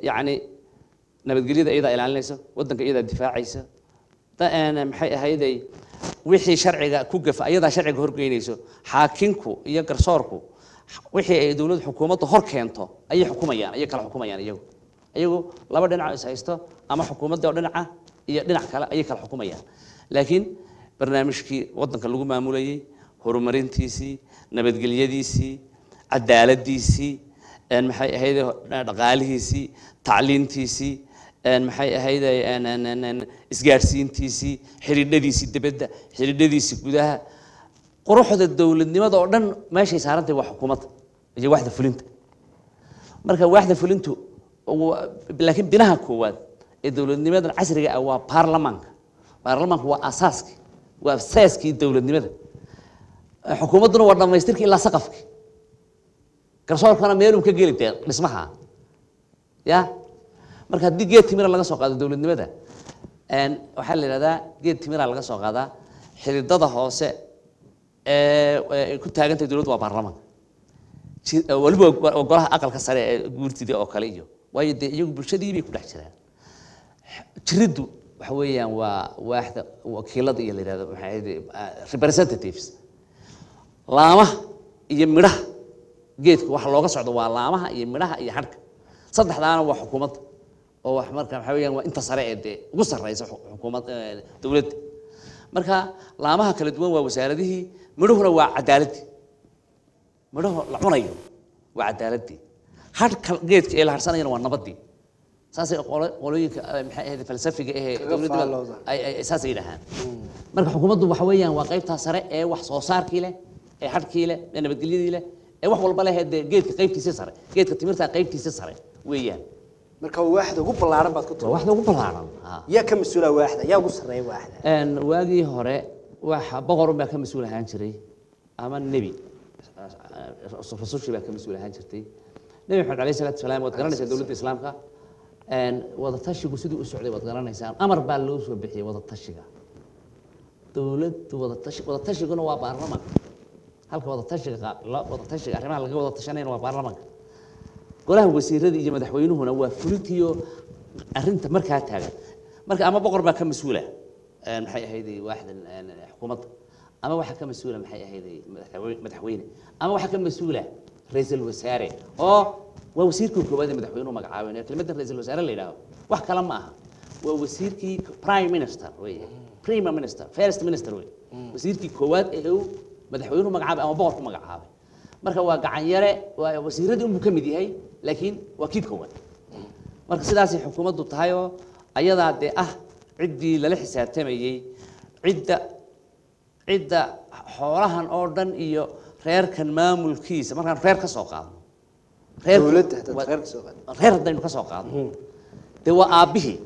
يعني nabadgelyada iyada ilaalinaysa wadanka iyada difaacaysa taana maxay ahayday wixii sharciga ku gafa iyada sharciga horgeynayso xaakinku iyo garsoorku wixii ay dawladda xukuumadda hor keento ay xukumayaan ay kala xukumayaan iyagu laba dhinac is haysto ama xukuumadda oo dhinaca iyo dhinac kale ay kala xukumayaan laakiin barnaamijkii wadanka lagu maamulayay horumarintiisii nabadgelyadiisii cadaaladiisii maxay ahayday dhaqaalihiisii tacliintiisii maxay ahayday isgaarsiintiisii xiriidhadiisii dibadda xiriidhadiisii gudaha quruxda dawladnimada oo dhan meeshay saarantay waa xukuumadda iyo waaxda fulinta marka waaxda fulintu laakiin binaha koowaad ee dawladnimada casriga ah waa baarlamaanka waa asaaskii dawladnimada xukuumadduna waa dhamaystirkii ilaa saqafkii garsoorkana meeluu ka geli dhismaha ya marka haddii geed timira laga soo qaado dawladnimada waxaa la yidhahdaa geed timira laga soo qaadaa xididada hoose ee ku taagantay dawladdu waa baarlamaanka waliba golaha aqalka sare ee guurtida oo kale iyo waayo dee iyagu bulshadii bay ku dhex jiraan jiriddu waxa weeyaan waa waaxda wakiilada iyo la yidhahdo maxay ahayd representatives laamaha iyo midhaha geedka waxa looga socdo waa laamaha iyo midhaha iyo hadhka saddexdaana waa xukuumadda oo wax marka waxa weeyaan waa inta sare ee ugu sareysa xukuumadda dawladda marka laamaha kala duwan waa wasaaradihii midhuhuna waa cadaaladii midhuhu la cunayo waa cadaaladii hadhka geedka ee la harsanayana waa nabadii saasay qolooyinka maxay ahayd falsafiga dawladda ay saasay yidhaahaan marka xukuumaddu waxa weeyaan waa qaybta sare ee wax soo saarkii leh ee hadhkii leh ee nabadgelyadii leh ee wax walba leh geedka qaybtiisa sare geedka timirta qaybtiisa sare weeyaan marka waaxda ugu ballaaran baad ku tahay waaxda ugu ballaaran yaa ka mas'uula waaxda yaa ugu sareeya waaxda waagii hore waxa boqor baa ka mas'uul ahaan jiray ama nabi rasuulkii baa ka mas'uul ahaan jirtay nabi maxamed alayhi salaatu wasalaam wad garanaysaa dawladda islaamka wada tashigu sidii u socday wad garanaysaa amar baa loo soo bixiyay wada tashiga dawladdu wada tashiguna waa baarlamaanka halka wada tashiga arrimaha laga wada tashanayna waa baarlamaanka golaha wasiirada iyo madaxweynuhuna waa fulintiyo arrinta markaa taagan marka ama boqor baa ka mas'uula maxay ahayday waaxdan xukuumadda ama waxa ka mas'uula maxay ahayday madaxweyne ama waxa ka mas'uula ra'iisul wasaare oo waa wasiirkii koowaad ee madaxweynuhu magacaabay kelmadda ra'iisul wasaare la yiraahdo wax kale ma aha waa wasiirkii prime minister prime minister first minister wasiirkii koowaad ee uu madaxweynuhu magacaabay ama boqorku magacaabay marka waa gacan yare waa wasiiradii uu ka mid yahay laakiin waa kii koowaad marka sidaas ay xukuumaddu tahay oo ayadaa dee ciddii lala xisaabtamayay cidda xoolahan oo dhan iyo reerkan maamulkiisa markaan reer ka soo qaadno dawladda reer ka soo qaadno reer haddaynu ka soo qaadno dee waa aabbihii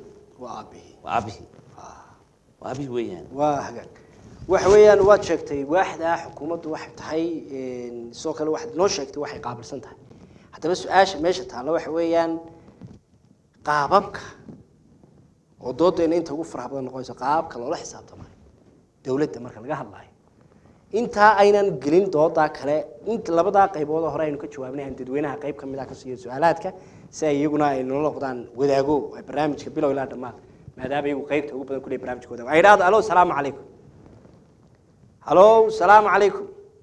weeyaan waa hagaag waxa weeyaan waad sheegtay waaxda xukuumaddu waxay tahay soo kale waxaad noo sheegtay waxay qaabilsan tahay haddaba su-aasha meesha taalla waxa weeyaan qaababka oo doodayna inta ugu faraha badan noqonayso qaabka loola xisaabtamayo dawladda marka laga hadlayo intaa aynan gelin doodaa kale inta labadaa qaybood hore aynu ka jawaabnay aan dadweynaha qayb ka mid ah ka siiyo su-aalaadka si ay iyaguna ay noo noqdaan wadaago ay barnaamijka bilow ilaa dhammaad maadaama iyagu qaybta ugu badan ku leeyahay barnaamijkooda ay idhaahdo alo salaamu calaykum halo salaamu calaykum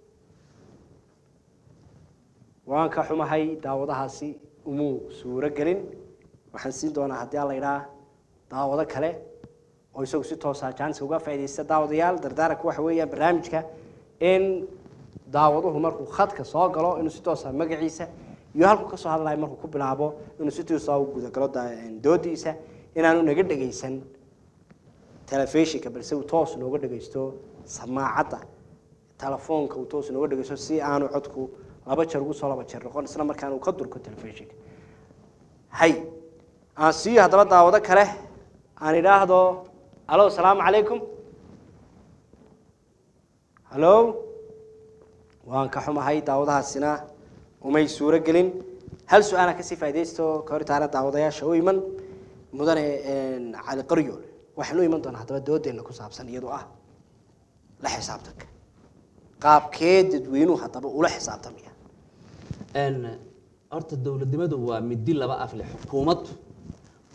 waan ka xumahay daawadahaasi umuu suuro gelin waxaan siin doonaa haddii alla idhaa daawado kale oo isagu si toosa jaanska uga faa'iidaysta daawadayaal dardaaranka waxa weeyaan barnaamijka in daawaduhu markuu khadka soo galo inuu si toosa magaciisa iyo halku ka soo hadlayo markuu ku bilaabo inuu si toosa u guda galo doodiisa inaanu naga dhagaysan telefishinka balse uu toos nooga dhagaysto samaacadda telefoonka uu toos nooga dhagaysto si aanu codku laba jeer ugu soo laba jeer noqon isla markaana uu ka durko telefishinka hay aan siiyo haddaba daawado kale aan idhaahdo alo salaamu calaykum halo waan ka xumahay daawadahaasina umay suuro gelin hal su-aala kasii faaidaysto ka hor taana daawadayaasha u iman mudane cali qaryool waxaan u iman doonaa haddaba doodeenna ku saabsan iyadoo la xisaabtanka qaabkee dadweynuhu haddaba ula xisaabtamaya horta dawladnimadu waa midi laba af leh xukuumad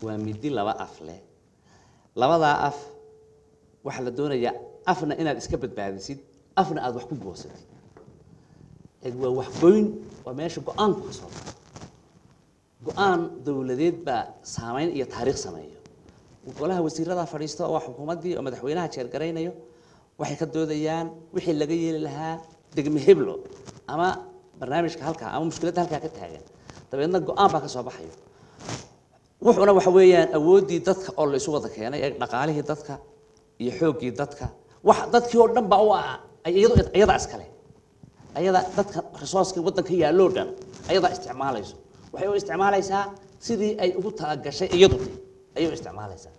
waa midi laba af leh labadaa af waxa la doonayaa afna inaad iska badbaadisid afna aad wax ku goosatid waa wax goyn waa meesha go'aan ku soo go'aan dawladeed baa saameyn iyo taariikh sameeyo golaha wasiirada fadhiisto oo xukuumadii oo madaxweynaha jeer gareynayo waxay ka doodayaan wixii laga yeeli lahaa degme heblo ama barnaamijka halka ama mushkiladda halka ka taagan dabeedna go'aan baa ka soo baxayo wuxuuna waxa weeyaan awoodii dadka oo la isu wada keenay ee dhaqaalihii dadka iyo xoogii dadka wax dadkii oo dhan baa u ah iyada iskale ayada dadka resource-ka wadanka yaalo dhan ayada isticmaalayso waxay u isticmaalaysaa sidii ay ugu talagashay iyadu ayay u isticmaalaysaa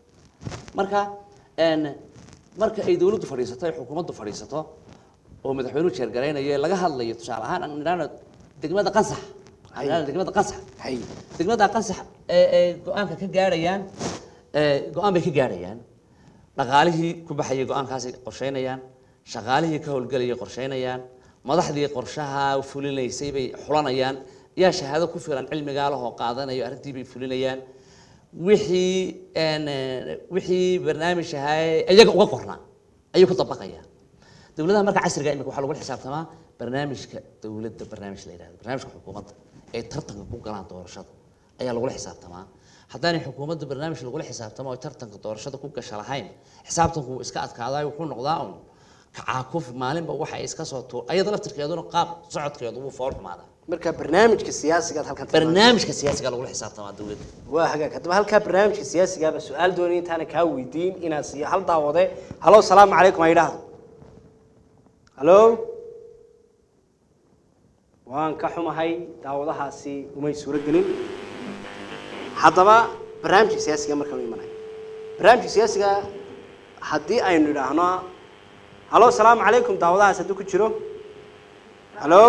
marka ay dawladdu fadhiisato ay xukuumaddu fadhiisato oo madaxweynuhu jeer gareynayo laga hadlayo tusaale ahaan aan degmada qansax degmada qansax degmada qansax ee go'aanka ka gaarayaan go'aan bay ka gaarayaan dhaqaalihii ku baxayay go'aankaasi qorsheynayaan shaqaalihii ka howlgalayay qorsheynayaan madaxdii qorshaha fulinaysay bay xulanayaan yaa shahaado ku filan cilmiga leh oo qaadanayo arrintii bay fulinayaan wixii barnaamij ahay iyaga uga qornaa ayuu ku dabaqayaan dawladaha marka casriga imika waxa lagu xisaabtamaa barnaamijka dawladda barnaamij la yiraahdo barnaamijka xukuumadda ee tartanka ku galaan doorashada ayaa lagu xisaabtamaa haddana xukuumadda barnaamij lagu xisaabtamo oo tartanka doorashada ku gasha lahayn xisaabtanku iska adkaaday wuxuu noqdaa un kacaakuf maalinba waxa ay iska soo tuur ayada laftirkeeduna qaab socodkeedu uu fool xumaada marka barnaamijka siyaasiga halkan barnaamijka siyaasiga lagu xisaabtamaa dawladda waa hagaag hadaba halka barnaamijka siyaasiga ba su'aal doonay intaan ka weydiin inaad si hal daawade halo salaamu calaykum aydaahdo halo waan ka xumahay daawadahaasi umay suura gelin hadaba barnaamijka siyaasiga marka uu imanay barnaamijka siyaasiga haddii aynu idhaahno halo salaamu calaykum daawadahaas hadduu ku jiro halo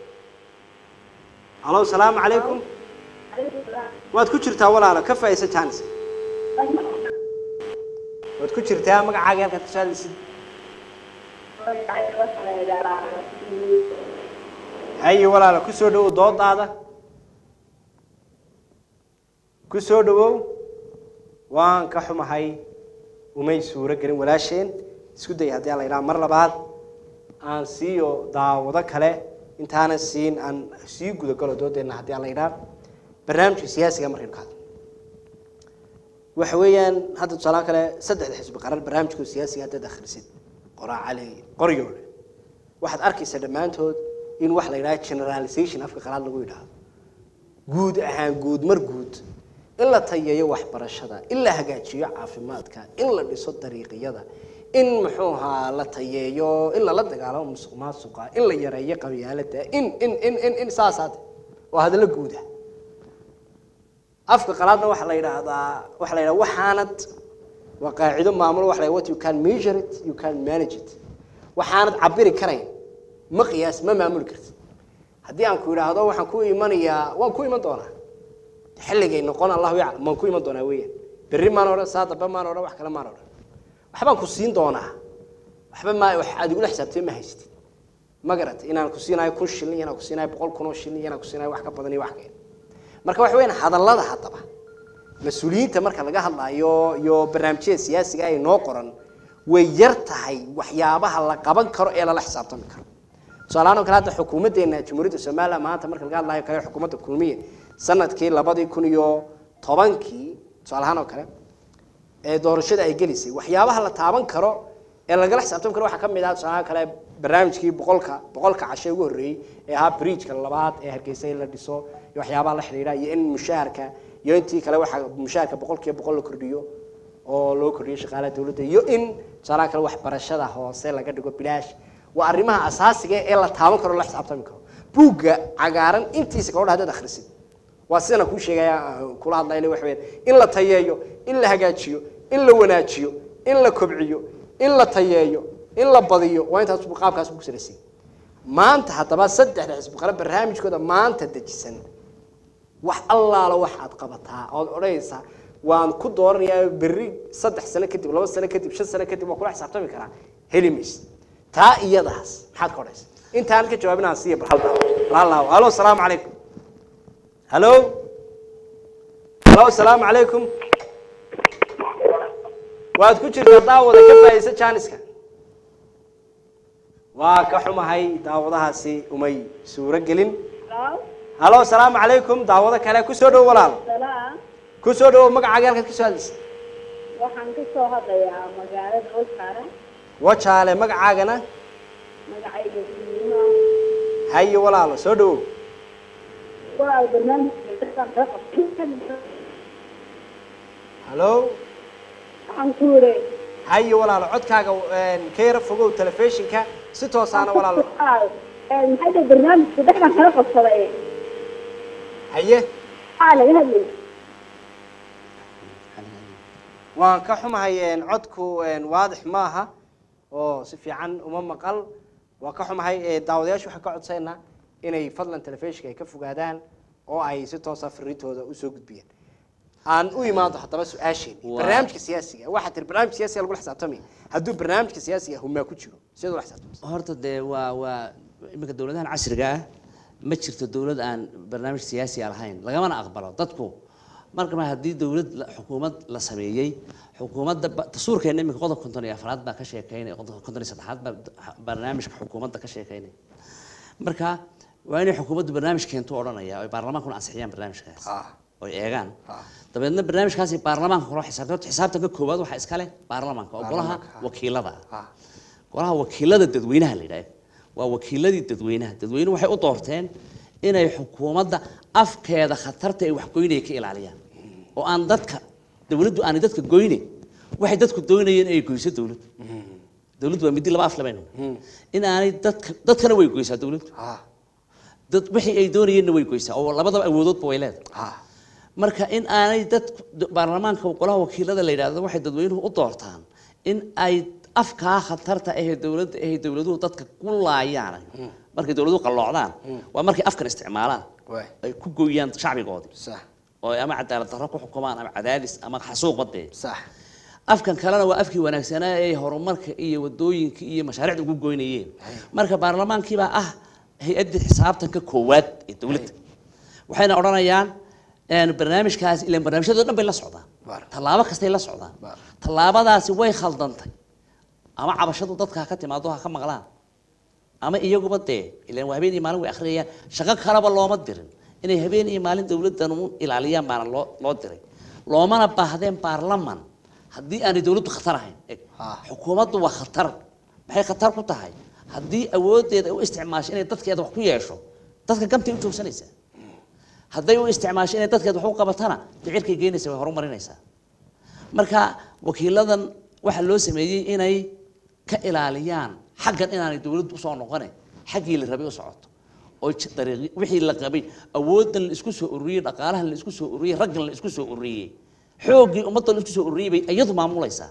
halo salaamu calaykum waad ku jirtaa walaalo ka faa'iidaysa chance waad ku jirtaa magacaaga halkaad ka saalisid haye walaalo ku soo dhawow doodaada ku soo dhawow waan ka xumahay umay suura gelin walaasheen isku day haddii la yiraahdo mar labaad aan siiyo daawado kale intaana siin aan sii guda galo doodeena haddii la yiraahdo barnaamijka siyaasiga markaynu ka hadlo waxa weeyaan hadda tusaale kale saddexda xisbi qaran barnaamijka siyaasiga hadda akhrisid qoraa cali qoryoole waxaad arkaysaa dhammaantood in wax la yiraahdo generalization afka qalaad lagu yiraahdo guud ahaan guud mar guud in la tayeeyo waxbarashada in la hagaajiyo caafimaadka in la dhiso dariiqyada in muxuu ahaa la tayeeyo in la dagaalamo musuqmaasuqa in la yareeyo qabyaaladda in saasaad oo hadal guud ah afka qalaadna waxa la yiraahdaa waxaanad waa qaacido maamul waxa la what you can measure it you can manage it waxaanad cabiri karayn ma qiyaas ma maamul kartid haddii aan ku yiraahdo waxaan ku imanayaa waan ku iman doonaa xilligay noqon Allahu yaclam ma ku iman doonaa weeyaan berri maan hore saadaba maan hore wax kale maan hore waxbaan ku siin doonaa waxba ma wax aad ugu xisaabtay ma haystid ma garat inaan ku siinayo 1,000 shilin inaan ku siinayo 100,000 shilin inaan ku siinayo wax ka badan iyo wax kale marka wax weyn hadallada hadaba mas'uuliyiinta marka laga hadlayo iyo barnaamijyada siyaasiga ay noo qoran way yar tahay waxyaabaha la qaban karo ee la xisaabtami karo su'aalahan kala hadda xukuumadeena Jamhuuriyadda Soomaaliya maanta marka laga hadlayo kale xukuumadda kulmiye sanadkii 2010kii su'aalahan kale ee doorashada ay gelisay waxyaabaha la taaban karo ee laga xisaabtami karo waxa ka mid ah su'aalaha kale barnaamijkii boqolka cashay ugu horeeyay ee ahaa bridge-ka labaad ee Hargeysa la dhiso iyo waxyaabaha la xiriira iyo in mushaharka iyo intii kale waxa mushaharka 100% la kordhiyo oo loo kordhiyo shaqaalaha dawladda iyo in su'aalaha kale waxbarashada hoose laga dhigo bilaash waa arrimaha asaasiga ee la taaban karo la xisaabtami karo buugga cagaaran intiisa ka hor akhrisid waa sidana ku sheegaya kula hadlayna wax weyn in la tayeeyo in la hagaajiyo in la wanaajiyo in la kobciyo in la tayeeyo in la badiyo waa intaas qaabkaas ku salaysan maanta hadaba saddexda xisbi qaran barnaamijkooda maanta dejisan wax allaala wax aad qabataa oo oraysa waan ku dooranayaa berri 3 sano kadib 2 sano kadib 5 sano kadib waa kula xisaabtami karaa helimis taa iyadaas maxaad ka oraysaa intaan ka jawaabinaa si bal halo salaamu calaykum halo salaamu calaykum waad ku jirtaa daawada ka faa'iideysa jaaniska waa ka xumahay daawadahaasi umay suuro gelin halo salaamu calaykum daawada kale ku soo dhow walaal ku soo dhow magacaaga halkaad ka soo hadlaysa waxaan ka soo hadlayaa magaalada Wajaale wajaale magacaagana magacayga haye walaalo soo dhow waa barnaamijka ka qabtay halo waxaan ku leeyahay haye walaalo codkaaga ka yara fogow telefishinka si toosaana walaalo maxay barnaamijka dadka kala qabsaday haye xaaladda hadlay waan ka xumahay codku waadix maaha oo si fiican uma maqal waan ka xumahay daawadayaashu waxaan ka codsaynaa inay fadlan telefishinka ay ka fogaadaan oo ay si toos ah fariintooda u soo gudbiyaan aan u imaado haddaba su-aasheen barnaamijka siyaasiga waxa tir barnaamijka siyaasiga lagu xisaabtamay hadduu barnaamijka siyaasiga humaa ku jiro sidoo la xisaabtamay horta dee waa imika dawladahan casriga ah ma jirto dawlad aan barnaamij siyaasi lahayn lagamana aqbalo dadku marka ma haddii dawlad xukuumad la sameeyay xukuumadda dastuurkeena imika qodobka 54 baa ka sheekeynay qodobka 53 baa barnaamijka xukuumadda ka sheekeynay marka waa inay xukuumaddu barnaamij keento odhanaya oo baarlamaankuna ansixiyaan barnaamijkaas oo eegaan dabeedna barnaamijkaasi baarlamaanka kula xisaabtanka koowaad waxa iska leh baarlamaanka oo golaha wakiilada golaha wakiilada dadweynaha la yiraahdo waa wakiiladii dadweynuhu waxay u doorteen inay xukuumadda afkeeda khatarta ay wax goynay ka ilaaliyaan oo aan dadka dawladdu aan dadka goynay waxay dadku doonayeen ay goyso dawladdu waa mid laba af labayn in aanay dadkana way goysaa dawladdu dad wixii ay doonayeen way goysaa oo labadaba awoodoodba way leedahay marka in aanay dad baarlamaanka golaha wakiilada la yiraahdo waxay dadweynuhu u doortaan in ay afka khatarta dawladuhu dadka ku laayaan markay dawladuhu qalloocdaan waa markay afkan isticmaalaan ay ku gooyaan shacbigoodii sax oo ama cadaalad darro ku xukumaan ama cadaadis ama xasuuq badee sax afkan kalena waa afkii wanaagsanaa ee horumarka iyo wadooyinka iyo mashaariicda ugu goynayeen marka baarlamaankii baa hay-adda xisaabtanka koowaad ee dawladda waxayna odhanayaan barnaamijkaas ilaa barnaamijyada dhan bay la socdaan tallaabo kastay la socdaan tallaabadaasi way khaldantay ama cabashadu dadka ka timaado ha ka maqlaan ama iyaguba dee ilaan waa habeen iyo maalin way akhriyayaan shaqo kalaba looma dirin inay habeen iyo maalin dawladdan u ilaaliyaan baana loo diray loomana baahdeen baarlaman haddii aanay dawladdu khatar ahayn xukuumaddu waa khatar maxay khatar ku tahay haddii awoodeeda u isticmaasho inay dadkeeda wax ku yeesho dadka gamtay u joogsanaysaa hadday u isticmaasho inay dadkeeda wax u qabatana dicirkay geynaysaa way horumarinaysaa marka wakiiladan waxa loo sameeyay inay ka ilaaliyaan xaggan inaanay dawladdu soo noqonay xaggii la rabay u socoto oo dariiqi wixii la qabay awoodan la isku soo ururiyay dhaqaalahan la isku soo ururiyay raggan la isku soo ururiyay xoogii ummadda la isku soo ururiyay bay iyadu maamulaysaa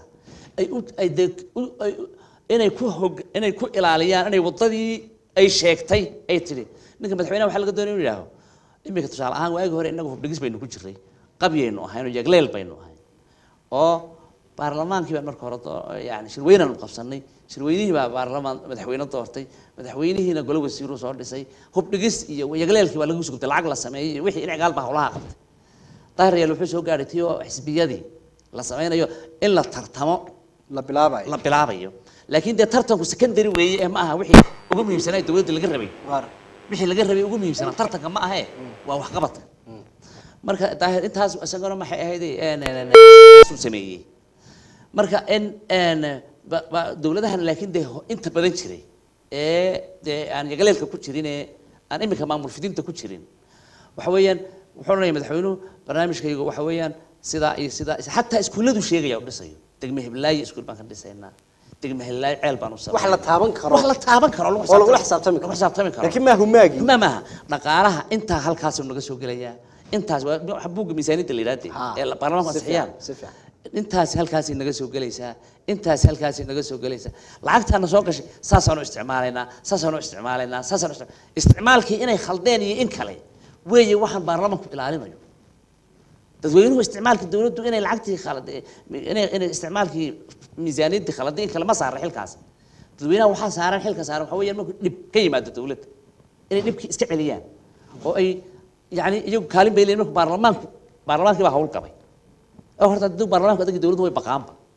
inay ku ilaaliyaan inay wadadii ay sheegtay ay tiri ninka madaxweynaha waxa laga doonay inuu yiraahdo imika tusaale ahaan waagi hore inagu hubdhigis baynu ku jiray qabyaynu ahayn oo yagleel baynu ahayn oo baarlamaankii baan marka hore yani shirweynaanu qabsanay shirweynihii baa baarlamaan madaxweyne doortay madaxweynihiina golo wasiiru soo dhisay hubdhigis iyo yagleelkii baa lagu sugtay lacag la sameeyay wixii inagaal baa howlaha qabtay daahiryaal wuxuu soo gaaray tiyo xisbiyadii la sameynayo in la tartamo la bilaabayo laakiin dee tartanku secondary weeye ee ma aha wixii ugu muhiimsanaa dawladda laga rabay wixii laga rabay ugu muhiimsanaa tartanka ma ahe waa wax qabadka marka daahir intaas asagana maxay ahayd soo sameeyay marka dawladahan laakiin dee inta badan jiray ee aan yagaleelka ku jirin ee aan imika maamul fidinta ku jirin waxa weeyaan wuxuu leeyahay madaxweynuhu barnaamijkaygu waxa weeyaan sidaa iyo sidaa xataa iskuuladu sheegaya u dhisayo degme hiblaayi iskuul baan ka dhisaynaa degme hiblaayi ceel baan u sameeynaa wax la taaban karo oo lagu xisaabtami karo laakiin ma humaagi ma dhaqaalaha intaa halkaas naga soo gelaya intaas waa buugga miisaaniyadda la yiraahdo ee baarlamaanka ansixiyaan intaas halkaas naga soo gelaysaa intaas halkaas naga soo gelaysaa lacagtaana soo gashay saasaan u isticmaalaynaa isticmaalkii inay khaldeen iyo in kale weeye waxaan baarlamaanku ilaalinayo dadweynuhu isticmaalka dawladdu inay lacagtii khaladay inay isticmaalkii miisaaniyadda khaladay in kale ma saaran xilkaas dadweynaha waxaa saaran xilka saaran waxa weeyaan markuu dhib ka yimaado dawladda inay dhibkii iska celiyaan oo ay yani iyagu kaalin bay leeyihiin marka baarlamaankii baa hawl qabay oo horta haddii baarlamaanku adagii dawladdu way baqaanba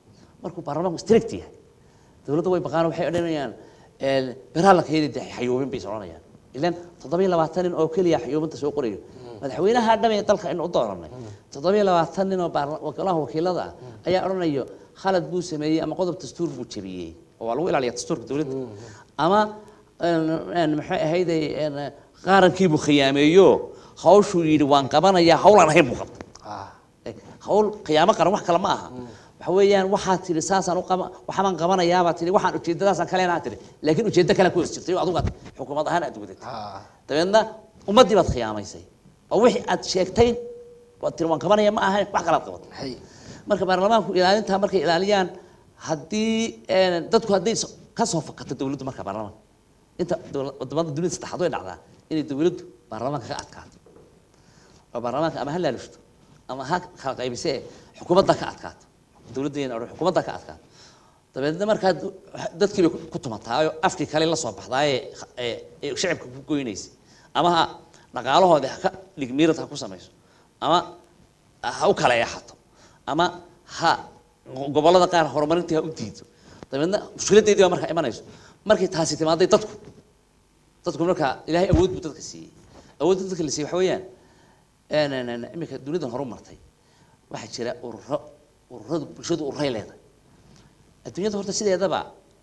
markuu baarlamaanku strict yahay dawladda way baqaan waxay odhanayaan beraha la keeni dahay xayuubin bay soconayaan ilaan 27 nin oo kaliya xayuubinta soo qorayo madaxweynaha dhamay dalka in u dooranay 27 nin oo golaha wakiilada ayaa odhanayo khalad buu sameeyay ama qodob dastuur buu jabiyay oo lagu ilaaliyo dastuurka dawladda ama maxay ahayd qaarankii buu khiyaameeyo hawshu yiri waan qabanayaa hawlan ahayn buu qabtay hawl qiyaamo qaran wax kale ma aha waxa weeyaan waxa tiri saasan u qaba waxaan qabanayaa baa tiri waxaan ujeedadaas kale aan tiri laakiin ujeedada kale ku jirtay adigu xukuumad ahaan aad wadatay dabeedna ummadii baad khiyaamaysay oo wixii aad sheegtay waa tiri waan qabanayaa ma aha wax kale aad qabatay marka baarlamaanku ilaalinta markay ilaaliyaan haddii dadku hadday ka soo fakato dawladdu marka baarlamaanka inta wadamada dunida saddexaad way dhacdaa inay dawladdu baarlamaanka ka adkaato oo baarlamaanka ama hal laalushto ama ha kala qaybisay xukuumadda ka adkaato dawladdeena oo xukuumadda ka adkaato dabeedna marka dadkii ku tumataa afkii kale la soo baxday ee shacabka ku goynaysay ama dhaqaalahooda ka dhigmiirad ha ku samayso ama ha u kala yaxato ama ha gobolada qaar horumarinta u diido dabeedna mushkiladeedii waa marka imanayso markii taasi timaaday dadku marka ilaahay awood buu dadka siiyay awood dadka la siiyay waxa weeyaan imika dunidan horumartay waxa jira ururada bulshadu ururay leedahay adduunyada horta sideedaba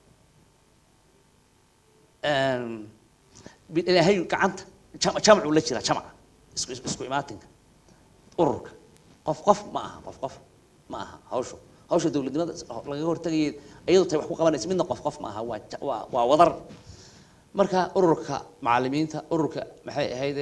ilaahay gacanta jamcu la jira jamca isku imaatinka ururka qof ma aha qof ma aha hawsha dawladnimada laga hortagay iyadoo tay wax ku qabanaysa midna qof ma aha waa wadar marka ururka macallimiinta ururka maxay ahayd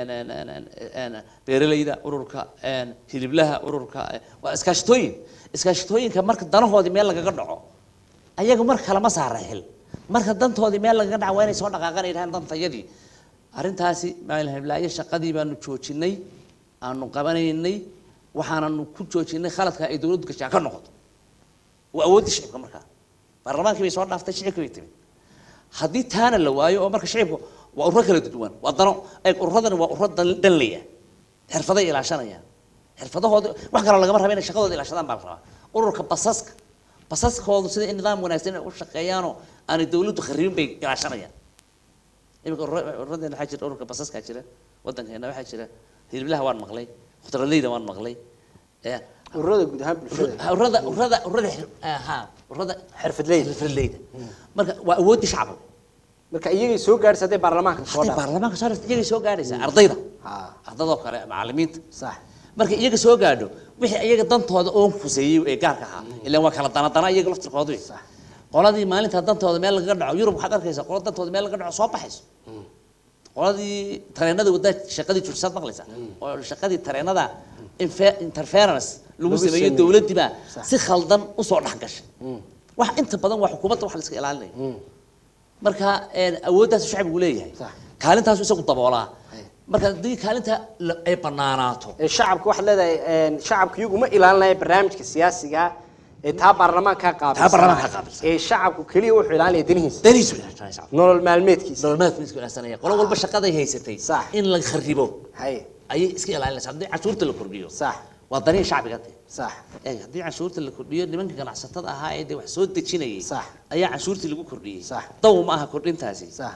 beeralayda ururka hiliblaha ururka waa iskaashatooyinka marka danahoodii meel lagaga dhaco ayaga mar kale ma saaraxil marka dantoodii meel lagaga dhaco waa inay soo dhaqaaqan yiraahdaan dantayadii arrintaasi maalinlaayo shaqadii baanu joojinay aanu qabanaynay waxaanu ku joojinay khaladka ay dawladdu gashaa ka noqoto waa awoodda shacabka marka baarlamaankii bay soo dhaaftay shacabka bay timid haddii taana la waayo oo marka shacabku waa ururo kala duwan waa dano ay ururadani waa ururo danleeya xirfaday ilaashanayaan xirfadahooda wax kale lagama rabo inay shaqadooda ilaashadaan baa la rabaa ururka basaskoodu sida in nidaam wanaagsan u shaqeeyaan oo aan dawladdu kharibin bay ilaashanayaan imika ururadana waxa jira ururka basaska jira wadankeena waxa jira hiliblaha waan maqlay khudraleyda waan maqlay ururada guud ahaan bulshada ururada xirfadleyda marka waa awoodii shacabka marka iyagay soo gaaraysaa hadday baarlamaanka soo dhaafto baarlamaanka soo dhaafto iyagay soo gaaraysaa ardayda ardadoo kale macallimiinta sax marka iyaga soo gaadho wixii iyaga dantooda oo fuseeyay ee gaarka ahaa ilaa waa kala dana iyaga laftirkoodu sax qoladii maalinta dantooda meel laga dhaco Yurub waxaad arkaysaa qolada dantooda meel laga dhaco soo baxayso qoladii tareenada wada shaqadii joogsaad maqlaysaa oo shaqadii tareenada interference lagu sameeyo dawladii ba si khaldan u soo dhaxgashay wax inta badan waa xukuumadda wax la iska ilaalinay marka awooddaas shacabku leeyahay kaalintaas isagu daboolaa marka hadii kaalinta ay banaanaato shacabku waxa leedahay shacabku iyagu ma ilaalinaya barnaamijka siyaasiga ee taa baarlamaanka qaabilsan ee shacabku kaliya wuxuu ilaalinaya danihiisa nolol maalmeedkiisa ilaalinaya qolo walba shaqaday haysatay in la kharibo ay iska ilaalinaysaa hadii cashuurta la kordhiyo sax waa dariiq shacbiga sax hadii cashuurta la kordhiyo nimanka ganacsatada ahaa ee wax soo dejinayay sax ayaa cashuurtii lagu kordhiyay sax daw ma aha kordhintaasi sax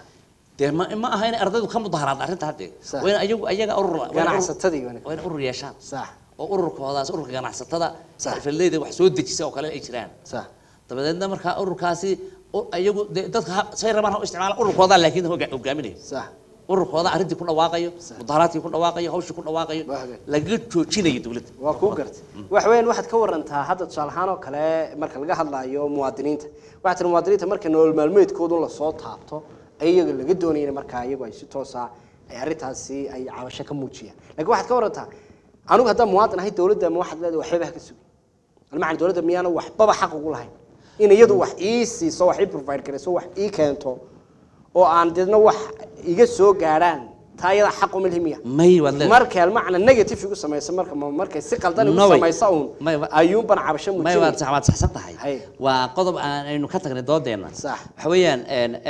ma aha in ardaydu ka mudaharaad arrinta hadee waa in ayaga urur ganacsatadii waa in urur yeeshaan sax oo ururkoodaas ururka ganacsatada xirfadleyda wax soo dejisay oo kale ay jiraan sax dabadeedna marka ururkaasi ayagu dadka say rabaan ha isticmaala ururkooda laakiin hogaaminayo sax ururkooda arrintii ku dhawaaqayo mudaharaadkii ku dhawaaqayo hawshii ku dhawaaqayo laga joojinayo dawladda waa ku gartay wax weyn waxaad ka warantaa hadda tusaalahaan oo kale marka laga hadlayo muwaadiniinta waxaad tir muwaadiniinta marka nolol maalmeedkoodu la soo taabto ayaga laga doonayay marka ayagu ay si toos ah ay arrintaasi ay cabasho ka muujiyaan laakiin waxaad ka warantaa anigu hadda muwaadin ahay dawladda ma waxaad leedahay waxba ka sugi macna dawladda miyaana waxba xaq ugu lahayn in iyadu wax ii siiso wax ii provide karayso wax ii keento oo aan dadna wax iga soo gaaraan taayada xaq u milhimiya may wad marka macna negative igu sameeyay marka si qaldan igu sameeyay ayuun ban cabasho muujin may wad saxsan tahay waa qodob aan aynu ka tagnay doodeena sax waxa weeyaan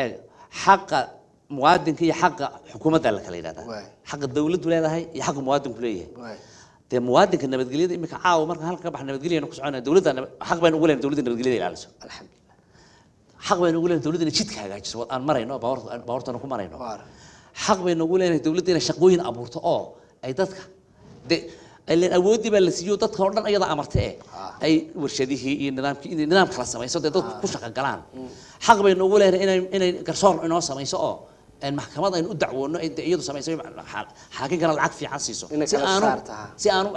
xaqa muwaadinka iyo xaqa xukuumadda la kala yiraahdaa xaqa dawladdu leedahay iyo xaqa muwaadinku leeyahay dee muwaadinka nabadgelyada imika caawa marka halka ka bax nabadgelyada ku soconaa dawladda xaq baynu ugu leeyahay dawladda nabadgelyada ilaaliso alxamdulillah xaq baynu ugu leeyahay dawladda inay jidka hagaajiso aan marayno baawartana ku marayno xaq baynu ugu leeyahay dawladda inay shaqooyin abuurto oo ay dadka ileen awoodii baa la siiyo dadka oo dhan ayada amartay ay warshadihii iyo nidaamka kala samayso dadku ku shaqo galaan xaq baynu ugu leeyahay inay garsoor inoo samayso oo aan maxkamad aynu u dacwoono ay iyadu samayso xaakinkana lacag fiican siiso si aanu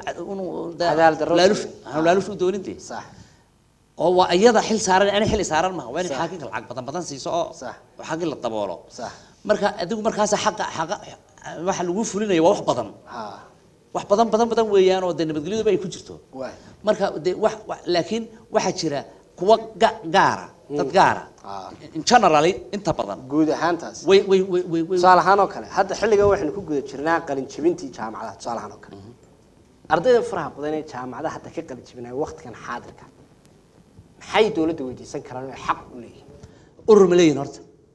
laalush u doonintii sax oo waa iyada xil saaran aan xil saaran ma waa in xaakinka lacag badan siiso oo xaqi la daboolo sax marka adigu markaas xaq waxa lagu fulinayo waa wax badan wax badan weeyaan oo nabadgelyadu ay ku jirto marka laakiin waxa jira kuwa gaara dad gaara in generally inta badan guud ahaantaas way saalahan oo kale hadda xilliga waxaan ku guda jirnaa qalin jabintii jaamacadaha saalahan oo kale ardayda faraha badan ee jaamacadaha hadda ka qalin jabinay waqtigan xaadirka maxay dawladda weydiisan karaan oo xaq u leeyihiin urur maleeyin horta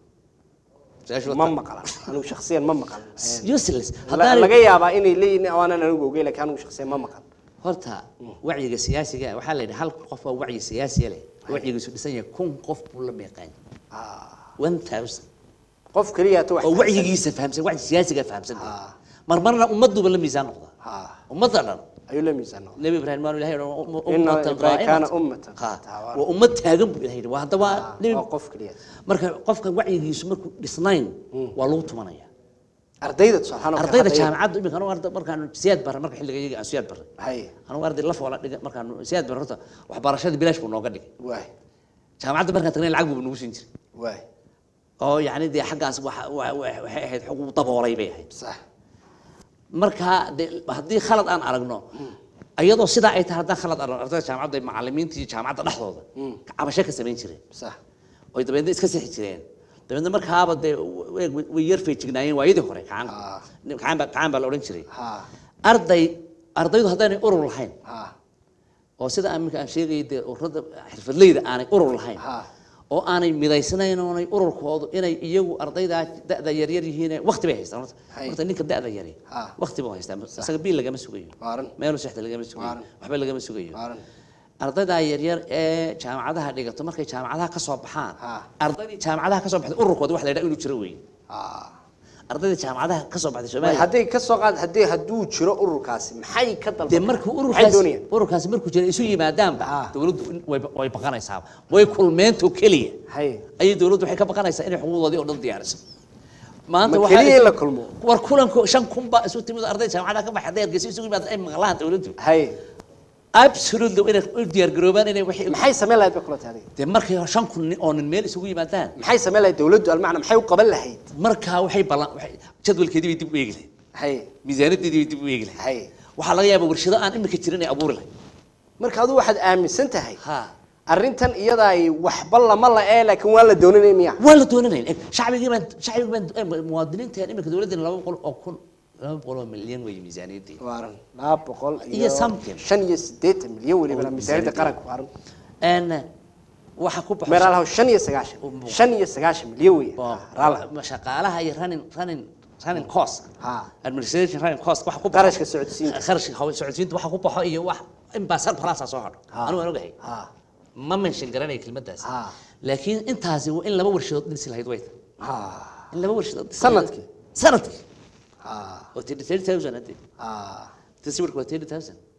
ما مقال أنا شخصيا ما مقال useless هذا لقى يابا إني لي أنا نقول لك أنا شخصيا ما مقال horta wacyiga siyaasiga waxa la yiraahdaa hal qof oo wacyi siyaasi leh wacyiga soo dhisan yahay kun qof buu la meeqaan 1000 qof kaliya to oo wacyigiisa fahamsan wacyi siyaasiga fahamsan marmarna ummaduba la miisaan noqda ummadda dhan ayuu la miisaan noqda nabi ibraahim ma ilaahay ummatan qaa'imatan ummatan wa ummad taagan buu ilaahay waa hadaba qof kaliya marka qofka wacyigiisu markuu dhisnayn waa lagu tumanaya ardayda saxano ardayda jaamacadda imika anu arday markaan siyaad baray marka xilliga aan siyaad baray hay anu arday la foola dhigay markaan siyaad baray horta waxbarashada bilaash buu nooga dhigay waay jaamacadda markaan tagnay lacag buu nagu siin jiray waay oo yaani de xaggaas waxay ahayd xuquuq daboolay bay ahayd sax marka haddii khalad aan aragno ayadoo sidaa ay tahay haddaan khalad aragno ardayda jaamacadda macallimiinta iyo jaamacadda dhexdooda cabasho ka samayn jireen sax oo dabeedna iska sixi jireen dabeedna markaaba dee way yar feejignaayeen waayadii hore kacaan baa la odhan jiray ardaydu haddaanay urur lahayn oo sida aminka aan sheegayay dee ururada xirfadleyda aanay urur lahayn oo aanay midaysnayn oonay ururkoodu inay iyagu ardayda da'da yaryar yihiin waqti bay haystaan horta ninka da'da yari waqti buu haystaa isaga biil lagama sugayo meelu saxda lagama sugayo waxba lagama sugayo ardayda yaryar ee jaamacadaha dhigato markay jaamacadaha ka soo baxaan ardaydii jaamacadaha ka soo baxday ururkooda wax la yiraahdo inuu jiro weey ardayda jaamacadaha ka soo baxday Soomaaliya hadii ka soo qaad haduu jiro ururkaasi maxay ka dalbaan de markuu ururkaasi markuu jiro isu yimaadaan dawladdu way baqanaysaa way kulmeento kaliya ay dawladdu waxay ka baqanaysaa inay xuquuqdoodii oo dhan diyaariso maanta waxa la kulmo war kulanku 5,000 ba isu timid ardayda jaamacadaha ka baxday hargeysa isugu yimaadaan ay maqlaan dawladdu absolutely inay diyaar garoobaan inay maxay sameeyay lahayd kula taariikh de markay 5,000 oo nin meel isugu yimaadaan maxay sameeyay lahayd dawladdu almacna maxay u qaban lahayd marka waxay jadwalkeedii dib u eegi lahayd miisaaniyadeedii dib u eegi lahayd waxa laga yaabaa warshado aan imika jirin ay abuuri lahayd marka adu waxaad aaminsan tahay arrintan iyada ay waxba lama la laakiin waa la doonanay miya waa la doonanay shacbiga muwaadiniinta imika dawladda 200 milyan way miisaaniyadii waaran 200 iyo 580 milyan waliba miisaaniyada qaranka waaran waxa ku baxay meelaha 590 milyan way raala shaqaalaha iyo running cost administration running cost waxa ku qarashka socodsiinta waxa ku baxo iyo wax in baasar faraasa soo hadho anu waan ogahay ma mention garanay kelmadaas laakiin intaasi in laba warshadood dhisi lahayd way in laba warshadood sanadkii وتيري هدي تسوير كوتيري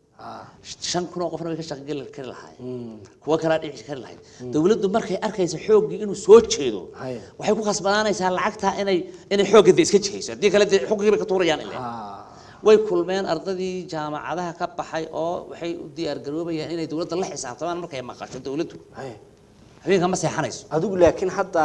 5 كنا قفنا بك شغل كل الحي كوا كلا دحش كل الحي دولته markay arkayso xoog inuu soo jeedo waxay ku khasbanaanaysaa lacagta inay xoogada iska jihayso hadii kale xooggiiba ka tuurayaan ilaa way kulmeen ardadii jaamacadaha ka baxay oo waxay u diyaar garoobayaan inay dawladda la xisaabtamaan markay maqasho dawladdu habeenka ma seexanayso adigu laakiin hadda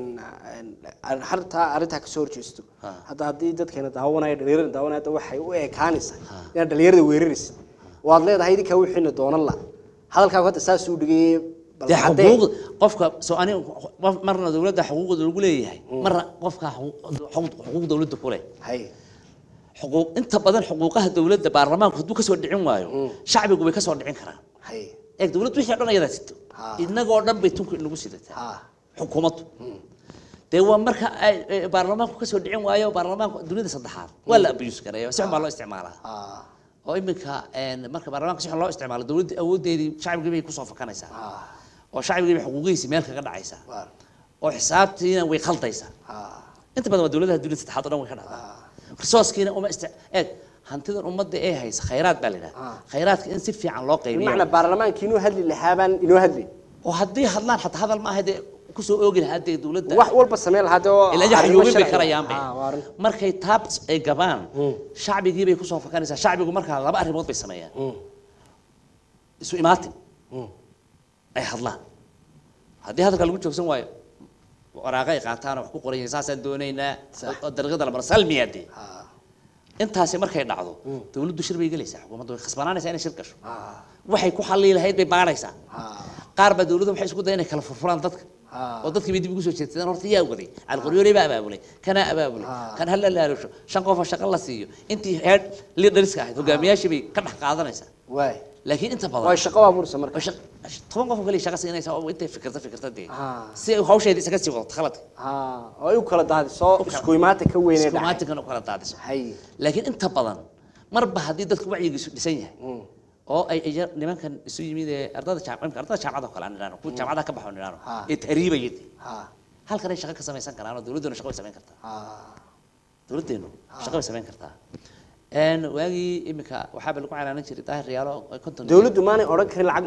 arinta ka soo horjeesto hadda hadii dadkeena daawanaya dhalinyarada daawanaya waxay u eekaanaysaa in dhalinyarada weeraraysa waad leedahay idinka wixiina doonan la hadalkaagu hadda saas uu dhigay xuquuq qofka soo ani marna dawladda xuquuqda lagu leeyahay marna qofka xuquuq dawladda ku leeyahay xuquuq inta badan xuquuqaha dawladda baarlamaanku haduu ka soo dhicin waayo shacbigu way ka soo dhicin karaan dawladdu wixii dhan ayada sito inagoo dhan bay tunku inagu sidataa xukuumaddu dee waa marka baarlamaanku ka soo dhicin waayo baarlamaanku dunida saddexaad waa la abuse gareeyo si xun baa loo isticmaalaa oo iminka marka baarlamaanka si xun loo isticmaalo dawladda awoodeedii shacabkii bay ku soo fakanaysaa oo shacabkii bay xuquuqihiisa meel kaga dhacaysaa oo xisaabtiina way khaldaysaa inta badan waa dawladaha dunida saddexaad oo dhan way ka dhacdaa resourcekiina uma eeg hantidan ummadda ee haysa khayraad baa la yidhaha khayraadka in si fiican loo qaybiyo macna baarlamaanka inuu hadli lahaabaan inuu hadli oo haddii hadlaan xataa hadal ma ahade ku soo oogi lahaa dee dawladda wax walba samee lahaa oo ilaa xayuubin bay karayaan bay markay taab ay gabaan shacbigii bay ku soo fakanaysaa shacbigu markaa laba arrimood bay sameeyaan isu imaatin ay hadlaan haddii hadalka lagu joogsan waayo waraaqo ay qaataan wax ku qoran saasaan doonaynaa oo dariiqada la maro salmiyaadii intaasi markay dhacdo dawladdu shir bay galaysaa xukuumaddu way khasbanaanaysaa inay shir gasho waxay ku xalli lahayd bay baaraysaa qaar ba dawladdu waxay isku dayeen inay kala furfuraan dadka oo dadkii bay dib ugu soo jeedsadeen horta yaa waday alqoryooley baa abaabulay kana abaabulay kan hal la laalisho shan qof oo shaqo la siiyo intii head leaderska ahayd hogaamiyaashii bay ka dhex qaadanaysaa waay laakiin inta badan way shaqo abuursa marka toban qof kale shaqo siinaysa oo intay fikirta dee si ay hawsheedii isaga sii wadato khalad oo ay u kala daadiso isku imaata ka weynay isku imaata kan u kala daadiso hay laakiin inta badan marba haddii dadku wacyigiisu dhisan yahay oo ay nimankan isu yimid ee ardada jaamacada kale aan niraano kuwa jaamacada ka baxo niraano ee tahriibayay halkan ay shaqo ka samaysan karaan oo dawladdu shaqo ay samayn kartaa dawladdeenu shaqo ay samayn kartaa waagii imika waxaa lagu calaanan jiray daahir riyaalo konton dawladdu maanay oran karin lacag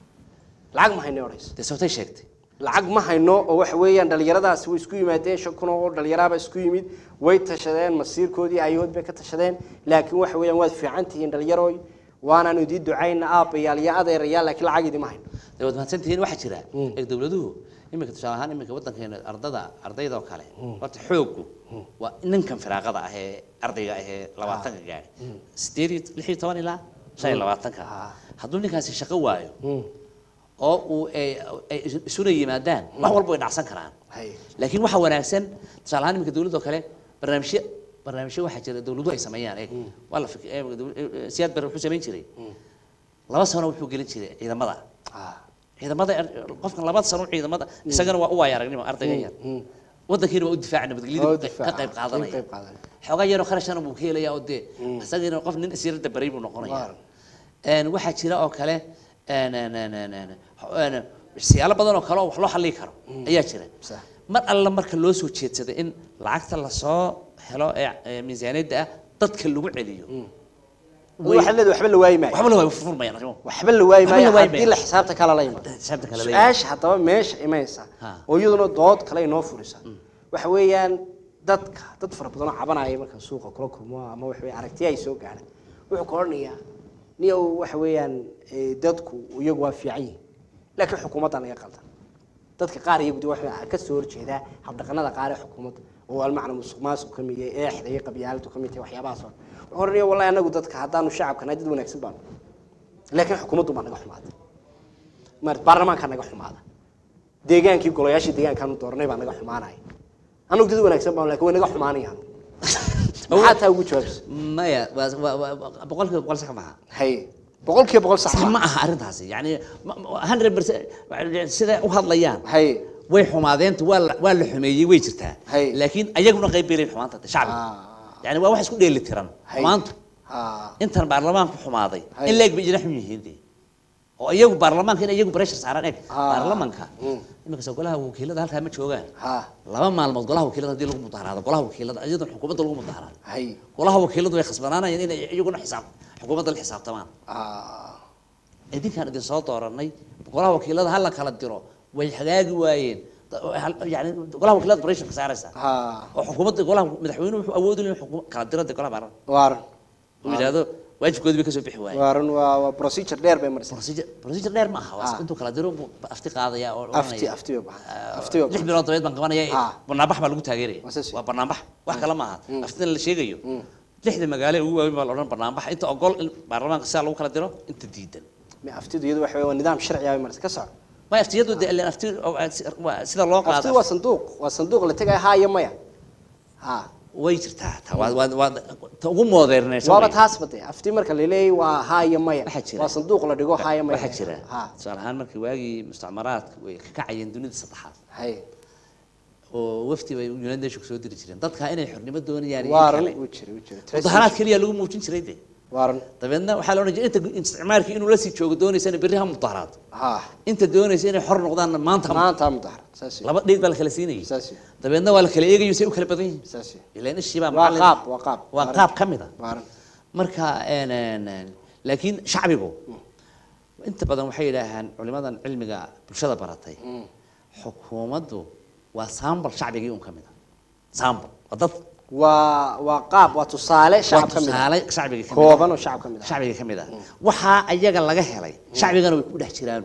ma hayno orayso de sabtay sheegtay lacag ma hayno oo wax weeyaan dhalinyaradaas way isku yimaadeen shakuna oo dhalinyaraba isku yimid way tashadeen masiirkoodii ayood bay ka tashadeen laakiin wax weeyaan waad fiicantihiin dhalinyarooy waanaan idin ducayna aabayaal iyo adeerayaal laakiin lacag idin ma hayno dawlad mahadsantihiin waxa jira ee dawladuhu imika tusaale ahaan imika waddankeena ardayda oo kale horta xooggu waa ninkan firaaqada ah ee ardayga ah ee 20 gaari 16 ilaa 25 hadduu ninkaasi shaqo waayo oo uu ay isuna yimaadaan wax walba way dhacsan karaan laakiin waxa wanaagsan tusaale ahaan imika dawladda oo kale barnaamijyo waxa jira dawladuhu ay sameeyaan waa la siyaad bar wuxuu sameyn jiray 2 sano wuxuu gelin jiray ciidamada qofkan 2 sano ciidamada isagana waa u waaya aragnimo ardayga yar waddankiina waa u difaacna badgelida ka qayb qaadanaya xogaa yar oo kharashana buu ka helayaa oo dee isagana qof nin asiirada baray buu noqonayaa waxa jira oo kale siyaalo badan oo kale oo wax loo xalli karo ayaa jira mar alla marka loo soo jeedsado in lacagta la soo helo ee miisaaniyadda dadka lagu celiyo waxba la waayay waxba la waayay furmayaan arrimo waxba la waayay haddii la xisaabta kala leeyahay ash hadaba meesha imaysa oo iyaduna dood kale inoo furisa waxa weeyaan dad fara badan oo cabanaya marka suuqa kula kulmo ama wax way aragtiya ay soo gaaraan wuxuu qoranayaa niyow waxa weeyaan dadku iyagu waa fiican yihiin laakiin xukuumadda naga qaldan dadka qaar iyagu waxa ka soo horjeeda hab dhaqanada qaar ee xukuumadda oo almacna musuqmaasuq kamiyay eexda iyo qabyaaladu kamiyay waxyaabahaas horniyo wallahi anagu dadka hadaanu shacabkana dad wanaagsan baan laakiin xukuumaddu ma naga xumaada baarlamaanka naga xumaada deegaankii golayaashii deegaankaanu doornay baa naga xumaanay anagu dad wanaagsan baan laakiin way naga xumaanayaan maxaa taa ugu jawaabs maya boqolkiiba boqol sax maaha hay boqolkiiba boqol sax ma aha arrintaasi yani 100% sida u hadlayaan hay way xumaadeentu waa la xumeeyay way jirtaa laakiin ayaguna qayb bay xumaanta shacabka يعني waa wax isku dheeli tiran maanta intan baarlamaanku xumaaday in leeg bijina xun yihiin oo iyagu baarlamaanka in iyagu pressure saaran eeg baarlamaanka imika soo golaha wakiilada halka ma joogaan laba maalmood golaha wakiilada hadii lagu mudaharaado golaha wakiilada iyadoo xukuumadda lagu mudaharaado golaha wakiiladu way khasbanaanayeen in iyaguna xukuumadda la xisaabtamaan idinkaan idin soo dooranay golaha wakiilada hal la kala diro way hagaagi waayeen يعني قلها وكيلات بريشة كسارسة وحكومة قلها مدحوينه أودوا لهم حكومة كادرات قلها بارن وارن وجهده واجب كود بيكسو بحواي وارن وبروسيجر دير بمرسل بروسيجر دير ما هو أنتوا كادروا أفتي قاضية أفتي ليش بيرون طبيعة بنقوانا يا برنامج ما لقوا تاجري وبرنامج واحد كلام ما أفتي اللي شيء جيو ليش المجال هو بالوران برنامج أنت أقول برنامج سال لو كادروا أنت جديدا ما أفتي يدو وحوي والنظام الشرعي بمرسل كسر ما يفتيدوا اللي أفتي سيدا الله قاعد أفتي وصندوق اللي تجاه هاي مايا ويجر تحت تقوم مودرن وابد هاسبتي أفتي مركل اللي وهاي مايا وصندوق اللي جوا هاي مايا بحجرة صار هان مركل واجي مستعمرات وكعين دنيا السطحات هاي ووفتي ويونان شو سودي رجلين ضد كائن الحرني ما دون يعني وارن وظهرات كلية لو موجين شريدة وارن dabeedna waxaa la oran jiray inta isticmaalkii inuu la sii joogo doonaysana berri ha mudaharaad ها inta doonaysa inay xor noqdaan maanta ما أنت مظهر أساسي laba dhiig baa la kala siinayay أساسي dabeedna waa la kala eegayo say u kala badan yihiin أساسي ilaan ishii baa وقاب waa qaab ka mid ah وارن marka laakiin shacbigu inta badan waxay yidhaahaan culimadan cilmiga bulshada baratay xukuumaddu waa saambal shacbigii un ka mid ah saambal waa dad وقاب وتصالح شعب كامل tusaale shacbigii ka mid ah كوبان وشعب كامل shacbiga ka mid ah waxaa ayaga laga helay shacbigana way ku dhex jiraan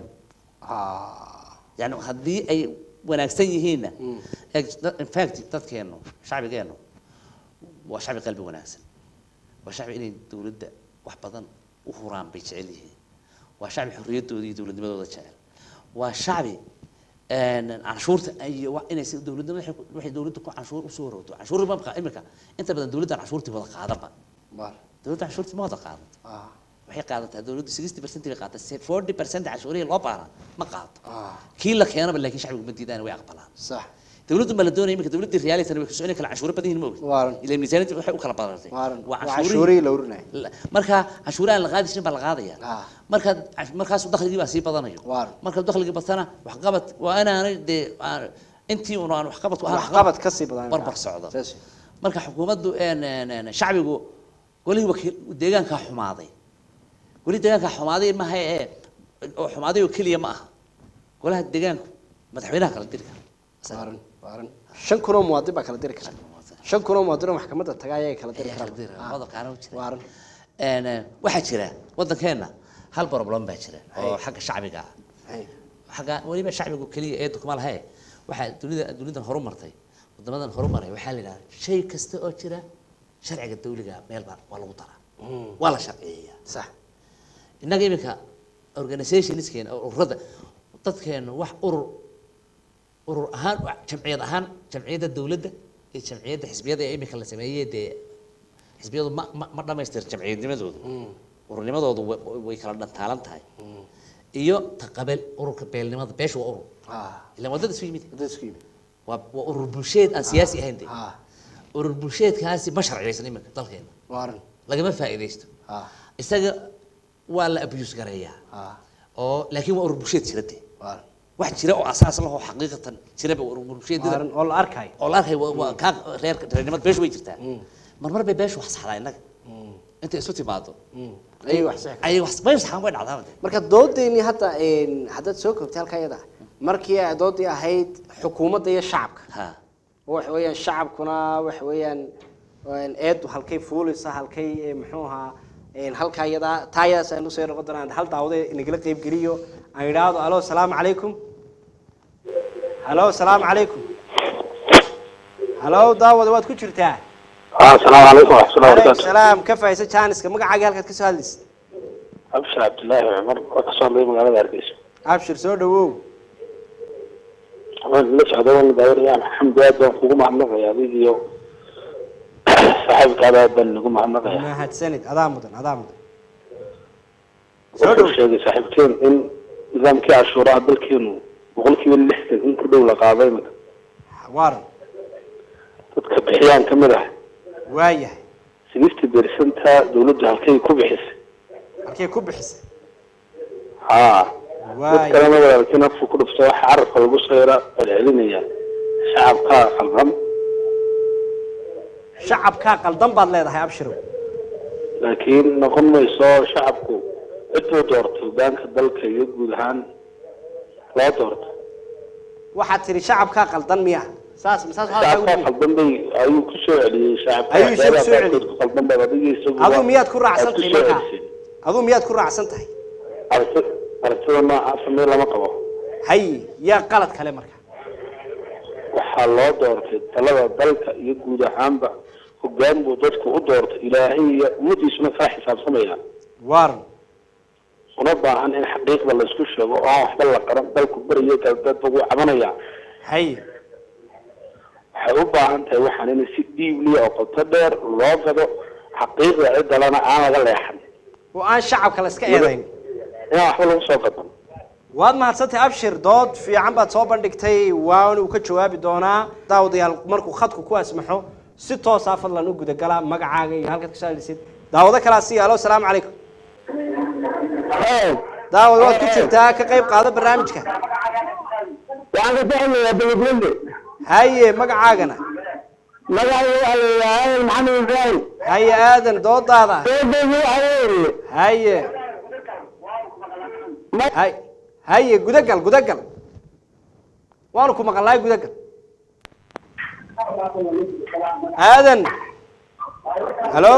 yani haddii ay wanaagsan yihiinna in fact dadkeenu shacbigeenu waa shacbi qalbi wanaagsan waa shacbi inay dawladda wax badan u huraan bay jecel yihiin waa shacbi xorriyaddooda iyo dawladnimadooda jecel waa shacbi canshuurta iyo inay si dawladnimada waxay dawladda ku canshuur usoo rogto canshuur ma baqa imika inta badan dawladda canshuurtii wada qaadanba dawladda canshuurtii ma wada qaadan waxay qaadataa dawladdu 60% bay qaadataa 40% canshuurihii loo baahnaa ma qaadato kii la keenaba laakiin shacbigu ma diidaan way aqbalaan صح dawladdu ma la doonayay imika dawladda riyaaleysan way ku socon kala canshuur badan yihiin ma ogid وارن ilaa miisaaniyadda waxay u kala badatay وعشوري لورنا marka canshuuraha la qaadishin baa la qaadaya marka markaas dakhligii baa sii badanayo وارن marka dakhligii badana wax qabad waa inaanay de intii uu aan wax qabad ku ahaa قابت كسي بدان barbar socdo أساسي marka xukuumaddu shacbigu golihii wakiil deegaanka xumaaday golihii deegaanka xumaaday ma aha oo xumaaday oo kaliya ma aha golaha deegaanku madaxweynaha kala diri kara وارن وارن شن كنو مواطن بقى كلا دير كلا شن كنو مواطن محكمة التجاية كلا دير كلا qodobkaana u jira وارن waxaa jira waddankeena hal problem baa jira oo xagga shacbiga ah هاي xagga waliba shacbigu kaliya ee kuma lahayn waxa dunidan horumartay wadamadan horumaray waxaa la yiraahdaa shay kasta oo jira sharciga dawliga meel baa waa lagu daraa waa la sharciyeeyaa صح innaga imika organizationiskeena ururada dadkeena wax urur ahaan jamciyadda dawladda iyo jamciyadda xisbiyada ee imika la sameeyay dee xisbiyadu ma dhamaystir jamciyadnimadooda ururnimadoodu way kala dhantaalan tahay iyo taqabal ururka beelnimada beesha waa urur ilaa wadada isku yimid ده سكيم waa urur bulsheed aan siyaasi ahayn de ها urur bulsheedkaasi ma sharciyeysan imika dalkeena وارن lagama faa'iideysto ها isaga waa la abuse gareeyaa ها oo laakiin waa urur bulsheed jira de وارن wax jira oo asaas leh oo xaqiiqatan jira ba urur bulsheedada وارن والله أركاي oo la arkay waa ka reernimada beeshu way jirtaa marmar bay beeshu wax saxdaa innaga inta isu timaado أيوة صح ay wax bay saxan way dhacdaa marka doodayni hadda haddaad soo koobtay halka iyada markii ay doodii ahayd xukuumadda iyo shacabka ha waxa weeyaan shacabkuna waxa weeyaan eed halkay fuulisa halkay muxuu ahaa halka iyada taayadaas aynu soo noqon doonaan hal daawade inagala qayb geliyo aan yiraahdo alo salaamu calaykum halo salaamu calaykum halo daawade waad ku jirtaa السلام عليكم ورحمة الله وبركاته. salaam ka faa'iideysa jaaniska magacaaga halkaad ka soo hadlaysid أبشر عبد الله عمر وتصل لي مقالة أركيس. abshir soo dhawow أنا ليش هذول داير يعني الحمد لله نقوم عملنا يا فيديو. صاحبك هذا بن نقوم عملنا يا. mahadsanid adaa mudan صدق شيء صاحبتين إن نظام كي عشورة بالكينو وقول كي اللحسن إن كل دولة قاضية waaran تتكب حيان كمرة. waayahay سنفت برسنتها دولة هالكي كوبحس. halkee ku bixisay dadkana magaalada nafsu ku dhufto waxa carabka lagu sayra celcelinaya shacabka qaldan shacabka qaldan baad leedahay abshirow laakiin noqon mayso shacabku ciduu doorto hogaanka dalka iyo guud ahaan loo doorto waxaad tiri shacabka qaldan miya saas shacabka qaldan bay ayuu ku soo celiyay shacabka Ayuu soo celiyay. qaldan baa adigiisa aduu miyaad ku raacsan tahay markaa aduu miyaad ku raacsan tahay aragtida noocaasa meel lama qabo hay yaa qalad kale marka waxaa loo doortay talada dalka iyo guud ahaanba hogaan buu dadku u doortay ilaahay iyo ummadiisuna kaa xisaabsamaya waaran una baahan in xaqiiqda la isku sheego oo aan waxba la qaran dalku beriyo galbeed ugu cabanaya hay waxay u baahan tahay waxaan in si dhiibliya oo qoto dheer loo gado xaqiiqda ciddalana aan laga leexan oo aan shacabka la iska eedayn inaan waxba lagu soo gadan waad mahadsantahay abshir dood fiican baad soo bandhigtay waana uu ka jawaabi doonaa daawadayaal markuu khadku ku asmaxo si toosa fadlan u gudagala magacaaga iyo halkaad ka saalisid daawado kala si alo salaam calaykum daawad waad ku jirtaa ka qayb qaado barnaamijka waxaan ka fahmayaa balbalde haye magacaagana magacayga waxaa la yidhaahdaa maxamed ibraahim haye aadan doodaada doodaygu waxaa weeye haye haye gudagal waanu ku maqan lahay gudagal aadan halo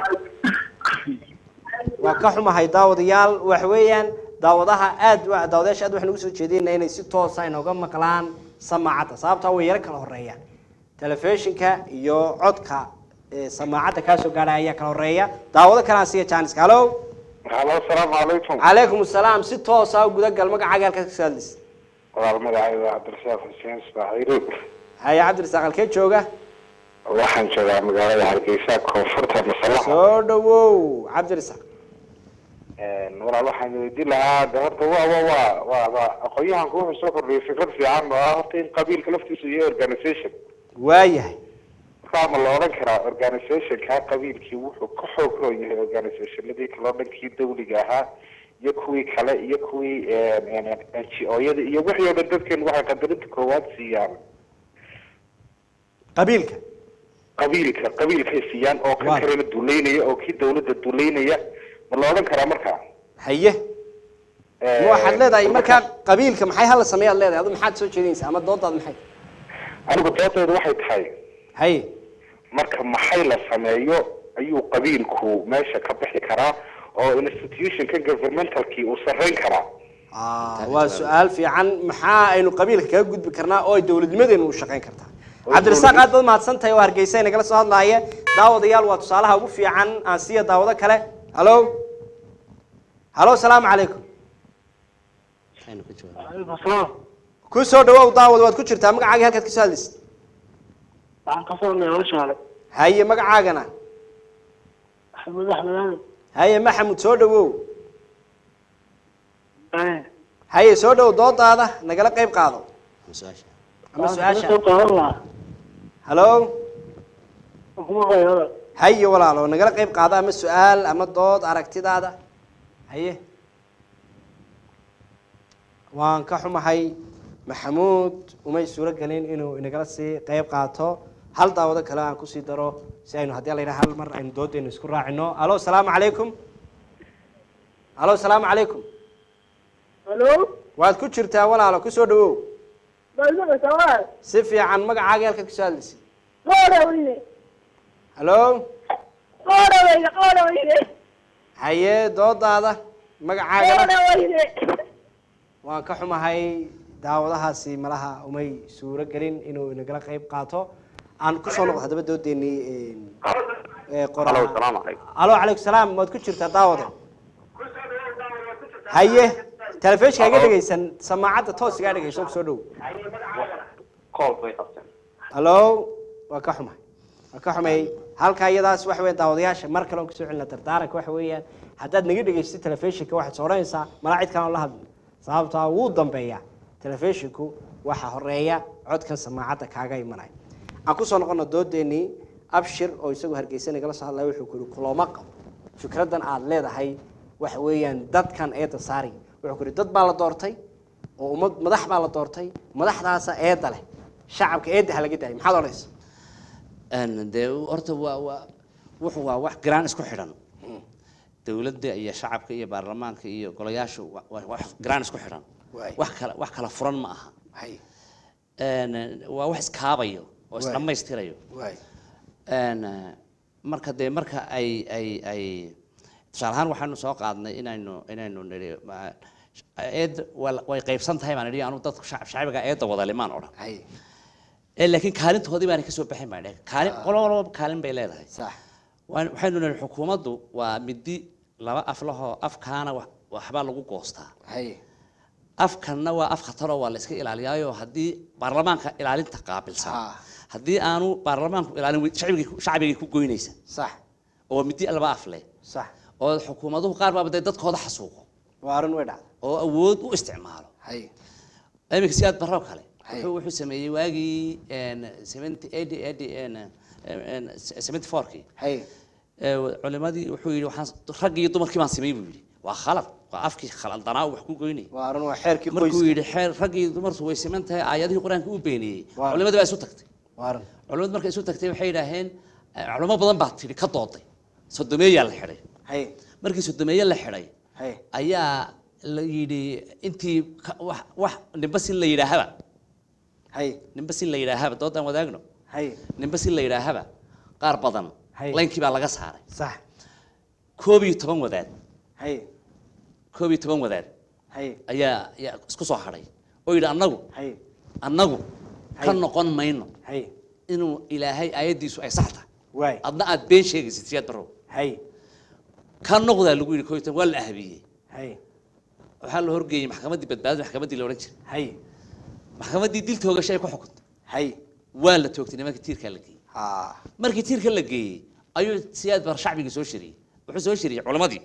waa ka xumahay daawadayaal waxa weeyaan daawadaha daawadayaasha aad waxaan ugu soo jeedinaa inay si toos ah inooga maqlaan samaacadda sababtaa way yaro kala horeeyaan telefishinka iyo codka samaacadda kaa soo gaadhaya ayaa kala horeeya daawado kalaan siiya jaaniska halo asalaamu calaykum calaykum asalaam si toos ah gudagal magacaaga halkaas ka saadlis walaal magacayga cabdirasaaq xuseen ismaaciil haye cabdirasaaq halkee jooga waxaan joogaa magaalada hargeysa koonfurta masalaha soo dhawow cabdirasaaq walaal waxaan weydiin lahaa de horta waa aqoon-yahanku wuxuu soo kordhiyay fikrad fiican oo ah horta in qabiilka laftiisu iyo organisation waayahay markaa ma la odhan karaa organizationka qabiilkii wuxuu ka xoog roon yahay organizationadii kaloo dhankii dawliga ahaa iyo kuwii kale iyo kuwii NGO-yada iyo wixii oo dhan dadkeenu waxay qadarinta koowaad siiyaan qabiilkay siiyaan oo kan kalena duleynaya oo kii dawladda duleynaya ma la odhan karaa markaa haye waxaad leedahay markaa qabiilka maxay hala sameeyaad leedahay adu maxaad soo jeedinaysaa ama doodaad maxay anigu doodayda waxay tahay haye marka maxay la sameeyo ayuu qabiilku meesha ka bixi karaa oo institutionka governmentalkii uu sarreyn karaa waa su-aal fiican maxaa aynu qabiilka kaga gudbi karnaa oo ay dawladnimadeenu u shaqayn kartaa cabdirasaaq aad baad mahadsan tahay oo hargeysa nagala soo hadlaaya daawadayaal waa tusaalaha ugu fiican aan siiya daawado kale halo salaamu calaykum ku soo dhawow daawad waad ku jirtaa magacaaga halkaad ka soo hadlaysid waxaan ka soconay hawshaale haye magacaagana maxamuud axmed haye maxamud soo dhawow haye soo dhawow doodaada nagala qayb qaado ama su-aasha halo haye walaalo nagala qayb qaado ama su-aal ama dood aragtidaada haye waan ka xumahay maxamuud umay suuro gelin inuu inagala sii qayb qaato hal daawado kale aan kusii daro si aynu haddii la yidhaha hal mar aynu doodaynu isku raacino alo salaamu calaykum salaamu calaykum halo waad ku jirtaa walaalo kusoo dhawow si fiican magacaaga halka kasoo hadlaysid halo haye doodaada magacaagana waan ka xumahay daawadahaasi malaha umay suuro gelin inuu inagala qayb qaato aan kusoo noqdo haddaba doodeenii alo calaykum salaam waad ku jirtaa daawada haye telefishinka iga dhegeysan samaacadda toos igaa dhegeyso kusoo dhow halo waa ka xumay halka iyadaas waxa weeyaan daawadayaasha mar kale oo kusoo celina dardaaranka waxa weeyaan haddaad naga dhegeystid telefishinka waxaad sooranaysaa malaa cid kale oo la hadla sababtaa wuu dambeeyaa telefishinku waxa horeeya codkan samaacadda kaaga imanaya aan kusoo noqono doodeenii abshir oo isagu hargeysa nagala soo hadlaya wuxuu ku yidhi kulama qabo fikradan aad leedahay waxa weeyaan dadkan eedda saari wuxuu ku yidhi dad baa la doortay oo madax baa la doortay madaxdaasa eedda leh shacabka eedda ha laga daayay maxaad odhanaysa dee horta wuxuu waa wax garaan isku xidhan dawladda iyo shacabka iyo baarlamaanka iyo golayaashu wax garaan isku xidhan wax kala furan ma aha waa wax iskaabayo oo isdhamaystirayo marka dee marka ay tusaale ahaan waxaanu soo qaadnay inaynu nidhi eed way qaybsan tahay baan idhi anu dadka shacbiga eedda wada limaan odhan laakiin kaalintoodii baanay kasoo baxayn baan idhi qolo walba kaalin bay leedahay waxaynu nidhi xukuumaddu waa midi laba af lahoo afkaana waxbaa lagu goostaa afkanna waa af khataroo waa la iska ilaaliyaayo haddii baarlamaanka ilaalinta qaabilsan haddii aanu baarlamaanku ilaalin shacbigay ku goynaysa oo midi laba af leh oo xukuumaduhu qaar baaba dee dadkooda xasuuqo oo awood u isticmaalo iminka si aad barro kale wuxuu sameeyey waagii 74kii culimadii wuxuu yidhi waxaan rag iyo dumarkii baan simay buu yidhi waa khalad waa afkii khaldanaa wax ku goynay waaran waa xeerkii markuu qoyska yidhi xeer rag iyo dumarku way siman tahay aayadihii qur-aanka u beeniyey culimadii baa isu tagtay waaran culimadu markay isu tagtay waxay yidhaaheen culimo badan baa tidhi ka dooday sodomeeyaa la xidhay hay markii sodomeeye la xidhay hay ayaa la yidhi intii wax ninba si la yidhaahaba hay ninba si la yidhaahaba doodaan wadaagno hay ninba si la yidhaahaba qaar badan Hay. laynkii baa laga saaray sax 11 wadaad hay 11 wadaad hay ayaa isku soo hadhay oo yidhi hay annagu ka Hay. noqon mayno hay inuu ilaahay aayadiisu ay sax tahay waay adna aad been sheegaysid siyaad barow hay ka noqdaa lagu yidhi koytan waa la ahbiyey hay waxaa la horgeeyey maxkamaddii badbaadada maxkamaddii la odhan jiray hay maxkamaddii dil toogasho ay ku xukuntay hay waa la toogtay nimanka tiirkaa la geeyey ha markii tiirka la geeyey ayuu siyaad bar shacbigii soo shiriyey wuxuu soo shiriyey culimadii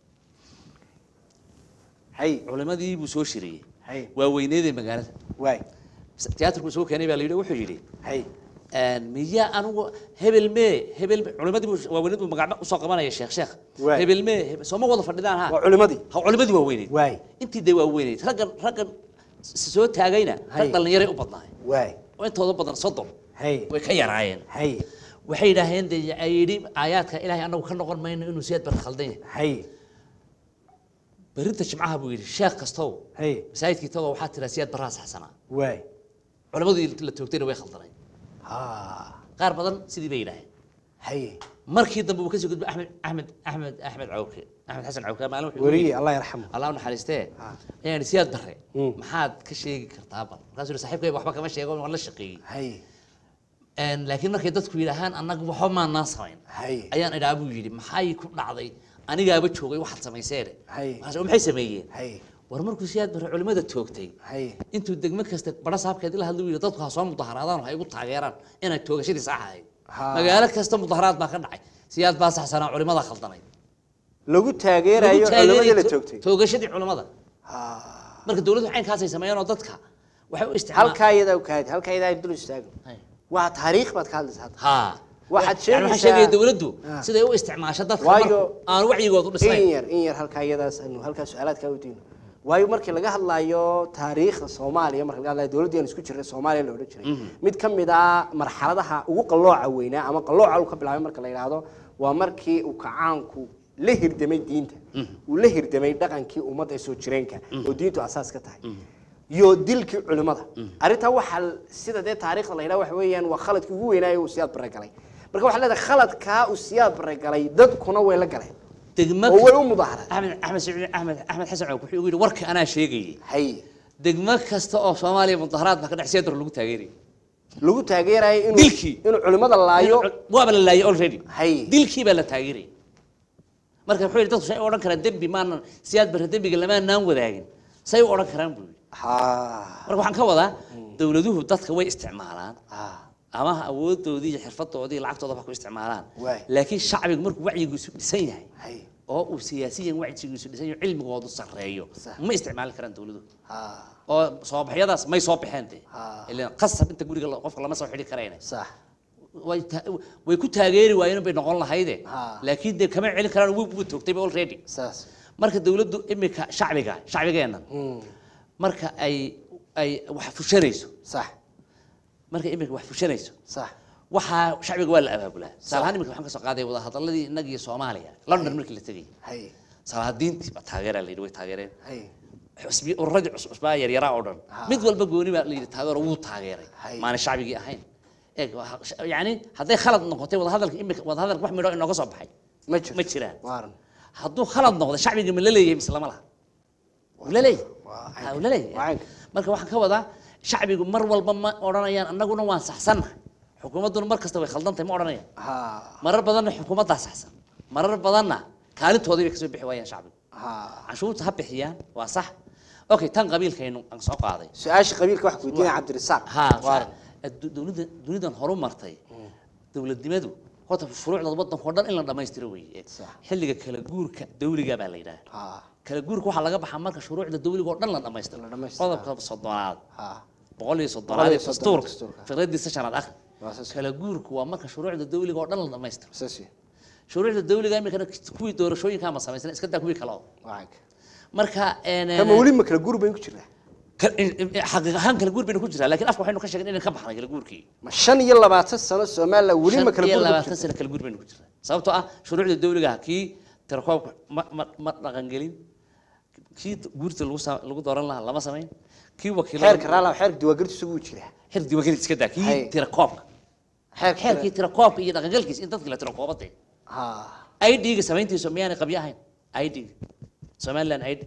hay culimadii buu soo shiriyey hay waa weyneedee magaalada waay tiyaatarku soo keenay baa la yidhi wuxuu yidhi hay miyaa anigu hebel culimadii buu waa weyneed buu magacba usoo qabanaya sheekh Waay. hebel sooma wada fadhidaan waa culimadii ha culimadii waa weyneed waay intii dee waa weyneed raggan soo taagayna rag Hay. dhallinyaray u badnaay waay oo intooda badan 30 hay way ka yaraayeen hay waxay yidhaaheen dee ay yidhi aayaadka ilaahay annagu ka noqon mayno inuu siyaad bar khaldan yahay hay berrinta jimcaha buu yidhi sheekh kastow hay masaajidkii tago waxaa tiraa siyaad barraa saxsanaa waay culimadii la toogtayna way khaldanay ha qaar badan sidii bay yidhaaheen hay markii dambe uu ka soo gudbay axmed cawke axmed xasan cawke maalin wuxuu warigi yidhi, allah yarxamu allah u naxariistee Ha. ayaan idhi siyaad barre Mm. maxaad ka sheegi kartaa bal markaasuu yidhi saaxiibkayga waxba kama sheego waan la shaqeeyey hay laakiin markay dadku yidhaahaan annagu waxba maanaan samayn hay ayaan idhaa buu yidhi maxay ku dhacday anigaaba joogay waxaad samayseene Hay. markaas maxay sameeyeen hay war markuu siyaad barre culimada toogtay hay intuu degmo kasta bara saabkeed ila hadluu yidhi dadku ha soo mudaharaadaan ha igu taageeraan inay toogashadii sax ahayd Ha. magaalo kasta mudaharaad baa ka dhacay siyaad baa saxsanaa culimada khaldanay lagu taageerayo culimadii la toogtay toogashadii culimada ha marka dawladdu caynkaasay sameeyeen oo dadka waxay u isticmaalaan halkaa iyadaa u kaadi halkaa iyadaa dul istaago Hay. waa taariikh baad ka hadlaysaa hadda ha Waxaad Yani waxaan sheegaysaa- sheegaya dawladdu Ah. siday u isticmaasho dadka Waayo- marka aan wacyigoodu dhisnayn in yar halkaa iyadaas anu halkaa su-aalaadkaa u diino waayo markii laga hadlayo taariikhda soomaaliya marka laga hadlayo dawladdii aan isku jirnay soomaaliya la odhan jiray mid ka mid ah marxaladaha ugu qallooca weynaa ama qallooca uu ka bilaabay marka la yidhaahdo waa markii uu kacaanku la hirdamay diinta uu la hirdamay dhaqankii ummadda ee soo jireenka oo diintu asaas ka tahay iyo dilkii culimada arrintaa waxaa sida dee taariikhda la yidhaha waxa weeyaan waa khaladkii ugu weynaayo uu siyaad bare galay marka waxaa leedahay khaladkaa uu siyaad bare galay dadkuna way la galeen degmo oo way u mudahareen axmed xasan cawke wuxuu igu yidhi warka anaa sheegayay hay degmo kasta oo soomaaliya mudaharaad baa ka dhex siyaad barre lagu taageerayay lagu taageerayo inuu Dilkii. inuu culimada laayo waaba la laayay already Hay. dilkii baa la taageerayay marka wuxuu yidhi dadku say u odhan karaan dembi maanan siyaad barre dembiga lamaanaan wadaagin say u odhan karaan buu yidhi ha marka waxaan ka wadaa dawladuhu dadka way isticmaalaan ha ama awoodoodii iyo xirfadoodii lacagtooda wax ku isticmaalaan Waay. laakiin shacbigu markuu wacyigiisu dhisan yahay hay oo uu siyaasiyan wacyigiisu dhisan yahay cilmigoodu sarreeyo Sax. ma isticmaali karaan dawladuhu ha oo soobaxyadaas may soo baxeen dee Ah. ilaan qasab inta guriga qofka lama soo xidhi karayna sax way ku taageeri waayeen bay noqon lahayde Ah. laakiin dee kama celin karaan wuu toogtayba already saas marka dawladdu imika shacbigeennan marka ay wax fushanayso sax marka imika wax fushanayso sax waxaa shacbiga waa la abaabulaa salahaan imika waxaan ka soo qaaday wada hadalladii innagii iyo soomaaliya london markii la tegay hay salaadiintii baa taageeraa la yidhi way taageereen hay ururadii cusbaa yaryaraa oo dhan Ah. mid walba gooni baa la yidhi taageero wuu taageeray Hay. maana shacbigii ahayn yani hadday khalad noqotay wadahadalka imika wadahadalka wax midho inooga soo baxay ma jirto ma jiraan waaran hadduu khalad noqdo shacbiga ma la leeyahay mise lama laha la leeyahay Waa Ha, la leeyahay waa marka waxaan ka wadaa shacbigu mar walba ma odhanayaan annaguna waan saxsannahay xukuumadduna mar kasta way khaldantahay ma odhanayaan ha marar badanna xukuumaddaa saxsan marar badanna kaalintoodii bay kasoo bixi waayaan shacbigu ha canshuurta ha bixiyaan waa sax okay tan qabiilkaynu aan soo qaaday su-aasha qabiilka wax ku weydiinaya cabdirasaaq ها waaran dunidan horu martay dawladnimadu horta shuruucda waddanka oo dhan in la dhammaystiro weeye Sax. xilliga kala guurka dawliga baa la yidhaahdaa ha kala guurka waxaa laga baxaa marka shuruucda dawliga oo dhan la dhammaystiro La dhammaystiro. qodobka soddonaad ha 130 dastuurka dastuurka. fikradiisa shanaad akhri Waa saas. kala guurku waa marka shuruucda dawliga oo dhan la dhammaystiro saas shuruucda dawliga imikana kuwii doorashooyinka ma samaysan iska daa kuwii kale waag marka kama wali ma kala guur bayn ku jiraa xaqiiq ahaan kala guur baynu ku jiraa laakiin afka waxaynu ka sheegnay inaan ka baxnay kala guurkii ma 25 sano Soomaaliya wali ma kala guur 25 sano kala guur baynu ku jiraa sababtoo ah shuruucda dawliga kii tirakoobka ma dhaqan gelin kii guurta lagu dooran lahaa lama sameyn kii wakiilada xeerka raala xeerka diwaangelintu isugu jira xeer diwaangelintu iska daa kii tirakoobka xeerkii tirakoobka iyo dhaqangalkiisa in dadka la tirakoobatay ID-ga samayntiisu miyaanay qabyo ahayn ID Somaliland ID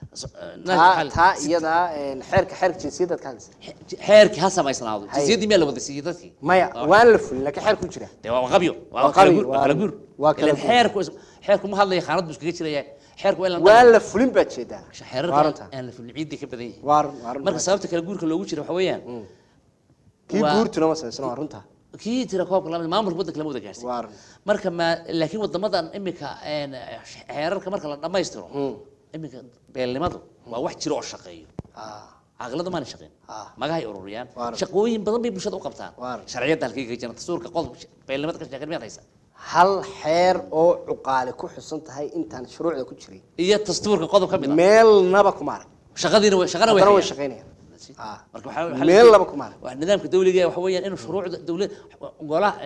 ta iyada xeerka jinsiyadda ka hadlaysa xeerkii ha samaysnaado jinsiyadii meel la wada siiyay dadkii maya waan la fulin laakiin xeerku jira waa qabyo waa kala guur xeerku ma hadlay khaanad iskaga jiraya xeerku waa la fulin baa jeedaa xeerarka aan la fulin ciidii ka badan yahay marka sababta kala guurka loogu jiro waxa weeyaan kii guurtuna ma sameysano waa runta kii tirakoobka lama maamulka waddanka lama wada gaarsiin marka laakiin wadamadan imika xeerarka marka la dhamaystiro imika beelnimadu waa wax jiro oo shaqeeyo aqlada ma shaqeyn magahay ururiyaan shaqooyin badan bay bulshada u qabtaan sharciyada halkii ka jirta dastuurka qodobka beelnimada ka shaqeyn miyaysa hal xeer oo cuqaale ku xusan tahay intaan shuruucda ku jiray iyo dastuurka qodob ka mid ah meelnaba kuma arag shaqadiina way shaqeynayaan marka waxa meel laba kuma arag waa nidaamka dawliga waxa weeyaan inuu shuruucda dawlad golaha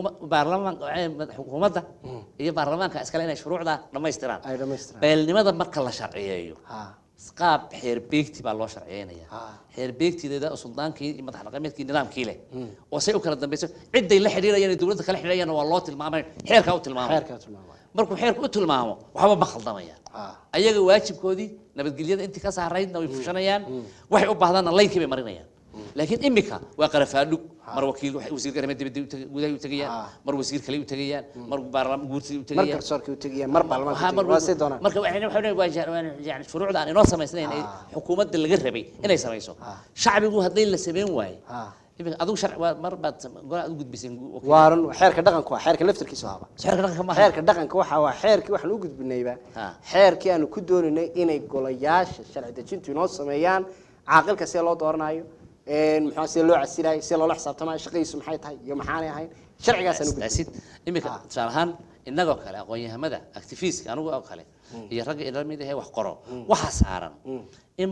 xukuumadda iyo baarlamaanka iskale inay shuruucda dhamaystiraan beelnimada marka la sharciyeeyo qaab xeer beegti baa loo sharciyeynaya xeer beegtideeda suldaankii iyo madax dhaqameedkii nidaamkii leh oo say u kala dambayso ciday la xiriirayaan dawladda kala xiriirayaan waa loo tilmaamay xeerka u tilmaamay markuu xeerku u tilmaamo waxba ma khaldamayaan ayaga waajibkoodii nabadgelyada intii ka saaraydna way fushanayaan waxay u baahdaan laynkii bay marinayaan laakiin imika waa qarafaadhug mar wakiil wasiirka arrimaha dibadda gudaha u tagayaan mar wasiir kale u tagayaan mar baarlamaanka guurtida u tagayaan mar garsoorka u tagayaan mar baarlamaanka waa say doonaan marka yani shuruucda aan inoo samaysnayn ay xukuumadda laga rabay inay samayso shacbigu hadday la sameyn waayo adigu sharci mar baad golaha u gudbisay waaran xeerka dhaqanka waa xeerka laftirkiisa waaba xeerka dhaqanka waxa waa xeerkii waxaan u gudbinayba xeerkii aanu ku dooninay inay golayaasha sharci dejintu inoo sameeyaan caaqilka si loo dooranayo muxuu si loo casilayo si loo xisaabtamayo shaqadiisu maxay tahay iyo maxaanay ahayn sharcigaas aanu gudbinay imika tusaalahaan innagoo kale aqoon-yahamada activist anigu oo kale iyo ragga ilmid ah wax qoro waxa saaran in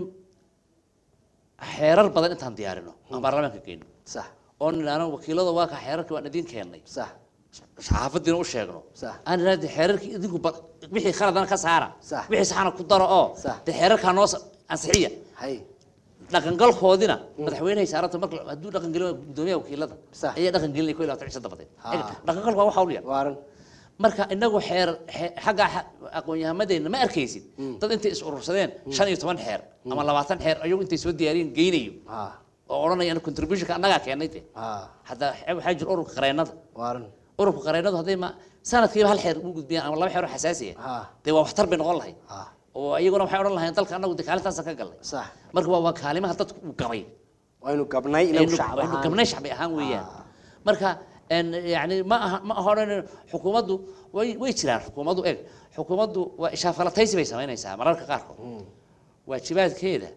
xeerar badan intaan diyaarino aan baarlamaanka geeyno صح oo nilaanan wakiilada waa ka xeerarka waan idin keenay صح saxaafadina u sheegno صح aan raadi xeerarka idinku wixii khaladana ka saara صح wixii saxana ku daro oo صح xeerarka noo ansixiya هاي dhaqangalkoodina madaxweynaha saaranta marka haduu dhaqan geliyo gudoomiyaha wakiilada صح ayaa dhaqan gelinay 12 dabadeed dhaqangalku waa waxa uu leeyahay وارن marka inagu xeer xaga aqoon-yahamadeenna ma arkaysid dad intay is urursadeen 15 xeer ama 20 xeer ayuu intay soo diyaariyeen geynayo oo oranayaan contribution ka anaga keenay hada waxa jir ururka qareennada وارن ururka qareennadu haday ma sanadkiiba hal xeer u gudbiyaan ama laba xeer oo xasaasi ah de waa waxtar bay noqon lahayd oo ayaguna waxay oran lahayn dalka anagu dekaalintaas ka galay صح marka waa kaalimaha dadku u gabay وينو قبناي إلى شعب inuu gabnay shacbi ahaan weeyaan marka يعني ما هورن حكومته way jiraan xukuumaddu eeg xukuumaddu waa ishaafalatays bay sameynaysaa mararka qaarkood waajibaadkeeda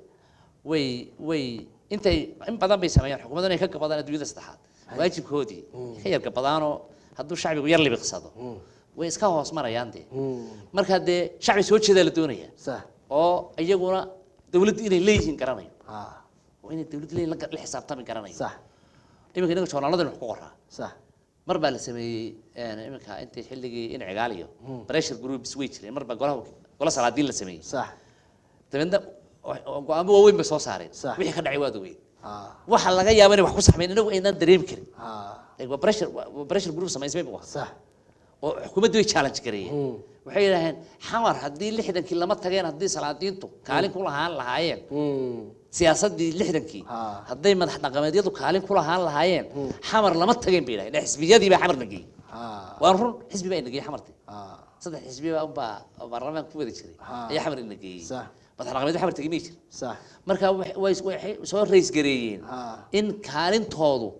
way intay in badan bay sameeyaan xukuumaddu inay ka gabadaan adduunyada saddexaad waajibkoodii ka yar gabadaanoo hadduu shacbigu yar libiqsado way iska hoos marayaan dee marka dee shacbi soo jeedaa la doonayaa صح oo iyaguna dawladdu inay leeyihiin garanayo oo inay dawladdu leeyihiin la xisaabtami garanayo صح iminka inaga joornaaladan wax ku qoraa صح mar baa la sameeyay iminka intii xilligii in cigaaliyo pressure groups way jireen mar baa golaha salaadiin la sameeyay صح dabenda go'aamo waaweyn bay soo saareen wixii ka dhacay waa dawey waxa laga yaabaa inay wax ku sameeyeen inagu aynaan dareemi karin waa pressure group sameysay baa صح oo xukuumaddu way challenge gareeyeen waxay yiraahdeen xamar haddii 60kii lama tageen haddii salaadiintu kaalin ku lahaayeen siyaasadii 60kii hadday madax dhaqameedyadu kaalin ku lahaayeen xamar lama tageen bay yiraahdeen xisbiyadii baa xamar nagay waa run xisbi baa nagay xamartii saddex xisbi baa baarlamaanka ku wada jiray ayaa xamar nagay صح madax dhaqameedyadu xamar tagay ma jir صح marka way soo rays gareeyeen in kaalintoodu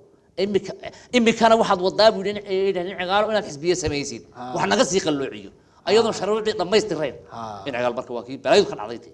imikana waxaad wadaa buu yidhahdeen cigaalo inaad xisbiye samaysid wax naga sii qalloociyo ayadoon shuruucdii dhammaystireen in cigaal marka waa kii balaayadu ka dhacday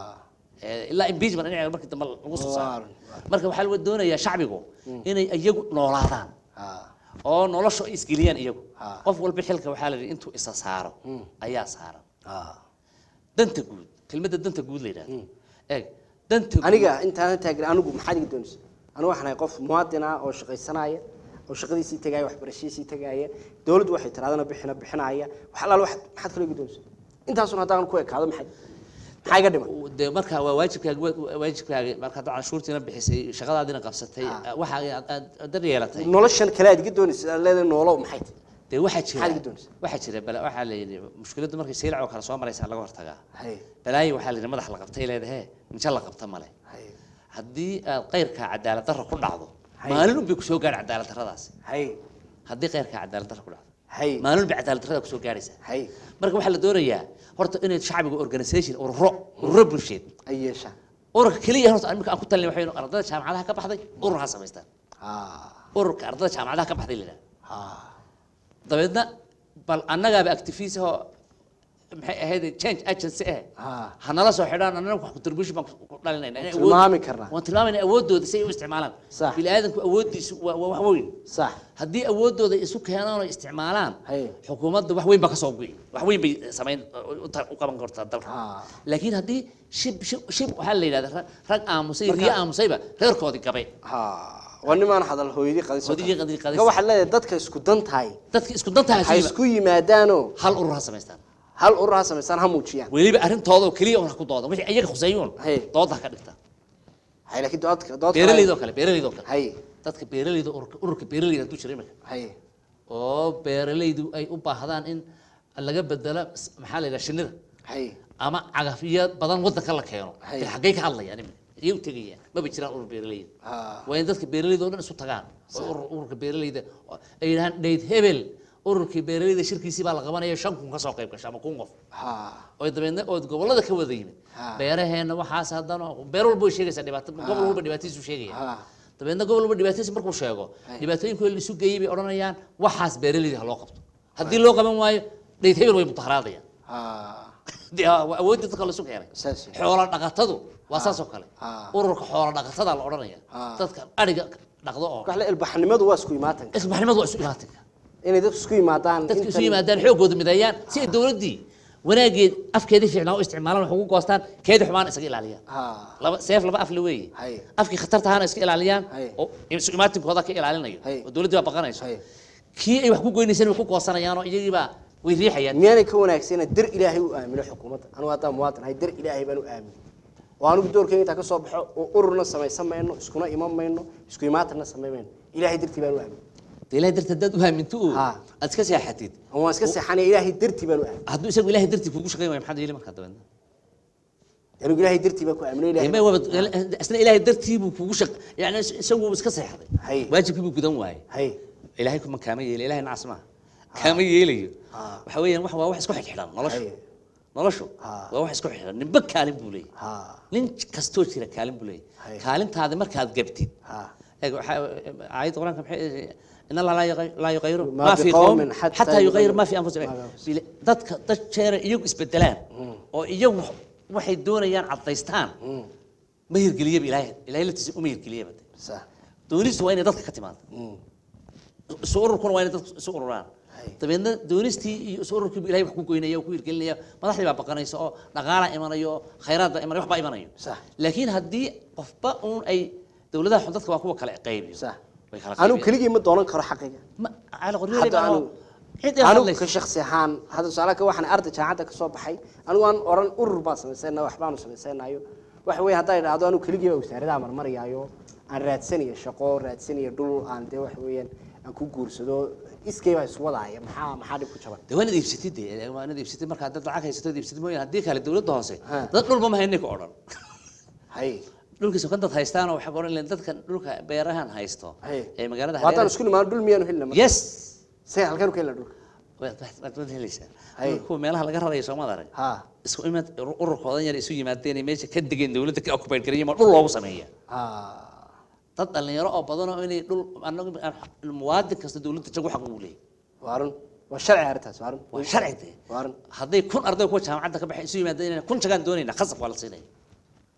ilaa impeachment in cigaal markii dambe lagu soo saaro marka waxaa laga doonayaa shacbigu inay iyagu noolaadaan oo nolosha ay isgeliyaan iyagu Ha. qof walba xilka waxaa la yidhi intuu isa saaro ayaa saaran ah danta guud kelmadda danta guud la yidhahdo eeg danta guud aniga intaan taagan anigu maxaad iga doonaysaa anigu waxaan ahay qof muwaadin ah oo shaqaysanaya oo shaqadiisii tagaya waxbarashadiisii tagaya dawladdu waxay tiraadana bixinaya wax alla maxaad kale iga doonaysaa intaasuna haddaan ku ekaado maxay iga dhiman de marka waa waajibkaaga marka aad canshuurtiina bixisay shaqadaadina qabsatay waxa aad daryeelatay noloshan kale aad iga doonaysaa leedahay noolow maxay de Maxaad iga doonaysaa? waxaa jira bala waxaa la yidhi mushkiladdu markay saylac oo kale soo maraysaa laga hortagaa hay balaayi waxaa la yidhi madax la qabtay leedahay inja la qabta male hay haddii aad qayrka cadaalad darro ku dhacdo Hay. maalin unbay kusoo gaadhi cadaalad darradaasi hay haddii qayrka cadaalad darro ku dhacdo hay maalin unbay cadaalad darrada kusoo gaadhaysaa hay marka waxaa la doonayaa horta inay shacbiga organisation ururo bulsheed ay yeeshaan ururka keliya horta imika aan ku talinay waxay ardada jaamacadaha ka baxday urur ha samaystaan ururka ardada jaamacadaha ka baxday la yidhaha dabeedna bal annagaaba activist oo maxay ahayd change agency hanala soo xidhaan annana wax contribution baan ku dhalinayna tilmaami karnaa. waan tilmaamayna awoodooda si ay u isticmaalaan Sax. bini'aadanku awoodiisu waa wax weyn sax haddii awoodooda isu keenaan oo isticmaalaan Hay. xukuumadda wax weyn baa ka soo go'i wax weyn bay samayn u qaban kartaa dalka laakiin haddii shib waxaa la yidhahdaa rag aamusay riyo aamusayba reerkoodii gabay ha waa nimaan hadal hooyadii qadiso Hooyadii qadiso. ga waxaad leedahay dadka isku dantahay dadka isku dantaha ha isku yimaadaanoo hal urur ha samaystaan hal urur ha samaystaan ha muujiyaan weliba arrintooda oo keliya una ku dooda wixii iyaga khuseeyuun Hay. dooda ka dhigta hay laakiin doodka beeraleyda oo kale hay dadka beeraleyda ururka beeraleyda hadduu jira imika hay oo beeraleydu ay u baahdaan in laga bedelo maxaa la yidhaha shinnida hay ama cagafiyo badan waddanka la keeno Hay. dee xaggay ka hadlayaan imika iyay u tegayaan maba jiraan urur beeraleyda waa in dadka beeraleyda oo dhan isu tagaan oo ururka beeraleyda ay yidhahaan dheyd hebel ururkii beeraleyda shirkiisii baa la qabanaya 5,000 ka soo qayb gashay ama 1,000 qof ha oo dabeedna oo gobolada ka wada yimid Ha. beeraheena waxaas haddana beer walba way sheegaysaa dhibaato gobol walba dhibaatadiisu sheegaya ha dabeedna gobol walba dhibaatadiisa markuu sheego Hay. dhibaatooyinka la isu geeyay bay odhanayaan waxaas beeraleyda ha loo qabto haddii loo qaban waayo dheyd hebel way mudaharaadayaan ha dee waa awoodii dadka la isu keenay saas xoola dhaqatadu waa saas oo kale Ha. ururka xoola dhaqatada la odhanaya Ha. dadka ariga dhaqdo oo wax la ilbaxnimadu waa isku imaatanka isbaxnimadu waa isu imaatinka inay dadku isku yimaadaan dadka isu yimaadaan xoogooda mideeyaan si ay dowladdii wanaageed afkeedii fiicnaa u isticmaalaan wax ugu goostaan keedii xumaan isaga ilaaliyaan ha seef laba af la weeye Hay. afkii khatarta ahaana iska ilaaliyaan Hay. oo isu imaatinkooda ka ilaalinayo Hay. oo dowladdii baa baqanayso Hay. kii ay wax ku goynayseen way ku goosanayaan oo iyagiibaa way riixayaan miyaanay ka wanaagsanaa dar ilaahay u aamino xukuumadda anigu haddaan muwaadin ahay dar ilaahay baan u aamin oo anigu doorkayga intaa ka soo baxo oo ururna samaysan mayno iskuna iman mayno isku imaatanna samayn mayno ilaahay dartii baan u aamin dee ilaahay darteed haddaad u haaminto oo Ha. aad iska seexatid oo waan iska seexanaya ilaahay dartii baan u aamin hadduu isagu ilaahay dartii kuugu shaqayn waayo maxaad yeeli markaa dabeedna anigu ilaahay dartii baan ku aamino ilaahay ma waba isna ilaahay dartii buu kuugu shaq yani isagu iska seexday Hay. waajibkii buu gudan waayey hay ilaahay kuma kaama yeelo ilaahay nacas maaha kaama yeelayo Ha. waxa weeyaan waa wax isku xidhan noloshu Hay. noloshu Ha. waa wax isku xidhan ninba kaalin buu leeyahay ha nin kastoo jira kaalin buu leeyahay Hay. kaalintaada markaad gabtid ha aayadda quraanka maxay in Allah laa yughayyiru Ma ma fi biqawmin qawmin hatta hatta yughayyiru ma fi yughayyiru anfusihim dadka dad jeer iyagu isbedelaan oo iyagu waxay doonayaan cadaystaan ma hirgeliyaba ilaahay laftiisa uma hirgeliyaba sa doonistu waa inay dadka ka timaado isu ururkuna waa inay dadku isu ururaan Hay. dabeedna doonistii iyo isu ururkii ilaahay wax ku goynaya oo ku hirgelinaya madaxdii baa baqanaysa oo dhaqaala imanayo khayraad baa imanayo wax baa imanayo Sax. laakiin haddii qofba uun ay dowladaha xun dadka waa kuwa kale qaybiyo sa way kala anigu qaybiyaan. keligii ma doonan karo xaqiga ما على قرية hadda لأنه anigu عيد anigu يخلص ka shakhsi ahaan hadda su'aalaha waxaan arday jaamacadda ka soo baxay anigu aan oran urur baan samaysanayo wax baan samaysanayo waxa weeye hadday dhacdo anigu keligii baa wasaaradaha marmarayaayo aan raadsanayo shaqo raadsanayo dhul aan dee wax weeyaan aan ku guursado iskay baa iswadaaya maxaa dhib ku jaban دوان دي بستي دي وانا دي بستي مركز دد لعك هيستو دي بستي موين هديك على الدولة هوسي ها. دد دول ما هينك أوران hay دول كيسو كنت هايستان أو حقورن لأن دد كان دول كبيرهان هايستو Hay. إيه مقالة waataan isku nimaan dhul miyaanu helna marka يس say halkan ku helna dhul ما تهليش Hay. هو مالها لقى رأي سو ما داري ha isku imad urur qodan yar isu yimaadeen meesha ka degeen dawladda ka occupy gareeyay ma dhul loogu sameeyay ha dad dhalinyaro oo badan oo inay dhul anagu muwaadin kasta dawladda jago xaq u leeyahay waarun waa sharci arrintaas waarun waa sharci waarun hadday kun arday ku jaamacadda ka baxay isu yimaadeen inay kun jagaan doonayna khasab waa la siinaya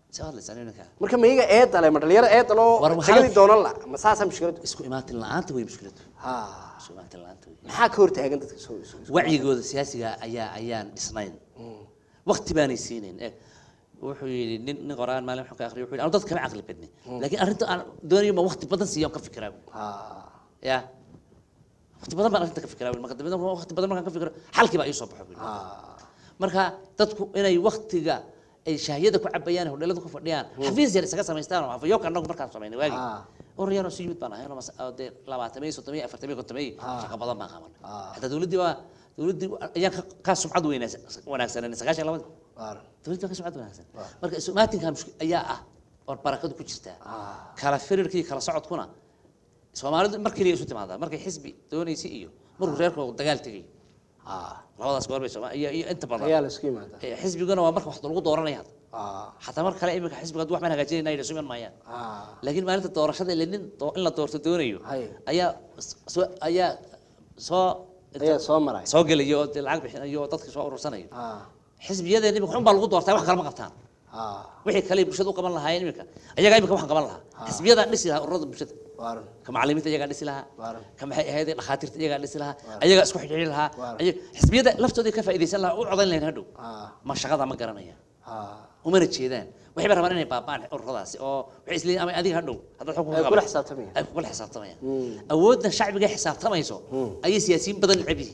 سؤال لساني نكا marka ma iyaga eedale ma dhalinyaro eedalo War ma tagadi hal- doonan la ma saasa mushkiladu اسكو إماتة الآن توي مشكلة ha اسكو إماتة الآن توي maxaa ka hortaagan dadka soo وعيجود السياسي أيان إسنين وقت باني سنين إيه وحي نقران ما لهم حكي آخر وحي أنا ضد كم عقل بدني لكن أنت أنا دوني ما وقت بدن سيام كفكرة ha يا وقت بدن ما أنت كفكرة المقدمة وقت بدن ما كفكرة حالك بقى يصبح ha marka dadku inay waqtiga ay shaahiyada ku cabayaan hawlada ku fadhiyaan xafiis yar isaga sameystaan oo hafayo kan nagu markaan sameynay waagi oo riyano sii mid baan ahay oo 20 30 40 shaqo badan baan qaban hada dawladii ayaa ka sumcad wanaagsan sagaashan labada dawladii ka sumcad wanaagsan marka ismaatinka ayaa ah oo barakadu ku jirta kala firirkii kala socodkuna Soomaalidu markii isu timaada markay xisbi doonaysi iyo markuu reerkooda dagaal tagay labadaas goor bay Soomaaliya iyo inta badan ayaa la isku yimaada xisbiguna waa marka wax lagu dooranaya حتى مرة كلا إمك حسب قد واحد منها جاي نايل سوين مايان لكن ما أنت الدورة شذا اللي إلا دورة دونيو أيا سو مراي سو قال يو العقب يو تذكر سو رسنا يو حسب يده اللي بيكون بالغ دورة واحد كلام قبطان وحي كلام بشدو قبل لها هاي إمك أيا جاي بيكون واحد قبل لها حسب يده نسي لها الرد بشد كم علميت أيا قاعد نسي لها كم هذه الخاطر أيا قاعد نسي لها أيا اسكو حجي لها أيا حسب يده لفته دي كفى إذا سلا وعضين لين هدو ما شغلها ما قرنيا ومن الشيدان وحبي ربنا إني بابان الرضاس أو بحيث لي أما أدي هدو هذا الحكم كل حساب تمية كل حساب تمية أودنا الشعب جاي حساب تمية سو أي سياسيين بدل العبي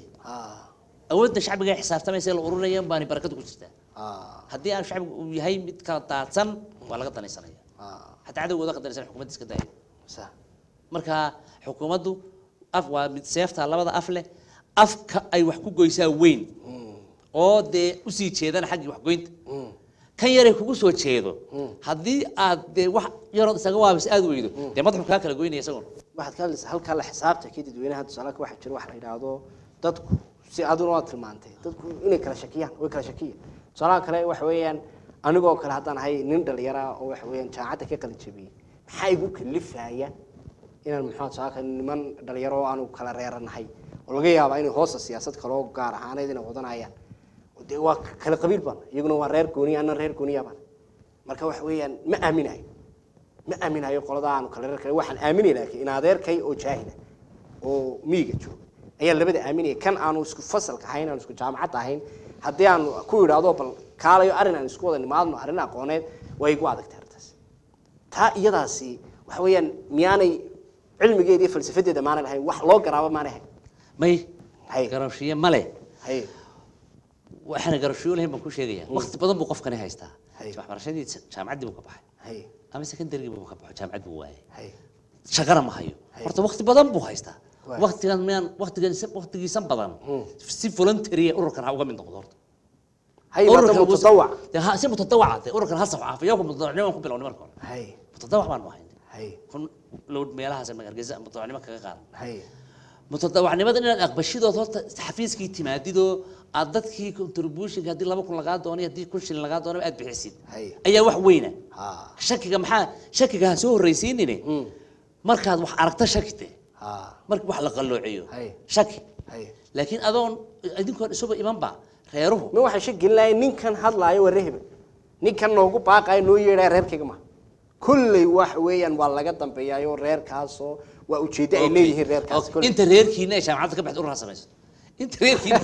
أودنا الشعب جاي حساب تمية سيل القرون يوم باني بركته كشتا هدي أنا الشعب يهاي متكاتسن ولا قطني سنة حتى عدو وذاك درس الحكومة تسكتها صح مركها حكومته أفوا متسيفت على بعض أفله أفك أي وحكو جيسا وين oo de u sii jeedana xaq wax goynta kan yare kugu soo jeedo hadii aad de wax yar isaga waabis aad weydo de madaxu ka kala goynaya isagoon waxaad ka leeyahay halka la xisaabta kadib weynaha tusaalaha waxa jira wax la yiraahdo dadku si aad u tilmaantay dadku inay kala shakiyaan way kala shakiyaan tusaalaha kale wax weeyaan anigoo kale hadaan ahay nin dhalinyaro oo wax weeyaan jaacada ka qalin jabiyay maxay igu kalifaya inaan maxaa tusaalaha niman dhalinyaro oo aanu kala reeranahay oo laga yaabo inay hoos siyaasad kale oo gaar ahaaneed inay wadanayaan de waa kala qabiil baan iyaguna waa reer gooni aan reer gooni baan marka wax weeyaan ma aaminayo qoladaan kala reer kale waxaan aaminay laakiin in adeerkay oo jaahila oo miiga jooga ayaa labada aaminay kan aanu isku fasalka ahayn aan isku jaamacad ahayn hadii aan ku yiraahdo bal kaalayo arin aan isku wada nimaadno arin aqooneed way igu adagtahay taas taa iyadaasi wax weeyaan miyaanay cilmigeedii falsafadeeda maana lahayn wax loo garaabo maana may garashiye male hay waxana garashiyo leh ma ku sheegayaan waqti badan buu qofkani haystaa waxbarashadii jaamacadii buu ka baxay ama secondary buu ka baxay jaamacad buu waayay shaqana ma hayo horta waqti badan buu haystaa waqtigiisan badan si voluntary ururkan ha uga mid noqdo horta hay mutadawع ha si mutadawع ururkan ha saxaa fiyaku mutadawacnimo ku bilowna marka hore hay mutadawع baan wahay hay kun load meelahaas ma argaysa mutadawacnimo kaga qaad hay mutadawacnimada inaad aqbashidood horta xafiiskii timaadido aad dadkii contribution hadii 2 laga doonay hadii 1 shilin laga doonay aad bixisid ayaa wax weyn shakiga maxaa shakiga soo horeysiinine markaad wax aragta shakite marka wax la qalloociyo shaki laakiin adoon idinkoon isuba iman ba reeruhu ma waxa shaki laay ninkan hadlaayo wareehba ninkan noogu baaqay noo yeeray reerkayga ma kullay wax weeyaan waa laga dambeeyayo reerkaas oo waa ujeedo ay leeyihiin reerkaas kullay inta reerkiina jaamacadda ka baxd urur sameeyay inta reerkiina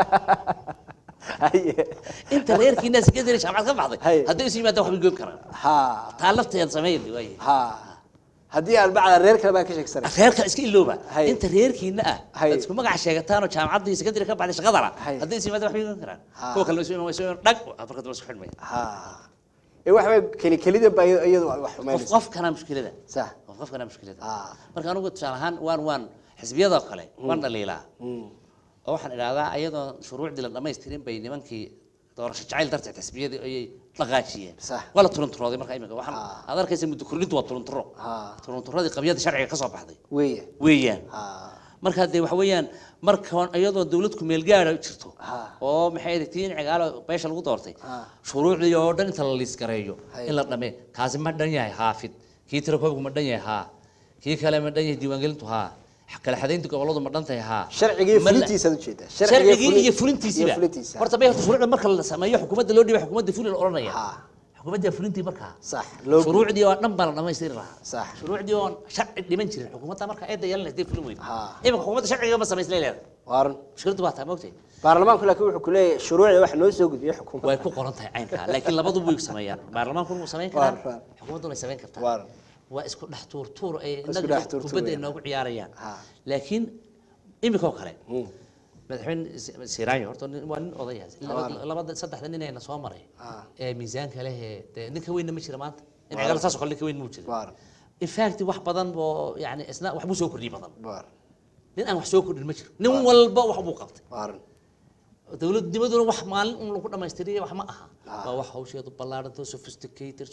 انت غير كي الناس قدر يشعب على بعض هذا يسمى ما دوخ بيقول كرام ها تعلمت يا زميل وي ها هدي البعض الرير كلا باكش اكثر الرير كلا اسكي لوبا انت رير كي نا اسكو مقع شيغتان جامعه سكندري ka baxday shaqadara hadii si madax bixin karaan kuwa kale way soo dhag afarkad wasku xidmay ha ee wax way kelida baa iyadu wax xumeeyay qof kana mushkilada sax qof kana mushkilada marka anigu tusaalahan waan xisbiyada kale waan dhaliilaa oo waxaan ilaadaa ayadoo shuruucdii la dhamaystirin bay nimankii doorasho jacayl darteed xisbiyadii ay dhaqaajiyeen wala turunturooday marka imika waxaan aad arkaysa muddo kordhintu waa turunturadii qabyada sharciga ka soo baxday weeyaan marka hadee waxa weeyaan markaan ayadoo dawladku meel gaar ah jirto oo maxay tiin cigaalo beesha lagu doortay shuruucdii oo dhan inta la liis gareeyo in la dhamay kaasi ma dhan yahay haafid kii tiro koob ma dhan yahay kii kale ma dhan yahay diiwaangelintu kala xadeynta goboladu ma dhantay sharciga fulintiisa u jeeda sharciga iyo fulintiisa horta bay shuruucda marka la sameeyo xukuumadda loo dhibay xukuumadda fulin oranaya xukuumadda fulintii markaa صح shuruucdii oo dhan baa la dhamaystiri lahaa صح shuruucdii oo sharci dhiman jirin xukuumadda markaa eedda yeelan lahayd fulin weyn ها iminka xukuumadda sharciga ma samaysay leedahay وارن mushkiladu waa taa moogtay baarlamaanku laakiin wuxuu ku leeyahay shuruucda wax noo soo gudbiyo xukuumadda way ku qoran tahay caynka laakiin labadu way sameeyaan baarlamaanku wuu sameyn karaa xukuumaddu way sameyn kartaa وارن waa isku dhex tuur ay Isku dhex tuur kubadda tuurayaan. inoogu ciyaarayaan ها laakiin iminka oo kale madaxweyne Siraayo horta waa nin odayaas labada saddexda nin ayna soo maray ee miisaanka leh ee ninka weyn ma jira maanta in ciyaar saas oo kale ninka weyn ma jiro وارن in fact wax badan oo yani isna wax buu soo kordhiyay badan وارن nin aan wax soo kordhin ma jiro nin walba wax buu qabtay وارن dawladnimaduna wax maalin un lagu dhamaystiriyo wax ma aha waa wax hawsheedu ballaaranto sophisticated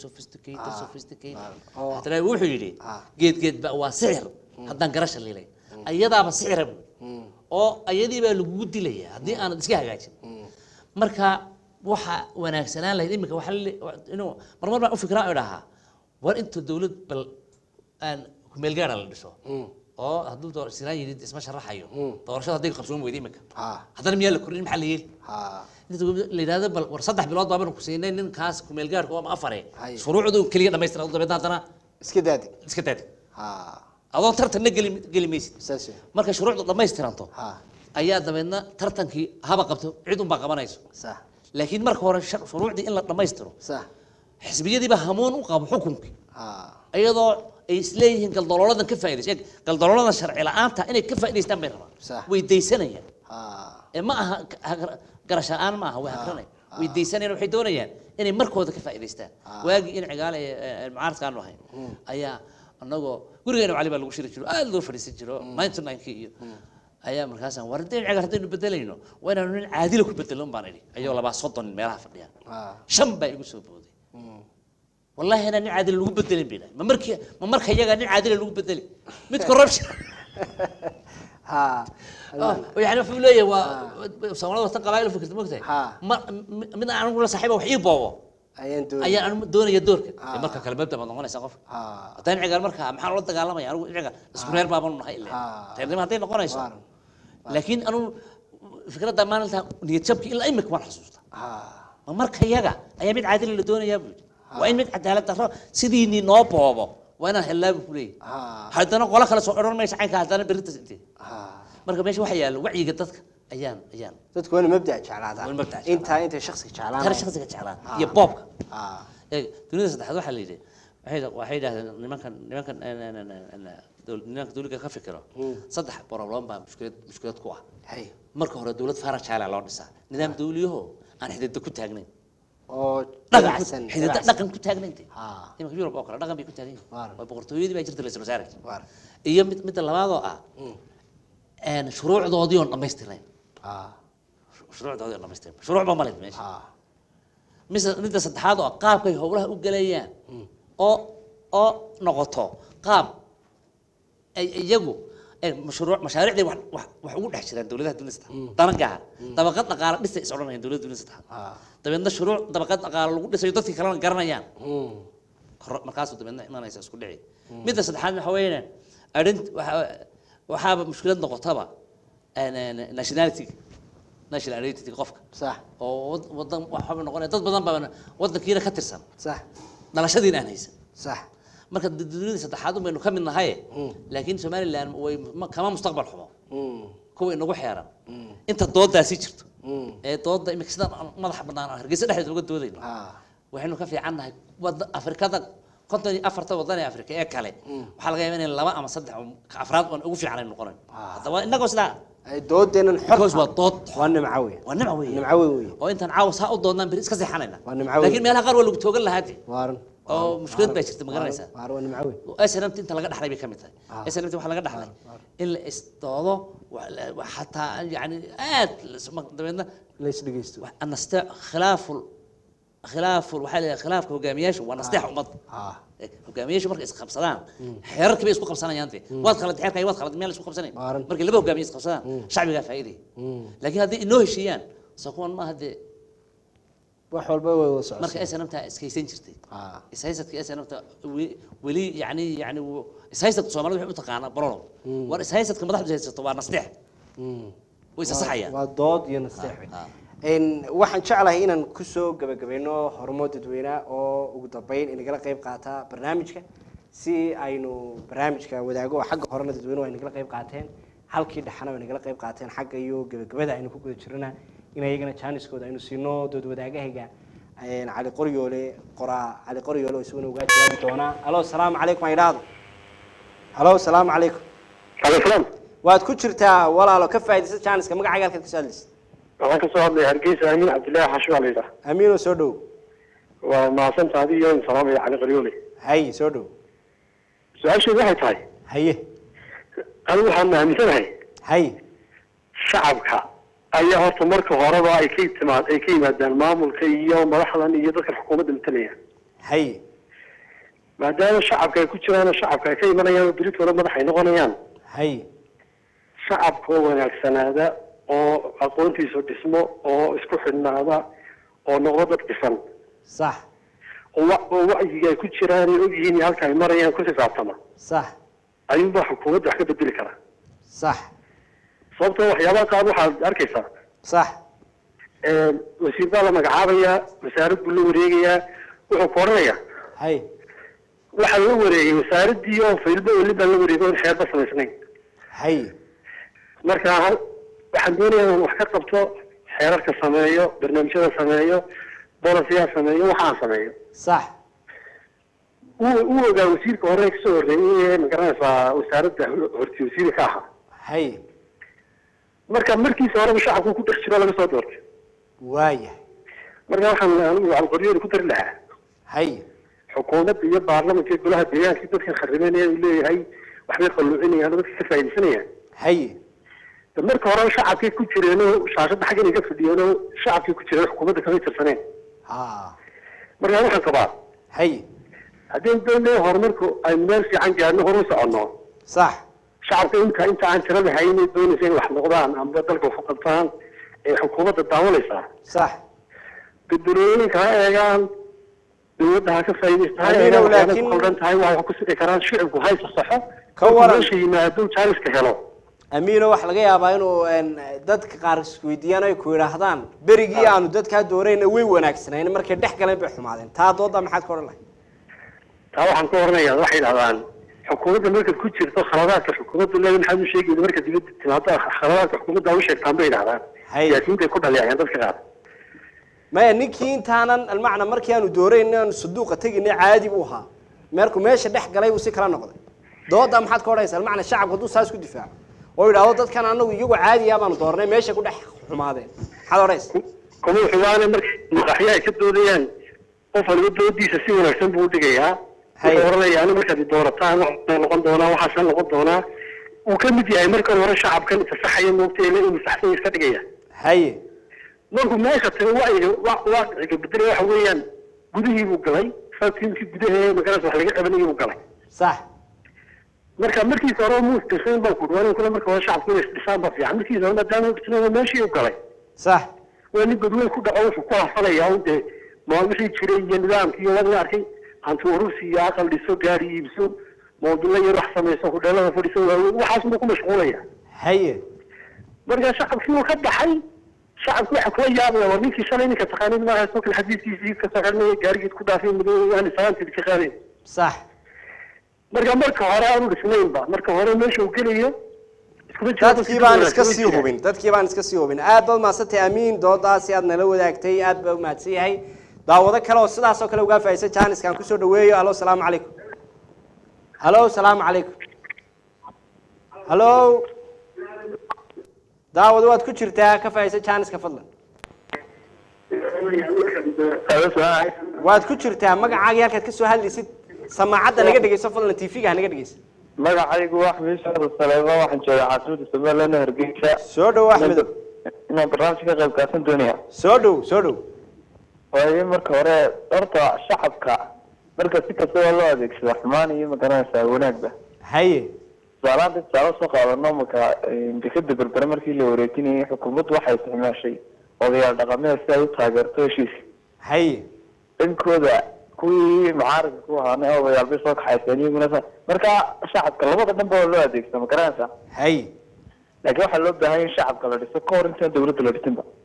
haddana wuxuu yidhi geed ba waa sixir haddaan garasha liilay ayadaaba sixira buu oo ayadii baa lagugu dilaya haddii aanad iska hagaajin marka waxa wanaagsanaan lahayd iminka waxa inuu marmar baan u fikraa oo dhahaa war inta dawlad bal aan kumeel gaara la dhiso oo hadduu Siraayo yidhi isma sharaxayo doorashada hadday qabsoon weyday iminka haddana miyaa la kordhin maxaa la yeeli inta la yidhaahdo bal war 3 bilood baa baan ku siinay ninkaas kumeel gaarka oo afare shuruucdu kaliya dhamaystiran dabeedna haddana iska daadi adoo tartan geli maysid saasi marka shuruucdu dhamaystiranto ayaa dabeedna tartankii haba qabto cid un baa qabanayso صح laakiin marka hore shuruucdii in la dhamaystiro صح xisbiyadiiba hamoon u qabo xukunkii iyadoo ay isleeyihiin galdalooladan ka faa'iideysan galdalooladan sharci la'aanta inay ka faa'iideystaan bay rabaan way deysanayaan ma aha garashaan ma aha way hakranay way deysanayaan waxay doonayaan inay markooda ka faa'iideystaan waagi in cigaal ay mucaaradkaan ahayn ayaa anagoo gurigeena cali baa lagu shiri jiro aad loo fadhiisan jiro 99 iyo ayaa markaasaan warday cigaal hadaynu bedelayno waa inaanu nin caadil ku bedelo baan idhi ayuu 230 meelaha fadhiyaan shan baa igu soo booday والله أنا نعادل اللي بدلين بينا ما مركي يجا نعادل اللي بدلين متكررش ها يعني في ولاية وصورنا وسط قبائل فكرة مكتة من أنا أقول صاحبه وحيد بابا أي أنا دون يدورك مركا كلمة بدأ من سقف تاني عقال مركا محل رد قال ما يعني عقال سكرير بابا من هاي اللي تاني ما تين نقول يسوع لكن أنا فكرة دمان لها نيتشبك إلا أي مكان حسوسته ما مركا يجا أي ميت عادل اللي دون يبي وين ميت عدالة ترى سيديني نو بابا وأنا هلا بقولي هذا أنا قلا خلاص أورون ما يسعين كهذا أنا بريت سنتي مركب ماشي وحيا وعي قدتك أيام تدك وين مبدأ شعلات أنت شخصك شعلات ترى شخصك شعلات يا بابك تريد صدق واحد اللي واحد نمكن أنا دولة كفكرة صدق برامج بقى مشكلة قوة مركب هو الدولة فارق شعلة على النساء نظام دولي هو أنا حدد كنت هجنين dhagaxsan dhaqan ku taagnayntii imika Yurub oo kale dhaqan bay ku taagnayn waa boqortooyadii baa jirtay ra'iisul wasaare iyo mid labaad oo ah shuruucdoodii oo dhameystirnay shuruucdoodii oo dhameystirnay shuruuc ba malid meesha mid saddexaad oo qaabkay howlaha u galayaan oo noqoto qaab ay iyagu مشاريع دي وحقول حشرين دولتها دولتها طبقة طبقات نقارة لسه يسألون عن دولة دولتها طب عندنا شروع طبقات نقارة لسه يضطر كلام قرنا يان مركز وتبنا ما نيساس كل عيد متى صدحنا حوالينا أرنت وحاب مشكلة نقطة أنا ناشناليتي قفك صح ووضن وحاب نقول ضد بدن وضن كيرا كتر سنة صح نلا شدينا هنيس صح marka dadweynaha saddexaad uma ka mid nahay laakiin Soomaaliland way kama mustaqbal xumo kuwa inagu xeeran inta doodaasi jirto ee dooda imika sida madax banaan Hargeysa dhexdeeda uga doodayno waxaynu ka fiicannahay wada Afrikada konton afarta wadan ee Afrika ee kale waxa laga yaabaa in laba ama saddex afraad oo ugu fiican ay noqonayno hadaba inagu sida ay doodeenan xorkoos waa dood waa nimcawi oo intaan caawas ha u doodnaan bir iska seexanayna laakiin meelaha qaar waa lagu toogan lahaatay oo mushkilad baa jirta ma garanaysaa waa nimcawi SNMT inta laga dhaxlay bay kamid tahay SNMT waxa laga dhaxlay in la istoodo xataa yani aad dabeedna la isdhageysto anasta khilaaf waxa la khilaafka hogaamiyaashu waa nasteex ummad hogaamiyaashu markay is qabsadaan xeerarka bay isku qabsanayaan waad khalad xeerka waad khalad meel isku qabsanay markay laba hogaamiye is qabsadaan shacbiga faa'iiday laakiin haddii inoo heshiiyaan sakuwan ma hadee wax walba way wada socon marka SNMT iskaysan jirtay isaysadka SNMT wali yani isaysadka Soomaalidu waxay u taqaanaa barolo war isaysadka madaxdu haysato waa nasteex way saxayaan waa dood iyo nasteex waxaan jeclahay inaan kusoo gabagabayno horumar dadweyne oo ugu dambeyn inagala qayb qaata barnaamijka si aynu barnaamijka wadaago oo xagga horena dadweynuhu ay nagala qayb qaateen halkii dhaxana ay nagala qayb qaateen xagga iyo gabagabada aynu ku guda jirnaa in ayagana jaaniskooda aynu siino dood wadaagahayga cali qoryoole cali qoryoole oo isaguna uga jawaabi doona alo salaamu calaykum aydaado alo salaamu calaykum salaam waad ku jirtaa walaalo ka faa'iidaysa jaaniska magacaaga halkaad ka soo hadlaysa waxaan ka soo hadlay hargeysa amiin cabdillaahi xashu baa la yidhaha amiino soo dhow waa mahadsantaha adiyo in salaamaya cali qoryoole haye soo dhow su-aasheedu waxay tahay haye anigu waxaan aaminsanahay haye shacabka ayaa horta marka horeba ay ka yimaadaan maamulka iyo madaxdan iyo dadka xukuumadda matalaya haye maadaama shacabka ay ku jiraan shacabka ay ka imanayaan oo beritooda madax ay noqonayaan haye shacabka oo wanaagsanaada oo aqoontiisu dhismo oo isku xidhnaada oo noqdo dad dhisan صح oo wacyiga ay ku jiraan ay ogyihiin halka ay marayaan ku xisaabtama صح ayuunbaa xukuumadda wax ka bedeli kara صح sababtoo waxyaabaha qaar waxaad arkaysaa صح wasiir baa la magacaabayaa wasaarad buu la wareegayaa wuxuu ku odhanayaa hay waxaa la wareegay wasaaraddii oo faylba weli baa la wareegay oon xeerba samaysnayn hay marka waxaan doonayaa inaan wax ka qabto xeerarka sameeyo barnaamijyada sameeyo bolisiyaa sameeyo waxaan sameeyo صح uu ogaa wasiirka hore kasoo horreeyay magaranaysaa wasaaradda horti wasiiri ka ahaa hay marka markiisa horeba shacabku ku dhex jiro laga soo doortay وايه marka waxaan anigu alqoryoon ku dari lahaa hay xukuumadda iyo baarlamaanka golaha deegaanka dadka kharibanaya uu leeyahay waxbay qalluucinayaan dadka ka faa'iideysanayaan hay marka hore shacabkay ku jireen oo shaashada xaggan ay ka fadhiyeen oo shacabkay ku jireen xukuumadda kama tirsaneen ha marka waxaan qabaa hay haddii dowladda horumarku ay meel fiican gaarno horu soconno صح shacabka inta aan tirada haynin doonaysa in wax noqdaan ama dalka wax u qabtaan ee xukuumadda daawanaysaa صح beddelooyinka ha eegaan dowladda ha ka faa'iidaystaan laakiin qaldan tahay waxa ku sii karaan shicibku hay saxo ka waran meesha yimaado jaaliska helo amiino wax laga yaabaa inuu dadka qaar isweydiiyaan ay ku yiraahdaan berigii aanu dadka doorayna way wanaagsanayeen markay dhex galeen bay xumaadeen taa dooda maxaad ka oran lahayd taa waxaan ka oranayaa waxay yidhahdaan xukuumadda markaad ku jirto khaladaadka xukuumadda leedahay maxaad u sheegaysaa marka dibadda timaado khaladaadka xukuumadda u sheegtaan bay yidhahdaan siyaasiyiinta ay ku dhaleecayaan dadka qaar maya ninkii intaanan almacna markii aanu doorayna aanu saduuqa teginay caadi buu ahaa meerku meesha dhex galay uu si kala noqday dooda maxaad ka odhanaysaa almacna shacabku hadduu saas ku difaaco oo yidhaahdo dadkan anagu iyagu caadiya baanu doornay meesha ku dhex xumaadeen maxaad odhanaysaa kuma xumaane markii madaxya ay ka doodayaan qof waliba doodiisa si wanaagsan buu u dhigayaa wuxuu oranaya anigu markaad doorataan waxaan noqon doonaa waxaasaan noqon doonaa uu ka mid yahay markan hore shacabkan isasaxaya moogtay inuu saxsan iska dhigaya haye markuu meesha tago waaciga bedelay waxa weeyaan gudihii buu galay tiimkii gudahee magaras wax laga qabanayay buu galay صح marka markiisa hore muu istirsayn baan ku dhawaan kule marka hore shacabku inay isdhisaan baa fiican markiisa hore maadaama istirsayn meeshii uu galay صح waa nin godweyn ku dhaco wuxuu ku hafanayaa un dee wixii jiray iyo nidaamkii iyo wadna arkay hanti urusi iyo aqal dhiso gaari iibso moodula yar wax samayso hudheelada fadhiso waxaas buu ku mashquulaya haye marka shacabkii uu ka baxay shacabku waxa kula yaabaya war ninkii shalay ninka taqaaniin maaha soo kale xadiiskiisii ka soo xirnay gaarigiid ku dhaafay madow yani salaantiid ka qaadeen صح marka hore aanu dhisnaynba marka hore meesha uu gelayo dadkii baan iska sii hubin aad baad maasantay amiin doodaasi aad nala wadaagtay aad baa u mahadsan yahay daawado kale oo sidaas oo kale uga faa'iideysan jaaniskan ku soo dhaweeyo halo salaamu calaykum halo salaamu calaykum halo daawado waad ku jirtaa ka faa'iideysan jaaniska fadlan waad ku jirtaa magacaaga halkaad ka soo hadlaysid samaacadda naga dhegeyso fadlan tv-ga ha naga dhegeyso magacaygu waa axmed sheekh saleema waxaan joogaa caasimada somaliland hargeysa soo dhow axmedow inaan barnaamij ka qayb qaadan doonaya soo dhow waayo marka hore horta shacabka marka si kastaba loo adeegsada xumaan iyo magaranaysaa wanaagba haye tusaalaanta tusaale soo qaadano marka dekada berbere markii la wareejinayay xukuumaddu waxay isticmaashay odayaal dhaqameed si ay u taageerto heshiis haye dhankooda kuwii mucaaradka ku ahaana odayaal bay soo kaxayseen iyaguna marka shacabka labada dhanba waa loo adeegsada magaranaysaa haye laakiin waxaa loo baahan in shacabka la dhiso ka hor intaan dawladda la dhisinba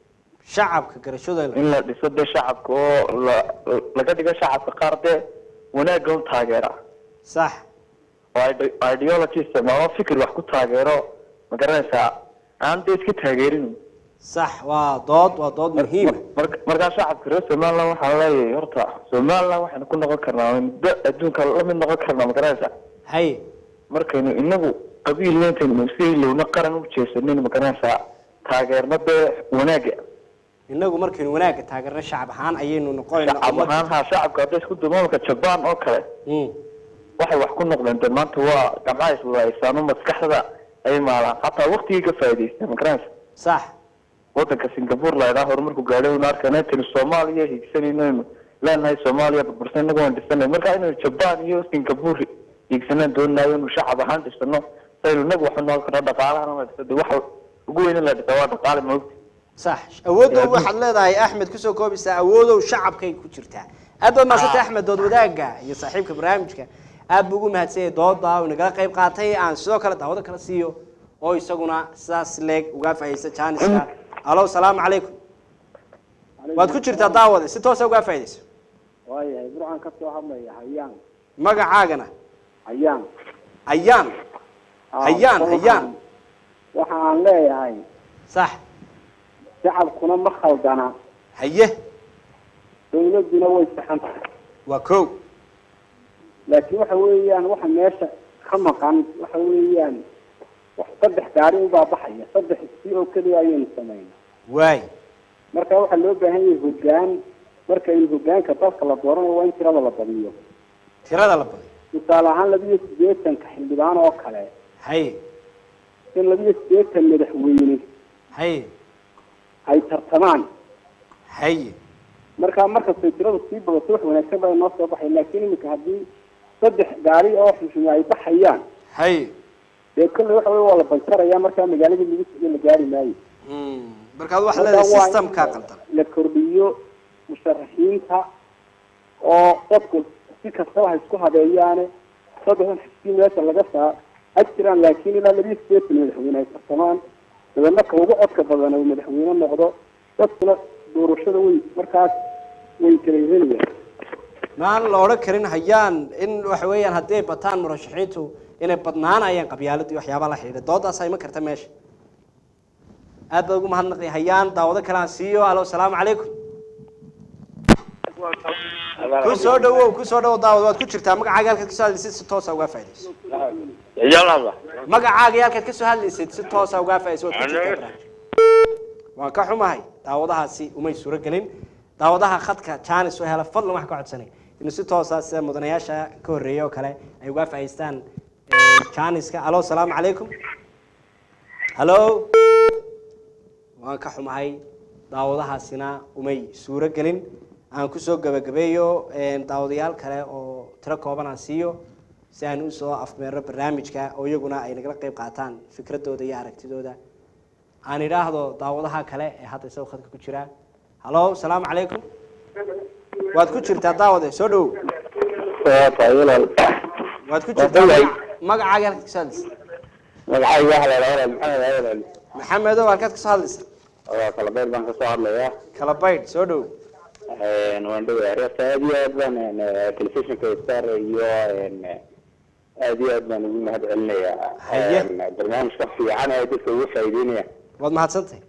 shacabka garashadooda in la dhiso dee shacabka oo laga dhigo shacabka qaar dee wanaagga u taageera sax oo ideology isticmaalo fikir wax ku taageero ma garanaysaa aan dee iska taageerin صح waa dood muhiim markaa shacabka reer Somaliland waxaan leeyahay horta Somaliland waxaan ku noqon karnaa adduunka la mid noqon karnaa ma garanaysaa hay markaynu inagu qabiil leentaynu si lowna qaran u jeesanayno ma garanaysaa taageernada wanaaga inagu markaynu wanaaga taageerno shacab ahaan ayaynu noqonaynaa shacabka hadday isku dumoolka Japan oo kale waxay wax ku noqdeen maanta waa gabdhaha iswadaaysan maskaxda ay maalaan hataa waqtiga faa'iideystaan ma garanaysaa صح waddanka Singapore la yiraahdo horumarku gaadhay una arkana tan Soomaaliya higsanayno leenahay Soomaaliya burbursan inagu aan dhisnay marka inuu Japan iyo Singapore higsanaan doonayo inuu shacab ahaan dhisno saynu nagu wax noo kala dhaqaalaha ma dhisay wax ugu weyn la dhisay waa dhaqaale ma ogti صح awoodo waxaad leedahay Axmed ku soo koobisa awoodo shacabkay ku jirtaa aad ma sita Axmed dood wadaaga iyo saaxiibka barnaamijka aad ugu mahadsanay dooda oo naga qayb qaatay aan sidoo kale daawada kala siiyo oo isaguna sidaas leeg uga faa'iideysan jaaniska alo salaam alaykum waad ku jirtaa daawada si toos ah uga faa'iideyso waayahay burcan ka soo hadlaya hayaan magacaagana hayaan hayaan waxaan leeyahay صح shacabkuna ma khaldana haye dawladuna way saxantahay waa koow laakiin waxa weeyaan waxa meesha ka maqan waxa weeyaan wax saddex gaari u baabaxaya saddex si oo kaliya ayaynu sameynaa waay marka waxaa loo baahan yahay hoggaan marka in hoggaanka dalka la dooranayo waa in tirada la badiyo tusaale ahaan 28 xildhibaan oo kale haye in 28 madaxweyne haye ay tartamaan haye marka tiradu sii badato wax wanaagsan baa noo soo baxay laakiin imika haddii saddex gaari oo xushmay ay baxayaan haye dee kale waxa weeye waa la bankaraya marka magaalada lagu soo la gaari maayo marka waxa la system ka qaldan la kordhiyo musharaxiinta oo dadku si kastaba isku habeeyaan saddexdan xisbi meesha laga saa ajiraan laakiin ilaa 28 madaxweyne ay tartamaan dadna ka ugu codka badan oo madaxweyne noqdo dadkuna doorashada way markaas way kaleeyeen maan la oran karin hayaan in wax weeyaan haday bataan murashaxiintu inay badnaanayaan qabyaaladii waxyaabo la xiriira doodaas ay ma karta meesha aad ugu mahadnaqay hayaan daawada kala siiyo alo salaam alaykum ku soo dhawow daawada waad ku jirtaa magacaaga halka ka soo hadlaysid si toos ah uga faa'iideyso yalla magacaaga halka ka soo hadlaysid si toos ah uga faa'iideyso waad ku jirtaa waan ka xumahay daawadahaasi umay suura galin daawadaha khadka channel soo hela fadlan wax ka codsanay inuu si toos ah sida mudanayaasha ka horeeyay oo kale ay uga faa'iideystaan channelska alo salaam alaykum hello waan ka xumahay daawadahaasina umay suura galin aan ku soo gabagabeeyo daawadayaal kale oo tiro kooban aan siiyo si aan u soo afmeero barnaamijka oo iyaguna ay naga qayb qaataan fikradooda iyo aragtidooda aan iraahdo daawadaha kale ee hadda soo khadka ku jira hello salaam alaykum waad ku jirtaa daawade soo dhaw waad ku jirtaa magacaaga halka ka soo hadlaysa magacayga waxa la yiraahdaa maxamed oo halka ka soo hadlaysa waa kala bayr baan ka soo hadlayaa kala bayr soo dhaw waan dhawahay reerta aad iyo aad baan telefishinka star iyo aad iyo aad baan ugu mahadcelinayaa barnaamijka fiican ee dadka ugu faa'iideynaya waad mahadsantahay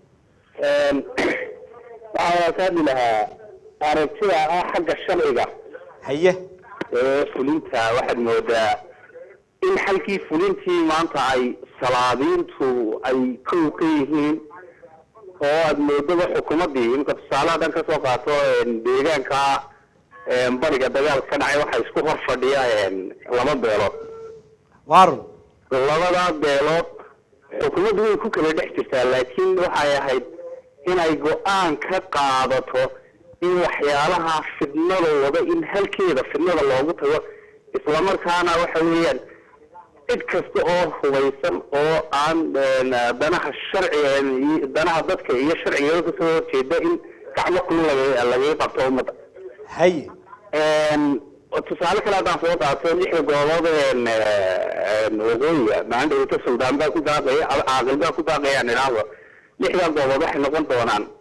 waxaan ka hadli lahaa aragtida xagga sharciga haye fulinta waxaad moodaa in halkii fulintii maanta ay salaadiintu ay kow ka yihiin oo aad moodaba xukuumadii imka tusaalaha dhan ka soo qaato deegaanka bariga dagaal ka dhacay waxay isku hor fadhiyaan laba beelood waarun labada beelood xukuumaddu way ku kala dhex jirtaa laakiin waxay ahayd inay go-aan ka qaadato in waxyaalaha fidnada wada in halkeeda fidnada loogu tago islamarkaana waxa weeyaan cid kasta oo hubaysan oo aan danaha sharciga danaha dadka iyo sharciga ka soo jeeda in gacmo kulul laga qabto umada haye tusaale kale haddaan soo qaato lixda goobood waqooyiga maanta inta suldaan baa ku daaqaya caaqil baa ku daaqayaan idhaahdo lixda goobood waxay noqon doonaan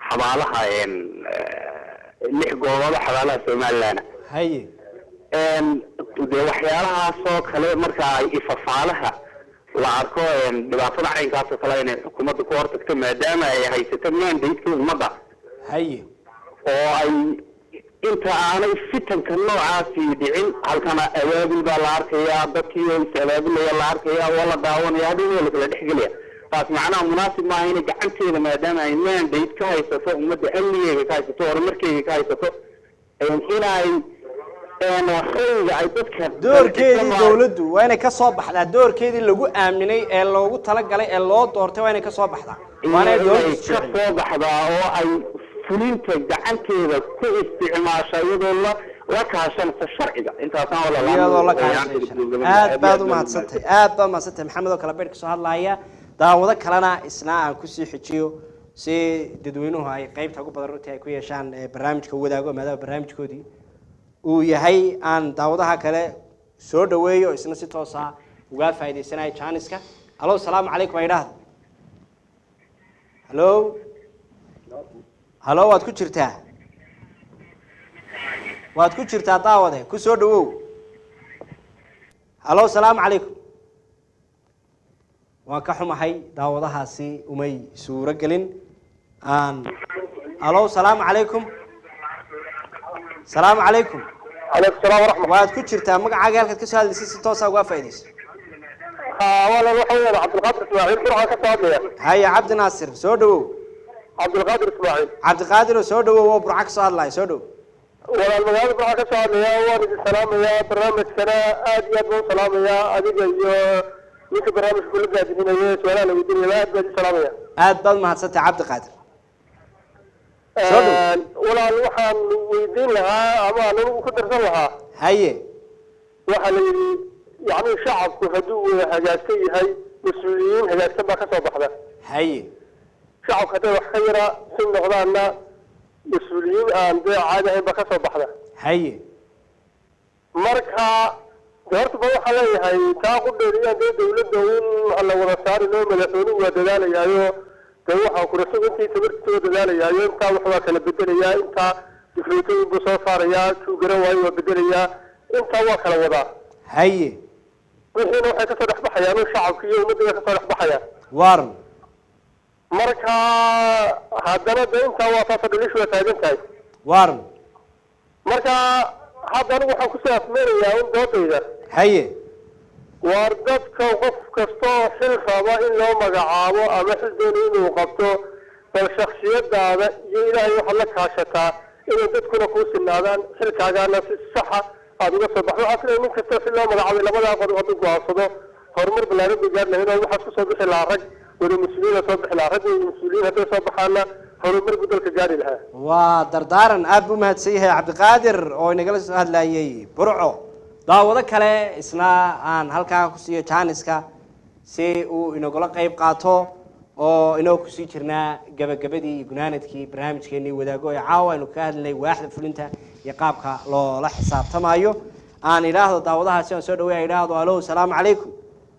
xabaalaha lix goobood xabaalaha Soomaaliland haye dee waxyaalahaasoo kale marka ay ifafaalaha la arko dhibaatada caynkaas oo kale inay xukuumadda ku hortagto maadaama ay haysato mandate-ka ummadda haye oo ay inta aanay fitanka noocaasi dhicin halkana abaabul baa la arkayaa dadkii oo is-abaabulaya la arkayaa oo la daawanaya hadhow waa lakala dhexgelaya taas macnaha munaasib maaha inay gacanteeda maadaama ay mandate ka haysato ummadda amnigeega ka haysato horumarkeega ka haysato inay rayga ay dadka doorkeedii dawladdu waa inay ka soo baxdaa doorkeedii lagu aaminay ee loogu talagalay ee loo doortay waa inay ka soo baxdaa waana dawladdu ka soo baxdaa oo ay fulinta gacanteeda ku isticmaasha iyadoo la kaashanaysa sharciga intaasaan wala iyadoo la kaashanaysa aad baad u mahadsantahay maxamed oo kala beer ka soo hadlaaya daawado kalena isna aan ku sii xijiyo si dadweynuhu ay qaybta ugu badan runtii ay ku yeeshaan barnaamijka wadaago maadaama barnaamijkoodii uu yahay aan daawadaha kale soo dhaweeyo isna si toos ah uga faa'iideysanayo jaaniska halo salaamu calaykum aydaahda halo waad ku jirtaa daawade ku soo dhawow halo salaamu calaykum waan ka xumahay daawadahaasi umay suuro gelin halo salaamu calaykum السلام عليكم. عليكم السلام ورحمة الله. واد كتشرتها مقع قالك كسؤال لسيس توصل وافيديس. ولا الوحيد عبد القادر اسماعيل بروح كتابية. هيا عبد الناصر سودو. عبد القادر اسماعيل. عبد القادر سودو وبروح كسؤال الله سودو. ولا المقال بروح كسؤال يا والد السلام يا برنامج سنة آدي أبو سلام يا آدي يا يك برنامج كل جاد هنا يا سؤال لو يديني لا آدي سلام يا. آد ما حسيت عبد القادر. ولا الوحن ويدين لها أما لو كدر لها هي وحن يعني شعب كهدو هجاسي هاي مسؤولين هجاسي ما كسب بحدا هي شعب كده خيرة سن غضانا مسؤولين عن ده عادة ما كسب بحدا هي مركها دهرت بروح عليه هاي تاخد دنيا ده دولة دون الله ورسال له ملفونه ودلالة يايو waxa ku rasuul intii tabartooda dadaalaya inta waxa kala bedelaya inta difriitooyin buu soo saaraya ku garaway oo bedelaya inta waa kala wada haye wixii waxa ka soo dhaxbaxayaan shacabka iyo ummadda ka soo dhaxbaxayaan waran marka haddana inta waa faafadhish waa taagantahay waran marka haddana waxa ku soo afmeerayaa in doodayda haye وردتك وقف كستو حل خابا إن لو مقعابو أما حل دوني إنو قبتو فالشخصيات هذا إلهي وحلك هاشتا إنو دتكو نقوس النادان حل كاقانا في الصحة هذا يصبح وعطل إنو كستو حل لو مقعابي لما لا أقضي أطلق وعصدو هرمر بالله بجارنا هنا وحسو صبح العرق والمسؤولين صبح العرق والمسؤولين هدو صبح لنا هرمر بدلك جاري لها ودردارا أبو مهدسيه عبد القادر أو نقلس هلا برعو daawado kale isna aan halkaa ku siiyo jaaniska si uu inagula qayb qaato oo inoo ku sii jirnaa gabagabadii gunaanadkii barnaamijkeennii wadaago ee caawa aynu ka hadlay waaxda fulinta iyo qaabka loola xisaabtamayo aan idhaahdo daawadahaasi aan soo dhaweeya idhaahdo halo salaamu calaykum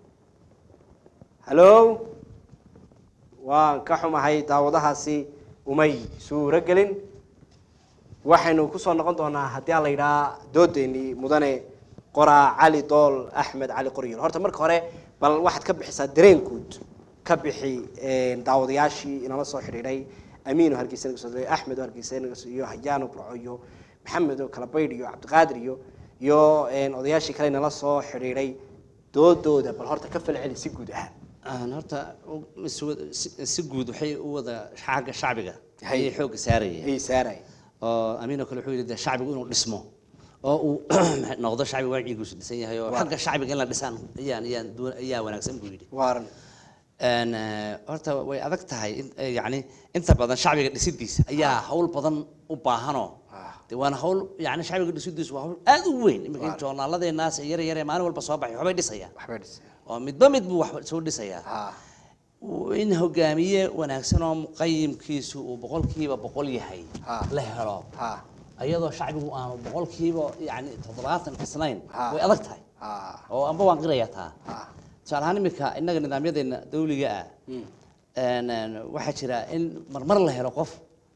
halo waan ka xumahay daawadahaasi umay suuro gelin waxaynu kusoo noqon doonaa haddii aan la yidhaha doodeennii mudane قرا علي طول أحمد علي قريل هرت مرك هره بل واحد كبح صاد درين كود كبحي داود ياشي إن الله صاحي ري أمين وهرجيسين قصدي أحمد وهرجيسين قصدي يو حجان وبرعيو محمد وكلابيريو عبد القادر يو إن أضياشي كلين الله صاحي ري دود بل هرت كفل علي سجود أنا هرت سجود وحي وذا حاجة شعبية هي حوج ساري هي ساري أمين وكل ده شعبي يقولون اسمه oo noqdo shacbi waacigu sidsan yahay oo xagga shacbiga in la dhisaan ayaa wanaagsan buu yiri waaran horta way adag tahay yani inta badan shacbiga dhisidiisa ayaa hawl badan u baahano waan hawl yani shacbiga dhisidiisa waa hawl aad u weyn imika joornaaladeena yar maalin walba soo baxay waxbay dhisayaan oo midba mid buu wax soo dhisayaa in hogaamiye wanaagsan oo muqayyimkiisu uu boqolkiiba boqol yahay la helo ayadoo shacbigu aanu boqolkiiba yani 70 kasnayn way adag tahay oo amba waan qiraya taa salahan imika inaga nidaamyadeena dawliga ah waxa jira in marmar la helo qof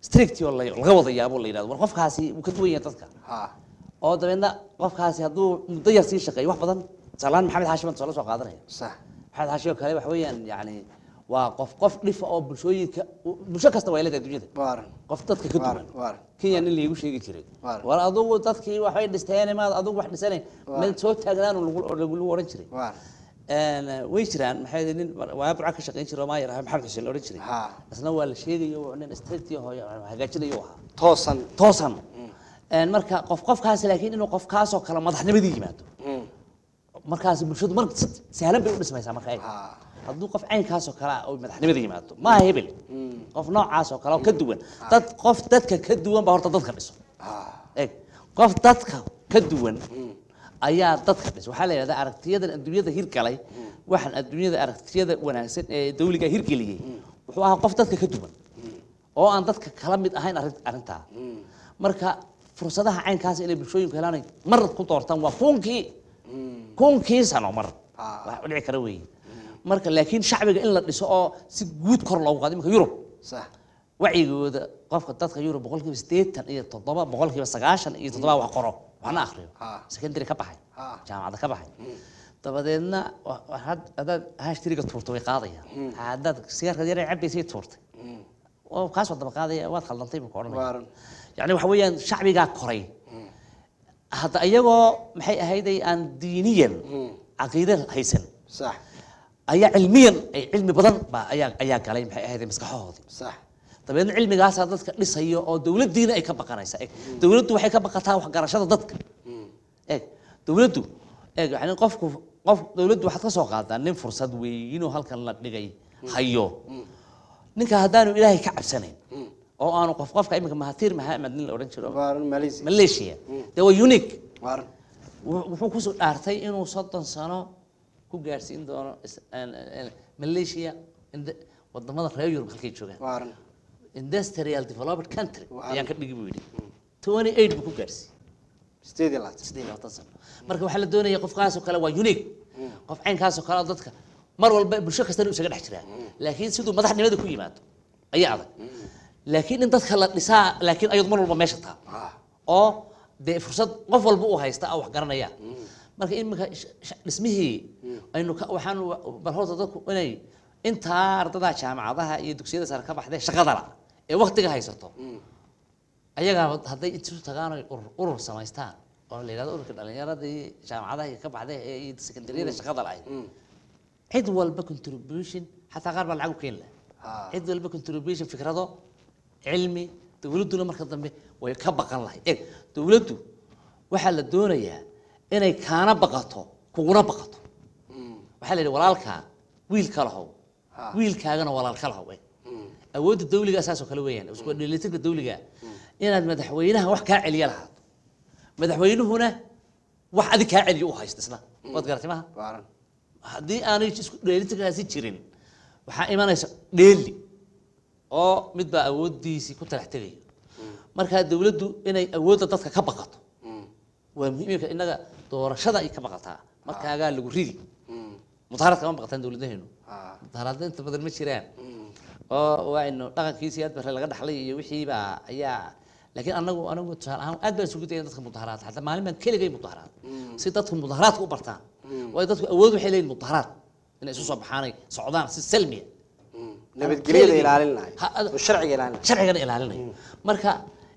strict oo laga wada yaabo la yiraahdo war qofkaasi uu ka duwan yahay dadka oo dabeedna qofkaasi hadduu muddo yar sii shaqeeyo wax badan salaan maxamed xaashim soo soo qaadanaya sax maxamed xaashim kale wax weeyaan yani waa qof dhif oo bulshooyinka bulsho kasta waa leedahay dunyada qof dadka ka duwan kenya nin lagu sheegi jiray war adigu dadkii waxay dhisteen ma adigu wax dhisanay meel soo taagnaan lagu oran jiray way jiraan maxay nin waa burca ka shaqeyn jiray ma yarahay maxamed xuseen oran jiray asna waa la sheegayo nin istaagtii hooyo hagaajinayo toosan marka qofkaas laakiin inuu qofkaas oo kala madaxnimadii yimaado markaas bulshadu mar sahlan bay u dhismaysaa marka ay hadduu qof caynkaas oo kale oo madaxnimada yimaado ma hebel qof noocaas oo kale oo ka duwan qof dadka ka duwan ba horta dadka dhiso qof dadka ka duwan ayaa dadka dhis waxaa la yiraahdaa aragtiyadan adduunyada hirgalay waxaan adduunyada aragtiyada wanaagsan ee dawliga hirgeliyay wuxuu ahaa qof dadka ka duwan oo aan dadka kala mid ahayn arinta marka fursadaha caynkaas inay bulshooyinku helaan mar ku doortaan waa kunkii sano mar wax u dhici kara weeye marka laakiin shacbiga in la dhiso oo si guud kor loogu qaado imika Yurub sax wacigooda qofka dadka Yurub 87 iyo 97 wax qoro waxna akhriyo secondary ka baxay jaamacada ka baxay dabadeedna hadaad hashtiriga tuurto way qaadayaan hadaad sigaarka yar ay cabaysay tuurtay oo kaas wada qaadaya waad khaldantay buu qoranaya yani waxa weeyaan shacbiga koray hada ayagoo maxay ahayday aan diiniyan aqeedan haysan sax ayaa cilmiyan ay cilmi badan ba ayaa galay maxay ahayday maskaxoodii sax dabeedna cilmigaas dadka dhisayo oo dawladdiina ay ka baqanaysaa dawladdu waxay ka baqataa wax garashada dadka dawladdu yani qof dawladdu waxaad ka soo qaadaa nin fursad weyn inuu halkan la dhigay hayo ninka haddaanu ilaahay ka cabsanayn oo aanu qofka imika Mahathir Mohamad nin la oran jiro Malaysia they were unique wuxuu ku soo dhaartay inuu 30 sano ku gaarsiin doono Malaysia wadamada reer Yurub halkay joogaan industrial developed country ayaan ka dhigi buu yiri 28 buu ku gaarsiin 18 sano marka waxa la doonayaa qofkaas oo kale waa unique qof caynkaas oo kale dadka mar walba bulsho kasta inuu isaga dhex jiraa laakiin sidoo madaxnimada ku yimaado ayaa adag laakiin in dadka la dhisaa laakiin ayadu mar walba meesha taa oo de fursad qof walba uu haysta wax garanaya marka imika dhismihii aynu waxaan bal horta dadku inay inta ardada jaamacadaha iyo dugsiyada sare ka baxday shaqada la ee waqtiga haysato ayaga haday intu tagaan urur samaystaan oo la yiraahdo ururka dhalinyarada iyo jaamacadaha ka baxday ee secondaryada shaqada la cid walba contribution hatta qaar baa lacag keen la cid walba contribution fikrado cilmi dawladuna marka dambe way ka baqan lahayd dawladdu waxa la doonayaa inay kaana baqato kuguna baqato waxa la yiraahdaa walaalka wiilka lahow wiilkaagana walaalka lahow awoodda dawliga asaas oo kale weeyaan isku dheelitirka dawliga inaad madaxweynaha wax ka celiya lahayd madaxweynuhuna wax adig ka celiyo u haystisna wad garatay ma haddii aanay isku dheelitirkaasi jirin waxa imanaysa dheeli oo midba awoodiisi ku talax tagayo marka dawladdu inay awoodda dadka ka baqato waa muhiim inaga doorashada ay ka baqataa markaaga lagu ridi mudaharaadka ma baqataan dawladdeenu mudaharaadda inta badan ma jiraan oo waa inuu dhaqankiisa aad baa laga dhaxlay iyo wixii baa ayaa laakiin anagu tusaale ahaan aad baan isugu dayay dadka mudaharaad hatta maalin baan keligay mudaharaad si dadku mudaharaadka u bartaan way dadku awood waxay leeyihiin mudaharaad inay isu soo baxaan socdaan si salmiya nabadgelyada ilaalinay oo sharciga ilaalinay marka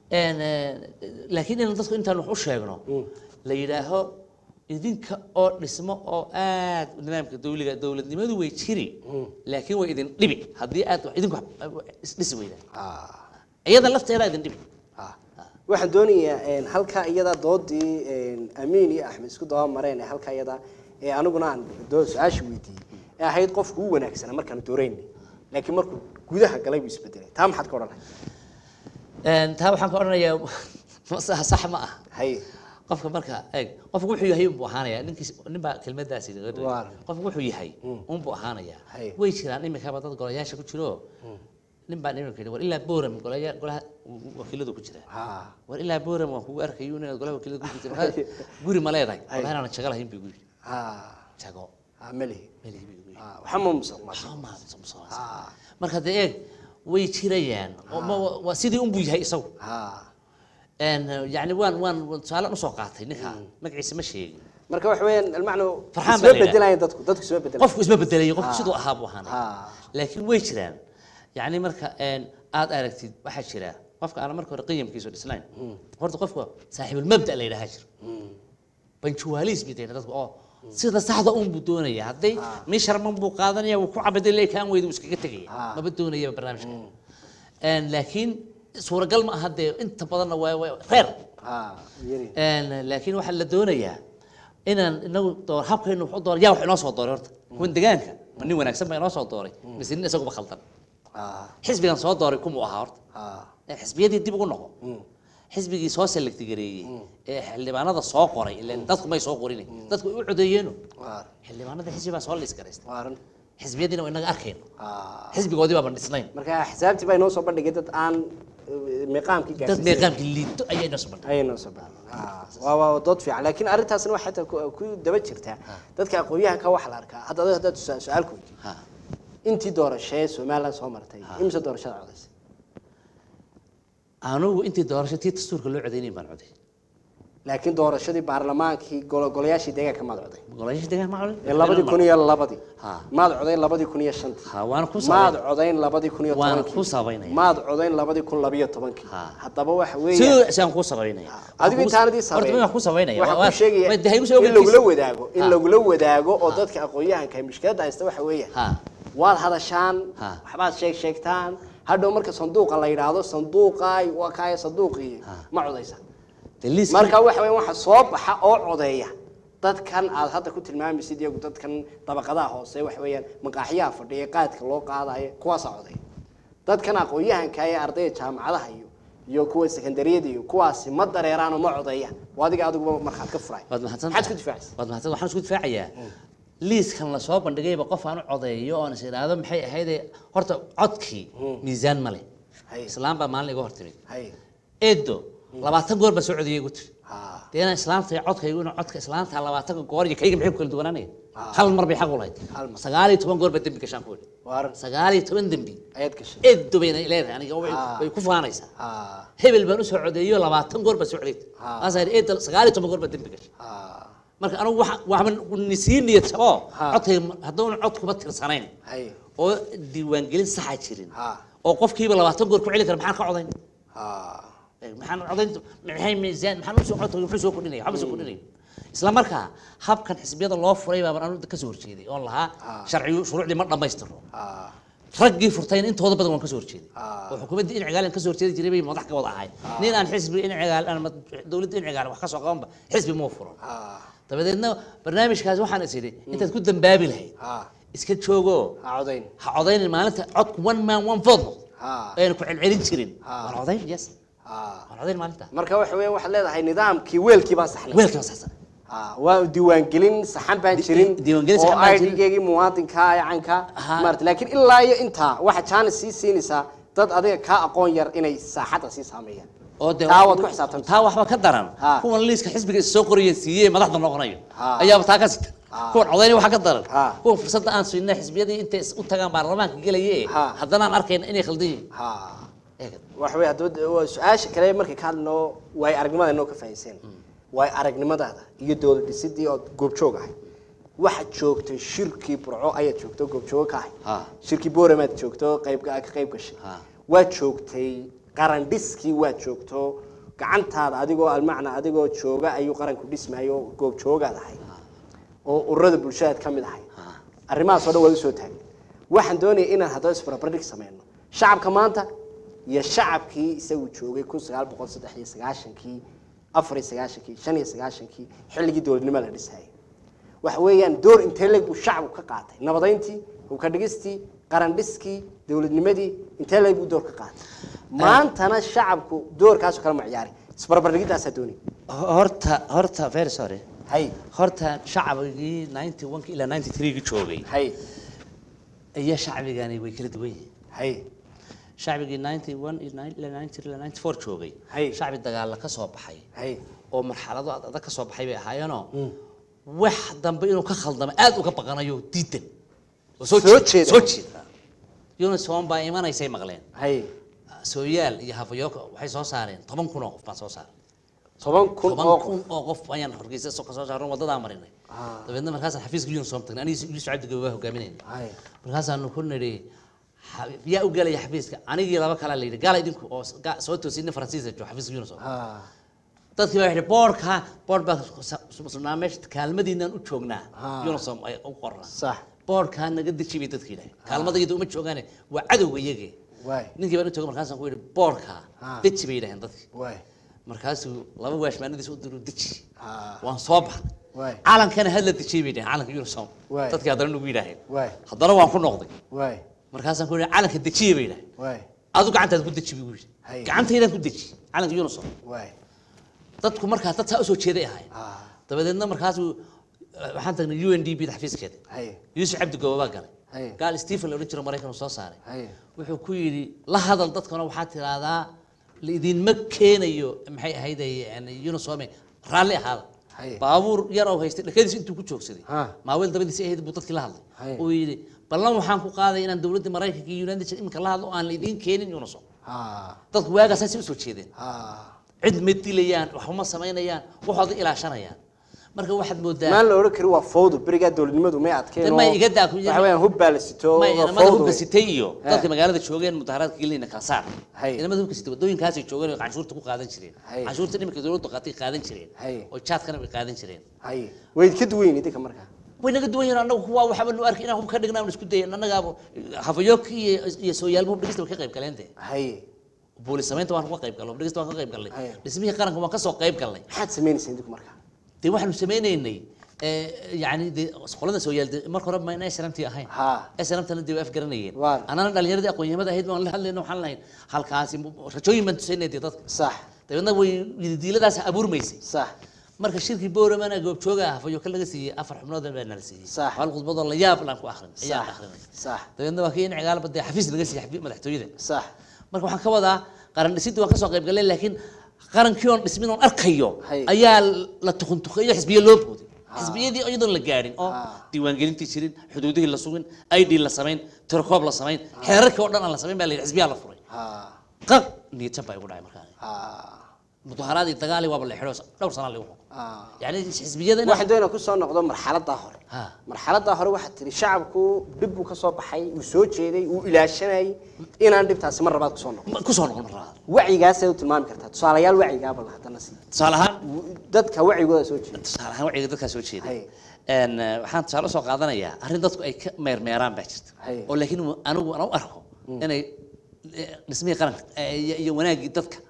laakiin in dadku intaan wax u sheegno la yiraaho idinka oo dhismo oo aad nidaamka dawliga dawladnimadu way jiri laakiin way idin dhibi hadii aad idinku isdhis weydaan iyada lafteeda idin dhibi waxaan doonayaa halka iyada doodii Amiin iyo Axmed isku daba mareen halka iyada aniguna aan su'aash weydiiyay ahayd qofku u wanaagsan markaan dooreynay laakiin markuu gudaha galay uu isbedelay taa maxaad ka oranahay taa waxaan ka oranayaa sax ma ah hay qofka marka qofku wuxuu yahay uu ahaanaya ninba kelmadaasi qofku wuxuu yahay uu ahaanaya way jiraan imika dad golayaasha ku jiro ninba imika war ilaa booram golaha wakiiladu ku jira war ilaa booram waan kugu arkayo inaad golaha wakiiladu ku jirto guri ma leedahay wallahi aan jagalahayn bi guri jago mali waxa ma musuq marka way jirayaan sidii un buu yahay isagu يعني وان سؤال نص قاطي نكا مقعيس ما شيء marka wax weeyaan almacno farxaan isma bedelayaan dadku isma bedelayaan qofku isma bedelay qofku sidoo ahaab waxana laakiin way jiraan yani marka aad aragtid waxa jira qofka aan marka hore qiyamkiisu dhisnayn horta qofku saaxiibul mabda la yiraahdo jir banjuwalis bideen dadku oo sida saxda uu doonaya haday mi sharman buu qaadanaya uu ku cabadin leeyahay kan weydu iskaga tagay ma badoonaya barnaamijka laakiin suuragal ma aha inta badan waa reer laakiin waxa la doonayaa inaan inagu door habkaynu wuxuu door yaa wax inoo soo dooray horta kun deegaanka nin wanaagsan baa inoo soo dooray misin isagu ba khaldan xisbigan soo dooray kuma aha horta xisbiyadii dib ugu noqo xisbigii soo select gareeyay ee xildhibaanada soo qoray ilaa dadku may soo qorin dadku u codeeyeen xildhibaanada xisbiga soo liis gareystay xisbiyadina waa inaga arkeen xisbigoodii baa bandhisnayn marka xisaabtii baa inoo soo bandhigay dad aan meeqaamkii gaarsiin dad meeqaamkii liito ayay noo soo bandhigay waa dood fiican laakiin arintaasna waxa ku daba jirtaa dadka aqoonyahanka wax la arkaa hadda su'aal ku weydiin intii doorashada Soomaaliland soo martay imsa doorashada codaysay anigu intii doorashadii dastuurka loo codeynay baan coday laakiin doorashadii baarlamaankii golayaashii deegaanka ma coday golayaashii deegaanka ma coday 2002 ma coday 2005 waan ku saabay ma coday 2010 waan ku sabaynay ma coday 2012 hadaba waxa weeye sidoo ku sabaynay adigu intaanadii sabaynay horta ku sabaynay waa sheegay in lagu wadaago oo dadka aqoonyahanka mushkilada haysta waxa weeye waad hadashaan waxbaad sheegtaan hadhow marka sanduuqa la yiraahdo sanduuqay waa kaay sanduuqii ma codaysa marka waxa weyn waxa soo baxa oo codeeya dadkan aad hadda ku tilmaamaysid iyagu dadkan dabaqadaha hoose waxa weeyaan maqaaxiyaha fadhiya qaadka loo qaadayo kuwaas codeeya dadkan aqoonyahanka ay ardayda jaamacadaha iyo kuwa secondariyada iyo kuwaas ma dareeraan oo ma codeeya wadiga adigu marxad ka furay waxaad ku difaacaysaa waxaan isku difaacayaa liiskan la soo bandhigayba qof aan codeeyo oo aan isiraado maxay ahayd horta codkii miisaan male islaam baa maalin iga hortimid eedo 20 goor ba soo codiyay guud deena islaamta codkaygu inuu codka islaamta 20 goor iyo kayga maxay kala duwanaanay hal mar bay xaq u lahayd 19 goor ba dambi ka shaan ku waaran 19 dambi ayad gashay eedo bayna ilaahay aniga way ku faanaysaa hebel baan u soo codeeyo 20 goor ba soo codiyay asaar eedo 19 goor ba dambi gashay marka anigu waxaan nisiiniyad sabo codkay hadduu cod kuma tirsanayn oo diiwaan gelin sax ah jirin oo qofkiiba 20 goor ku celi kara maxaan ka codayn maxaan codayn maxay miisaan maxaan soo codkay wuxuu soo kordhinay waxa soo kordhinay isla markaa habkan xisbiyada loo furay baa anigu ka soo horjeeday oo lahaa sharciyo shuruucdi ma dhameystiro raggii furtayn intooda badan waan ka soo horjeeday oo xukuumadda in cigaalan ka soo horjeedi jiray bay madax ka wada ahayd nin aan xisbi in cigaalan dawladda in cigaalan wax ka soo qabanba xisbi ma furo dabadeedna barnaamijkaas waxaan isiri intaad ku dambaabi lahayd iska joogo ha codayn maalinta codku one man one vote ayna ku celcelin jirin waan codayn yes waan codayn maalinta marka waxa weeyaan waxa leedahay nidaamkii weelkii baa saxnay waa diiwaan gelin saxan baan jirin oo ID-geegii muwaadinka ay canka marti laakiin ilaa iyo inta waxa chance siinaysa dad adiga ka aqoon yar inay saaxada si saameeyaan oo daawad ku xisaabtan taa waxba ka daran kuwan liiska xisbiga soo qoriyay siiyay madaxda noqonayo ayaa taa ka sita kuwan codayn waxa ka daran kuwan fursadda aan siinay xisbiyadii intay u tagaan baarlamaanka galayay haddana aan arkayna inay khaldan yihiin wax way hadda su'aasha kale markay ka hadlo way aragnimada inoo ka faa'iideysan way aragnimadaada iyo dawlad dhisidii oo goobjoog ahay waxa joogtay shirkii burco ayaa joogtay goobjoog ka ahay shirkii booramaad joogtay qayb gashay waa joogtay qaran dhiskii waa joogto gacantaada adigoo almacna adigoo jooga ayuu qaranku dhismayo goobjoogaad ahay oo ururada bulshada ka mid ahay arrimahaas oo dhan wada soo taagay waxaan doonayaa inaan hadda isbarbardhig sameeyno shacabka maanta iyo shacabkii isagu joogay 1993 95 xilligii dawladnimada la dhisay waxa weeyaan door intee leeg uu shacabku ka qaatay nabadeyntii uu ka dhigistii qaran dhiskii dawladnimadii intee leeg uu door ka qaatay maantana shacabku doorkaas kala ma ciyaari isbarbardhigidaas dooni horta very sorry horta shacabigii 91 ila 93 joogay ayaa shacabigani way kala duwan yihiin shacabigii 91 ila 90 ila 94 joogay shacbi dagaal ka soo baxay oo marxalado adag ka soo baxay bay ahaayeenoo wax dambe inuu ka khaldamo aad uga baqanayo diidan soo jeeda unisom baa imanaysay maqleen hay sooyaal iyo hafayooka waxay soo saareen 10 kun oo qof baa soo saaray 10 kun oo qof ayaan horgeysa soo saaran wadada marinay dabeedna markaas xafiiska unisom tagnay aniga iyo Saacid Gabaa hogaaminayna markaas aanu ku niri yaa u galay xafiiska anigii laba kala leeyahay gaal idinku oo soo toosinay Faransiiska joo xafiiska unisom dadkii waxay board baa barnaamij kaalmadiinaan u joognaa unisom ay u qornaa sax boardka naga dejiyay dadkii ilaahay kaalmadaydu uma joogaan waa cadowga iyaga ninkii baan u joogay markaas aan ku yiri boardka dejiyay ilaahay dadkii markaas laba waashmaanadiis u diru deji waan soo baxay calankana hadla dejiyay ilaahay calanka unisom dadkii hadana ugu yiraahdeen hadana waan ku noqday markaas aan ku yiri calanka dejiyay ilaahay adu gacantaad ku dejiyay ugu yiri gacantayda ku dejiyay calanka unisom dadku markaa dad saa u soo jeeday ahay dabadeedna markaas waxaan tagnay UNDP xafiiskeeda Yusuf Cabdi Gabaa galay قال ستيفن لو رجل مريكان وصار wuxuu ku yiri la hadal dadkana waxa tiraahdaa lidin ma keenayo maxay ahayd yani unisom raali ahaad baabuur yar oo haystay dhakadiis intuu ku joogsaday ma weel dabadiis ahayd buu dadkii la hadlay oo yiri ballan waxaan ku qaaday inaan dawladda Mareykanka iyo United States imka la hadlo aan lidin keenin unisom dadku waaga saasi u soo jeedeen cid madilayaan wax uma sameynayaan waxooda ilaashanayaan marka waxaad moodaa ma la oran karo waa fawdo bariga dawladnimadu ma adkeeno ma iga daa ku waxa weeyaan hubba la sito ma hubba sitayo dadka magaalada joogeen mudaharaadka gelina ka saar inamada hubka sito wadooyinkaas ay joogeen oo canshuurta ku qaadan jireen canshuurta nimanka dawladdu qaatay qaadan jireen oo jaadkana way qaadan jireen way ka duwan idinka marka way naga duwan yihiin anagu kuwa waxa nu arkay inaan hubka dhignaa isku dayay anaga hafayok iyo sooyaalmo dhigista ka qayb galeente booliis sameynta waan ka qayb galay dhigista waan ka qayb galay dhismihii qaranka waan ka soo qayb galay maxaad sameynaysaa idinku marka دي واحد مسميني يعني دي سقولنا سويال مرة رب ما يناي سلامتي أهين سلامتي أنا دي وقف قرنيين أنا اللي يردي أقوى يمدا هيد والله اللي إنه حلين هالكاسي رجوي من تسيني دي تط صح طيب أنا ويدي لده أبور ميسي صح مركز الشركة بورا ما أنا جوب شوجا فيو كل جسي أفرح من هذا بين السي صح هالقص بدل الله ياب لانك آخرين صح صح طيب أنا وكين عقال بدي حفيز الجسي حبيب ما تحتوي ده صح مركز وحنا كذا قرن نسيت وقصة قريب قال لكن قرن كيون اسمه أركيو أيال لا تكون تخيل حسبية لوبودي حسبية دي أيضا للجارين ديوان جرين تيشرين حدوده اللي صوين أيدي اللي سمين تركوب اللي سمين حركة وردنا اللي سمين باللي حسبية الله فري قق نيتشبع يقول عمر كان مظاهرات التقالي وابل الحروس لو صار لي يعني حسبية ده واحد وين كل صار نقدم مرحلة ظهر مرحلة ظهر واحد تري شعبكو بيبو كصوب حي وسوق شيء وإلى الشناي إن عندي بتاع مرة بعد كسرنا مرة وعي جالسة وتلمام كرتها صاليال وعي قبل حتى نسي صالحان دتك وعي ولا سوق شيء صالحان وعي دتك سوق شيء إن حنت صار سوق قاضنا يا أهل دتك أي ميران بحشت ولكن أنا أرخو أنا نسميه قرن يوناجي دتك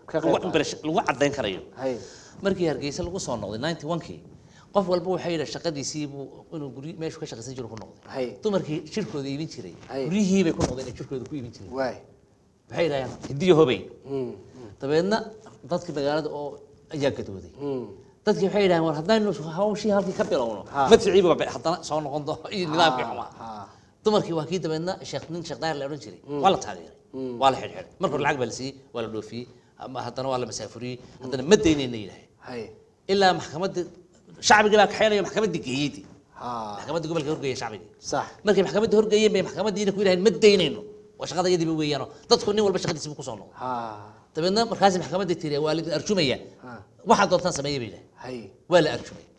لو عدين كريو markii hargeysa lagu soo noqday 91kii qof walba waxa yiraahdaa shaqadiisiibu inuu guri meeshu ka shaqaysan jiro ku noqday dumarkii shirkooda iibin jiray guriyihii bay ku noqdeen shirkooda ku iibin jiray waxay yiraahdaan hidiyo hobay tabeedna dadkii magaalada oo ayaa gadooday dadkii waxay yiraahdaan war hadaynu hawshii halkii ka bilowno madficiiba hadana soo noqon doo nidaamkii xumaa dumarkii waa kii tabeedna sheekh daahir la oran jiray waa la taageeray waa la xidhxidhay markuu lacag baa la siiyey waa la dhoofiyey ama hadana waa la masaafuriyey hadana ma daynayna yiraahdeen إلا محكمة شعب جبك حيانا محكمة جيدة محكمة قبل كهرجية شعبي صح لكن محكمة هرجية بمحكمة دينا كلها المدينينه وشغلة يدي بويانه تدخل نيول بس شغلة يسموه صانو طب إننا مركز محكمة دي تري والد أرجومية واحد ضبطان سمية بيله ولا أرجومية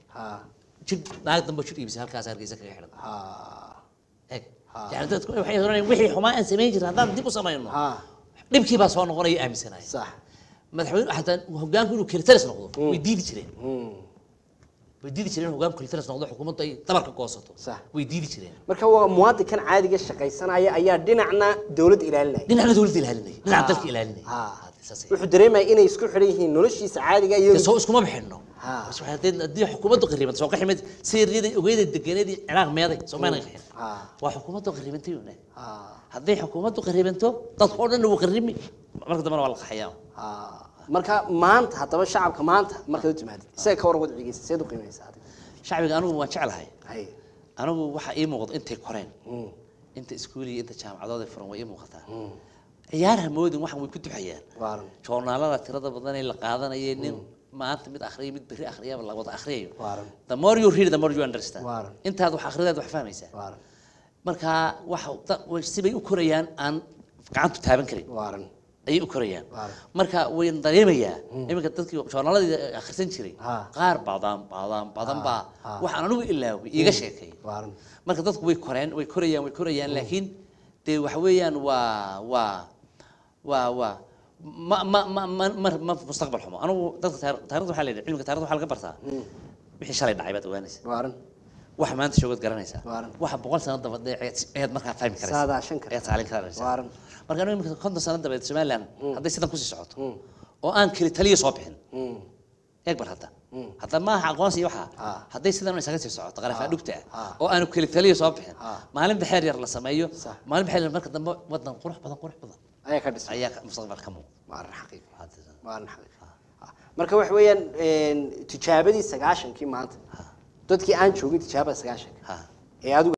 شد ناقد نبغى شو يبي هالكاس هرجية كذا حلو هيك يعني تدخل وحي حماة سمية جرا هذا دي بصماينه نبكي بس هون غري أمسنا صح مدحوين حتى هجان كله كرتلس نقضه ويديد شرين ويديد شرين هجان كرتلس نقضه حكومة طبعا كقاسته صح ويديد شرين مركب هو مواطن كان عادي الشقي سنة أيا دينعنا دولة إلهنا دينعنا دولة إلهنا دينعنا دولة إلهنا وحضرين ما إنه يسكو حريهين نلشي سعادي جاي بس هو اسمه ما بحنه بس حتى دي حكومته قريبة سواء حمد سير دي وجيد الدكانة دي عراق ماضي سواء ما نجحين وحكومته قريبة تيونه هذه حكومته قريبة تو تطورنا إنه قريبني مركز دمر والله حياة marka maanta hadaba shacabka maanta markay u timaado isaga ka war wadcigiisa seedu qiimaysaa shacabka anigu waan jecelahay anigu waxa ii muuqdo intay koreen inta iskuuliga inta jaamacadooda furan way ii muuqataa ciyaaraha moodin waxan way ku duxayaan joornaalada tirada badan ee la qaadanayay nin maanta mid akhriyo mid bari akhriyo la wada akhriyo the more you read the more you understand intaad wax akhridaad wax fahmaysaa marka waxa sibay u korayaan aan gacanta taaban karin waaran ay u korayaan marka way dareemayaa iminka dadkii joornaaladii akhrisan jiray qaar badan ba waxaan anigu ilaaway iga sheekay marka dadku way korayaan laakiin de waxa weeyaan waa ما مستقبل حمو أنا تاريخ حالي علمك تاريخ حالك برتا وحي شالي دعيبات وانيس وارن واحد ما أنت شوقت قرنيسا واحد بقول سنة ضفدي عيد مركز فاهم كريس سادة عشان كريس عيد عليك كريس وارن مركز أنا يمكن كنت سنة ضفدي شمال لان هذا سيدا كوسي شعوت وأن كلي تلي صبحين يكبر حتى ما حقوان سيوحة هذا سيدا من سكت شعوت غرفة دكتة وأنا كلي تلي صبحين ما لم بحير يرلا سمايو ما لم بحير المركز دم بدن قرح بدن أيك هذا أيك مستقبل كمو مارن حقيقي مارن حقيقي marka wax weeyaan tijaabadii 9kii maanta dadkii aan joogin tijaabada 9 ee adigu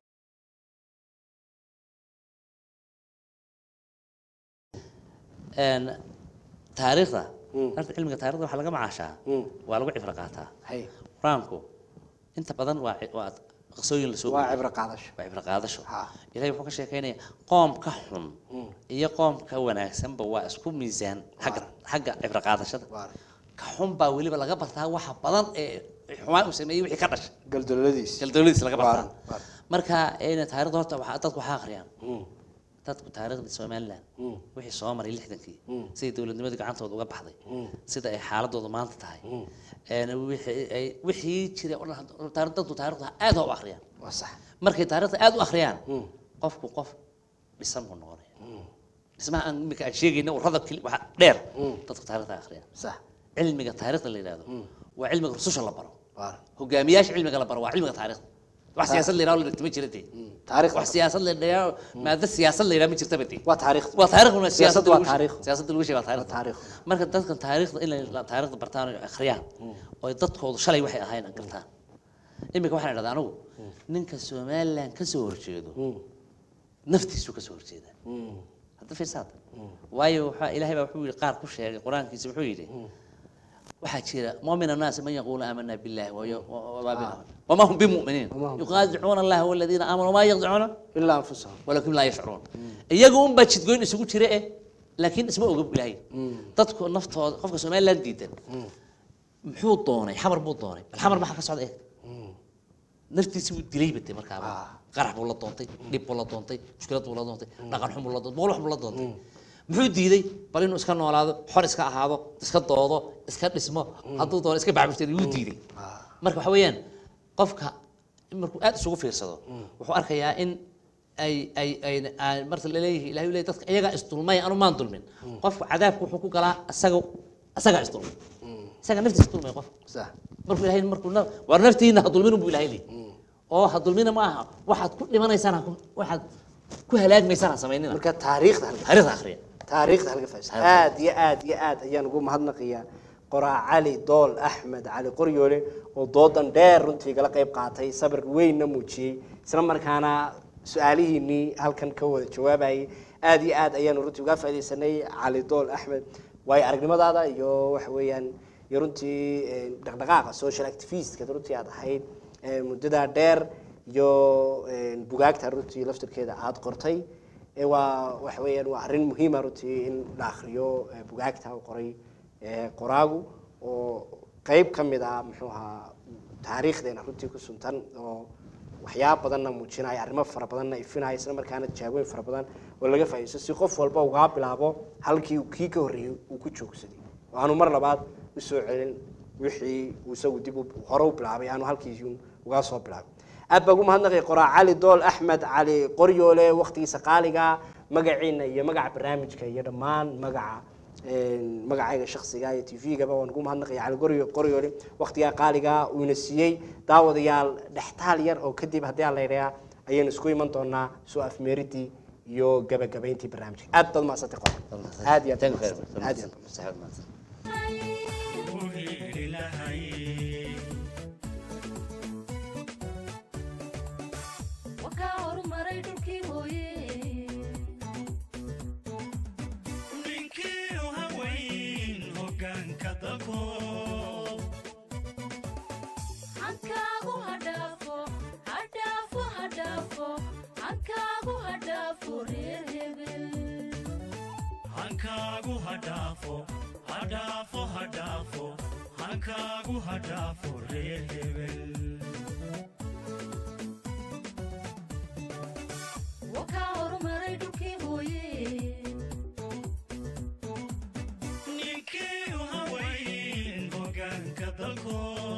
taariikhda horta cilmiga taariikhda waxa laga macaashaa waa lagu cibra qaataa quraanku inta badan waa qasooyin la soo waa cibra qaadasho ilaahay wuxuu ka sheekeynaya qoom ka xun iyo qoom ka wanaagsan ba waa isku miisaan xagga cibra qaadashada كحوم باولي بلغة برتها واحد بدن حوار وسميه وحي كرش قلدوليس لغة برتها مركا أين تاريخ دورته وحاطط وحاخريان تطق تاريخ السومالان وحي صومر اللي حدنكي سيد دولة نمدك عنده وقب بحضي سيد أي حالة ضمان تتاعي أنا وحي كذا تاريخ تاريخ أدو آخريان صح مركا تاريخ أدو آخريان قف بيسمونه النور اسمها أنك شيء إنه رضك كل واحد دير تطق تاريخ آخريان صح علمك التاريخ اللي هذا وعلمك الرسوش الله برا هو جامياش علمك الله برا وعلمك التاريخ وسياسة اللي راول اللي تمشي لتي تاريخ وسياسة اللي ما ذا السياسة اللي رامي ترتبتي وتاريخ من السياسة وتاريخ سياسة الوشي وتاريخ ما كنت تذكر تاريخ إلا تاريخ بريطانيا أخريان ويضطهد شلي وحي أهين أنقلتها إمك واحد هذا أنو ننك السومال لان كسور شيء نفتي سو كسور شيء هذا في صاد وايو إلهي بحوي قار كل شيء القرآن كيس بحوي وحكي مؤمن الناس من يقول آمنا بالله وما هم بمؤمنين يخادعون الله والذين آمنوا ما يخدعون إلا أنفسهم ولكن لا يشعرون يجون بتش تقول يسوق شراء لكن اسمه أوجب إلهي تذكر نفط قفك سمال لا جديدا محوط طوني حمر بوط طوني الحمر ما حكى صعد إيه نفتي سوي دليل بتي مركبة قرح ولا طونتي ليب ولا طونتي مشكلة ولا طونتي نقل حم ولا طونتي بقول حم ولا طونتي muxuu diiday bal inuu iska noolaado xor iska ahaado iska doodo iska dhismo hadduu doono iska bacbustay uu diiday marka waxa weeyaan qofka markuu aad isugu fiirsado wuxuu arkayaa in ay marka la leeyahay ilaahay leeyahay dadka iyaga isdulmay aanu maan dulmin qofku cadaabku wuxuu ku galaa asaga isdulmay isaga naftiisa isdulmay qof sax markuu ilaahay markuu war naftiina hadulmin buu ilaahay leeyahay oo hadulmina ma aha waxaad ku dhimanaysaan waxaad ku halaagmaysaan sameynina marka taariikhda akhriya taariikhda halka faas aad ayaan ugu mahadnaqayaa qoraa cali dool axmed cali qoryoole oo doodan dheer runtii kala qayb qaatay sabir weynna muujiyay isla markaana su'aalihiinii halkan ka wada jawaabayay aad ayaan runtii uga faa'iideysanay cali dool axmed way aragnimadaada iyo waxa weeyaan iyo runtii dhaqdhaqaaqa social activist ka runtii aad ahayd muddada dheer iyo bugaagta runtii laftirkeeda aad qortay waxa weeyaan waa arrin muhiim ah runtii in la akhriyo bugaagta uu qoray qoraagu oo qayb ka mid ah muxuu ahaa taariikhdeena runtii ku suntan oo waxyaabo badanna muujinaya arrimo fara badanna ifinaya isla markaana jawaabooyin fara badan oo laga faa'iideysto si qof walba uga bilaabo halkii kii ka horreeyay uu ku joogsaday oo aanu mar labaad u soo celin wixii uu isagu dib hore u bilaabay aanu halkii uga soo bilaabay aad baa ugu mahadnaqay qoraa cali dool axmed cali qoryoole waqtigiisa qaaliga magaciina iyo magaca barnaamijka iyo dhammaan magacayga shakhsiga iyo TV-gaba waan ugu mahadnaqay cali qoryoole waqtiga qaaliga uu ina siiyay daawadayaal dhextaal yar oo kadib haddii aan la yidhaahdo ayaynu isku iman doonaa soo afmeeridii iyo gabagabayntii barnaamijka aad baad maasantay qoraa aad iyo Anka hankaagu hadhaafo hadhaafo hadhaafo hankaagu hadhaafo reer hebel wakaa horumaray dhulkii hooye ninkii u hawayn hoggaanka dalko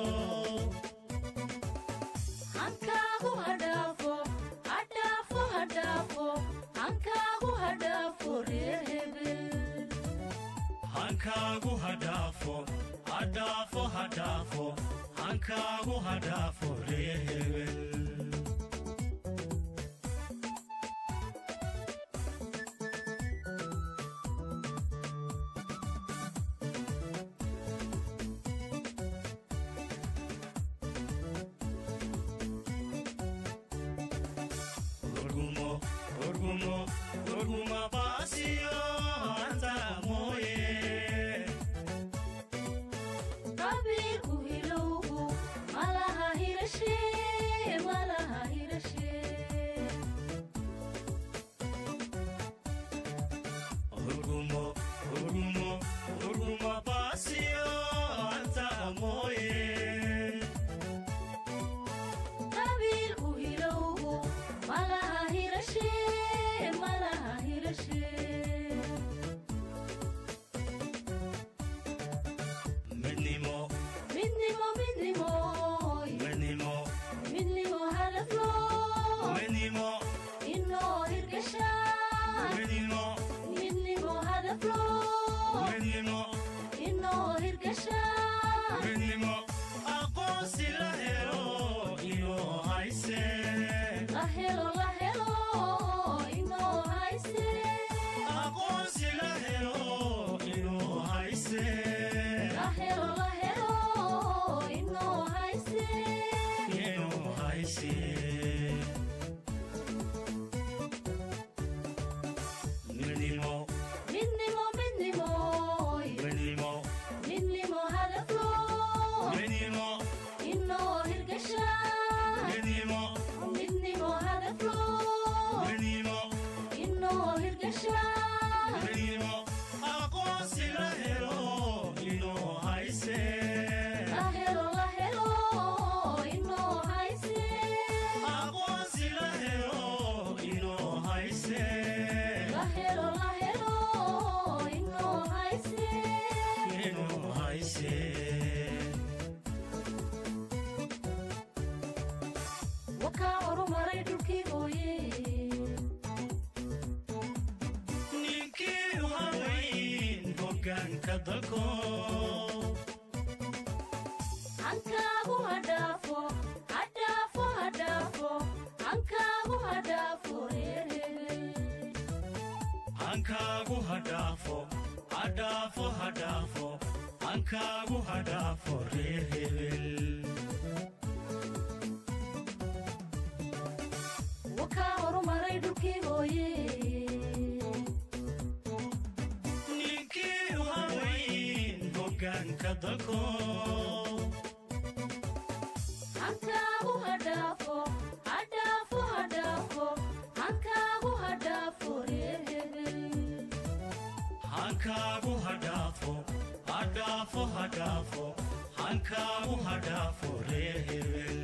hankaagu hadhaafo hadhaafo hadhaafo hankaagu hadhaafo reer hebel hankaagu hadhaafo hadhaafo hadhaafo hankaagu hadhaafo reer hebel hankaagu hadhaafo hadhaafo hadhaafo hankaagu hadhaafo reer hebel hankaagu hadhaafo hadhaafo hadhaafo hankaagu hadhaafo reer hebel wakaa horumaray dhulkii hooye ninkii u hawayn hoggaanka dalko hankaagu hadhaafo hadhaafo hadhaafo hankaagu hadhaafo reer hebel hankaagu hadhaafo hadhaafo hadhaafo hankaagu hadhaafo reer hebel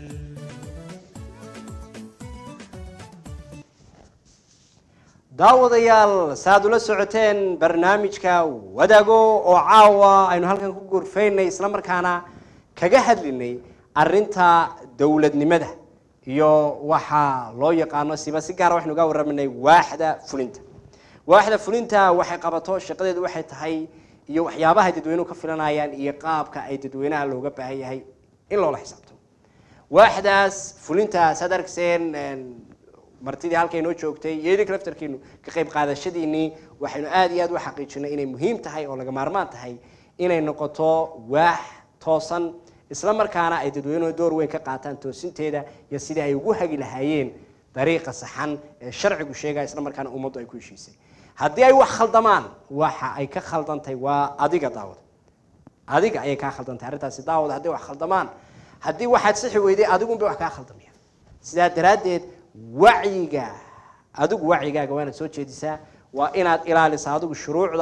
daawadayaal saad ula socoteen barnaamijka wadaago oo caawa aynu halkan ku gurfaynay isla markaana kaga hadlinay arinta dawladnimada iyo waxa loo yaqaano siba si gaar ah waxaynu uga waraminay waaxda fulinta waxay qabato shaqadeedu waxay tahay iyo waxyaabaha dadweynuhu ka filanayaan iyo qaabka ay dadweynaha looga baahan yahay in loola xisaabtamo waaxdaas fulinta sadarkeen martidii halkay noo joogtay yeedii crafterkiinu ka qayb qaadashadiinii waxaynu aad iyo aad u xaqiijinay inay muhiim tahay oo laga maarmaan tahay inay noqoto waax toosan isla markaana ay dadweynuhu door weyn ka qaataan toosinteeda iyo sidii ay ugu hagi lahaayeen dariiqa saxan ee sharcigu sheegay isla markaana ummaddu ay ku heshiisay haddii ay wax khaldamaan waxa ay ka khaldantay waa adiga daawad adiga ayay ka khaldantay arrintaasi daawad haddii wax khaldamaan haddii waxaad sixi weyday adigu bay wax ka khaldamaya sidaa daraadeed wacyiga adigu wacyigaaga waana soo jeedisaa waa inaad ilaalisaa adigu shuruucda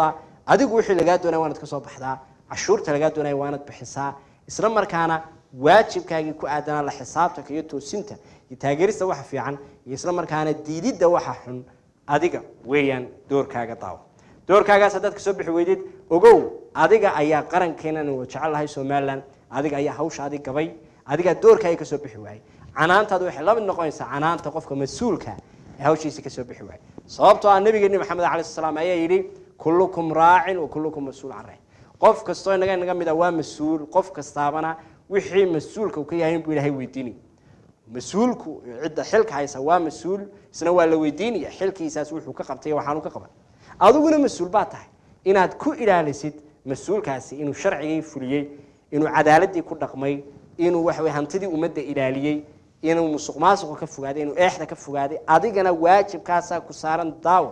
adigu wixii lagaa doonay waanad ka soo baxdaa cashuurta lagaa doonay waanad bixisaa isla markaana waajibkaagii ku aadanaa la xisaabtanka iyo toosinta iyo taageerista waxa fiican iyo isla markaana diididda waxa xun adiga weeyaan doorkaaga daawo doorkaagaas haddaad ka soo bixi weydid ogow adiga ayaa qarankeena inuu jecel lahay Soomaaliland adiga ayaa hawshaadii gabay adiga doorkaaga ka soo bixi waayay canaantaadu waxay la mid noqonaysaa canaanta qofka mas'uulka ee hawshiisa ka soo bixi waayay sababtoo ah nabigeena maxamed cali salaam ayaa yiri kullukum raa'in wa kullukum mas'uul an ra'i qof kasto inaga mid ah waa mas'uul qof kastaabana wixii mas'uulka uu ka yahay inuu ilaahay weydiini mas'uulku cidda xilka haysa waa mas'uul isna waa la weydiinaya xilkiisaas wuxuu ka qabtay waxaanu ka qaban adiguna mas'uul baa tahay inaad ku ilaalisid mas'uulkaasi inuu sharciga fuliyay inuu cadaaladii ku dhaqmay inuu wax way hantidii ummadda ilaaliyay inuu musuqmaasuqa ka fogaaday inuu eexda ka fogaaday adigana waajibkaas ku saaran daawad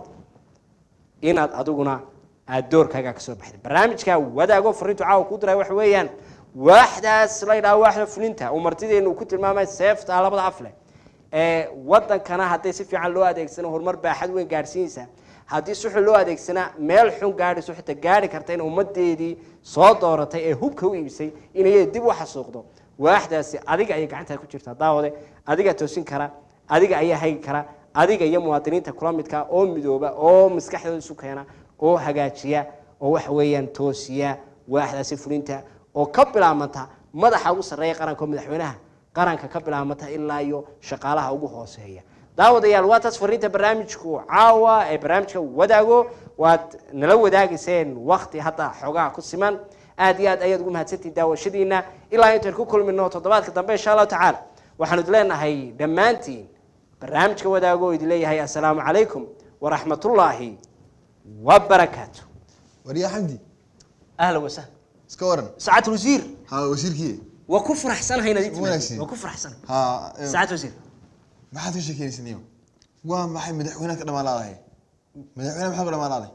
inaad adiguna aad doorkaaga ka soo baxday barnaamijka wadaago fariintu caaw ku diray wax weeyaan waaxdaas la yiraahdo waaxda fulinta oo martideenu ku tilmaamay seefta labada afle ee wadankana haddii si fiican loo adeegsano horumar baaxad weyn gaarsiinaysa haddii si xun loo adeegsana meel xun gaadhiso xitaa gaari karta in ummadeedii soo dooratay ee hubka u iibsay inay dib u xasuuqdo waaxdaasi adiga ay gacanta ku jirtaa daawade adiga toosin kara adiga ayaa hagi kara adiga iyo muwaadiniinta kula midka oo midooba oo maskaxdooda isu keena oo hagaajiya oo wax weeyaan toosiya waaxdaasi fulinta oo ka bilaamata madaxa ugu sareeya qaranka madaxweynaha qaranka ka bilaamata ilaa iyo shaqaalaha ugu hooseeya daawadayaal waa taas fariinta barnaamijku caawa ee barnaamijka wadaago waad nala wadaagayseen waqti hadda xogaa ku siman aad iyo aad ayaad ugu mahadsantihiin daawashadiina ilaa intaan ku kulmino toddobaadka dambe insha Allah tacaala waxaanu leenahay dhammaantiin barnaamijka wadaago idin leeyahay assalaamu calaykum waraxmatullaahi wabarakaatuh wariya xamdi ahlan wasahlan iska waran saacad wasiir ha wasiirkii waa ku faraxsanahay waa ku faraxsanahay ha saacad wasiir maxaad ka sheekeynaysaa waa maxay madaxweynaha ka dhamaaladay madaxweynaha maxaa ka dhamaaladay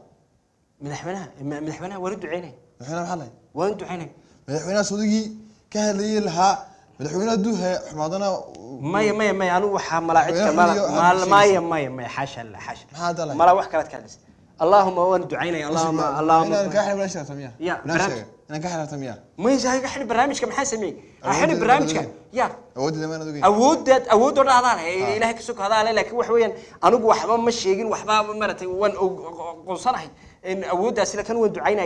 madaxweynaha wali duceynay madaxweynaha maxaa waan duceynay madaxweynaha Sacuudiga ka hadlayay lahaa madaxweynaha duuha xumaadana maya anu waxa malaa'ikta maya xasha la xasha mala wax kala kadis اللهم وان دعينا اللهم انا كاحل ولا شيء سميها يا انا كاحل سميها ما يجي كاحل برنامجك ما حسمي احنا برنامجك يا اود لما انا دوغي اود هذا الهي كسوك هذا لكن وحويان انو waxba ma sheegin waxba maratay waan qoonsanahay in awooddaas la kan waan ducaynay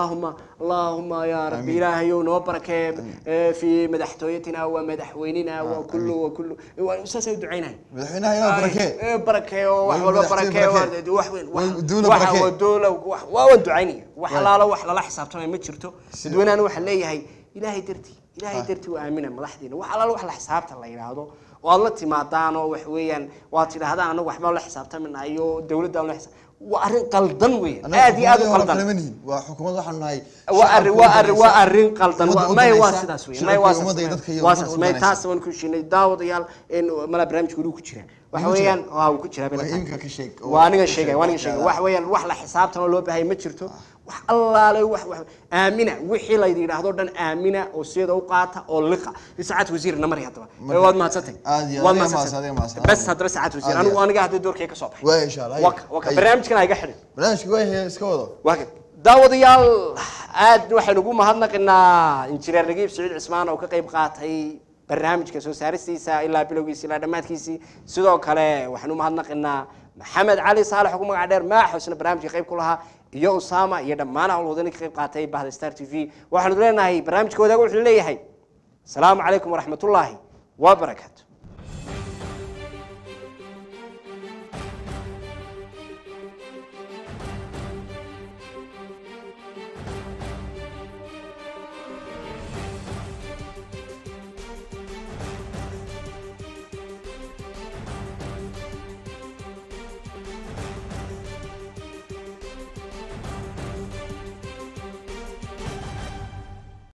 اللهم يا ربي الهي ونبارك في مدحتويتنا ومدحويننا وكل اساس ducaynay madaxweynaha ila بركه wax walba بركه wax weyn wax ودوله waan ducaynay wax laalo wax la xisaabtamay ma jirto dadweynaha waxa leeyahay ilaahay darti waa aamina madaxdiina wax laalo wax la xisaabta la yiraahdo oo la timaadaan oo wax weeyaan waa tirahdaan anagu waxba la xisaabtaminayo dawladda la xisaab وأرين قلدن وين هذه قلدن وحكومة waxaan nahay وأرين قلدن ما يواسداس وين ما يواسد ما تاسون كل شيء داوديال إن ملا برنامج كله كجرا وحويان ku jira imka ka sheeg waaniga sheegay wax weeyaan wax la xisaabtan loo baahay ma jirto wax allaale wax aamina wixii la yiraahdo dhan aamina oo sida u qaata oo liqa saacad wasiir namari hadaba waad ma hadsatay waad ma hadsatay bas hadaba saacad wasiir aniga hadda doorkay ka soo baxay waa insha Allah waka barnaamijkan ay ga xidhin barnaamijku waa iska wado waka daawadayaal aad waxaan ugu mahadnaqinaa injineer Nagiib Saciid Cismaan oo ka qayb qaatay barnaamijka soo saaristiisa ilaa bilowgiisa ilaa dhamaadkiisa sidoo kale waxaan u mahadnaqinaa maxamed cali saalax oo magac dheer ma xusna barnaamijka qayb ku lahaa iyo Usama iyo dhammaan hawlwadani ka qayb qaatay bahda Star TV waxaan leenahay barnaamijka wadaago wuxuu leeyahay salaamu calaykum waraxmatullaahi wa barakaatuh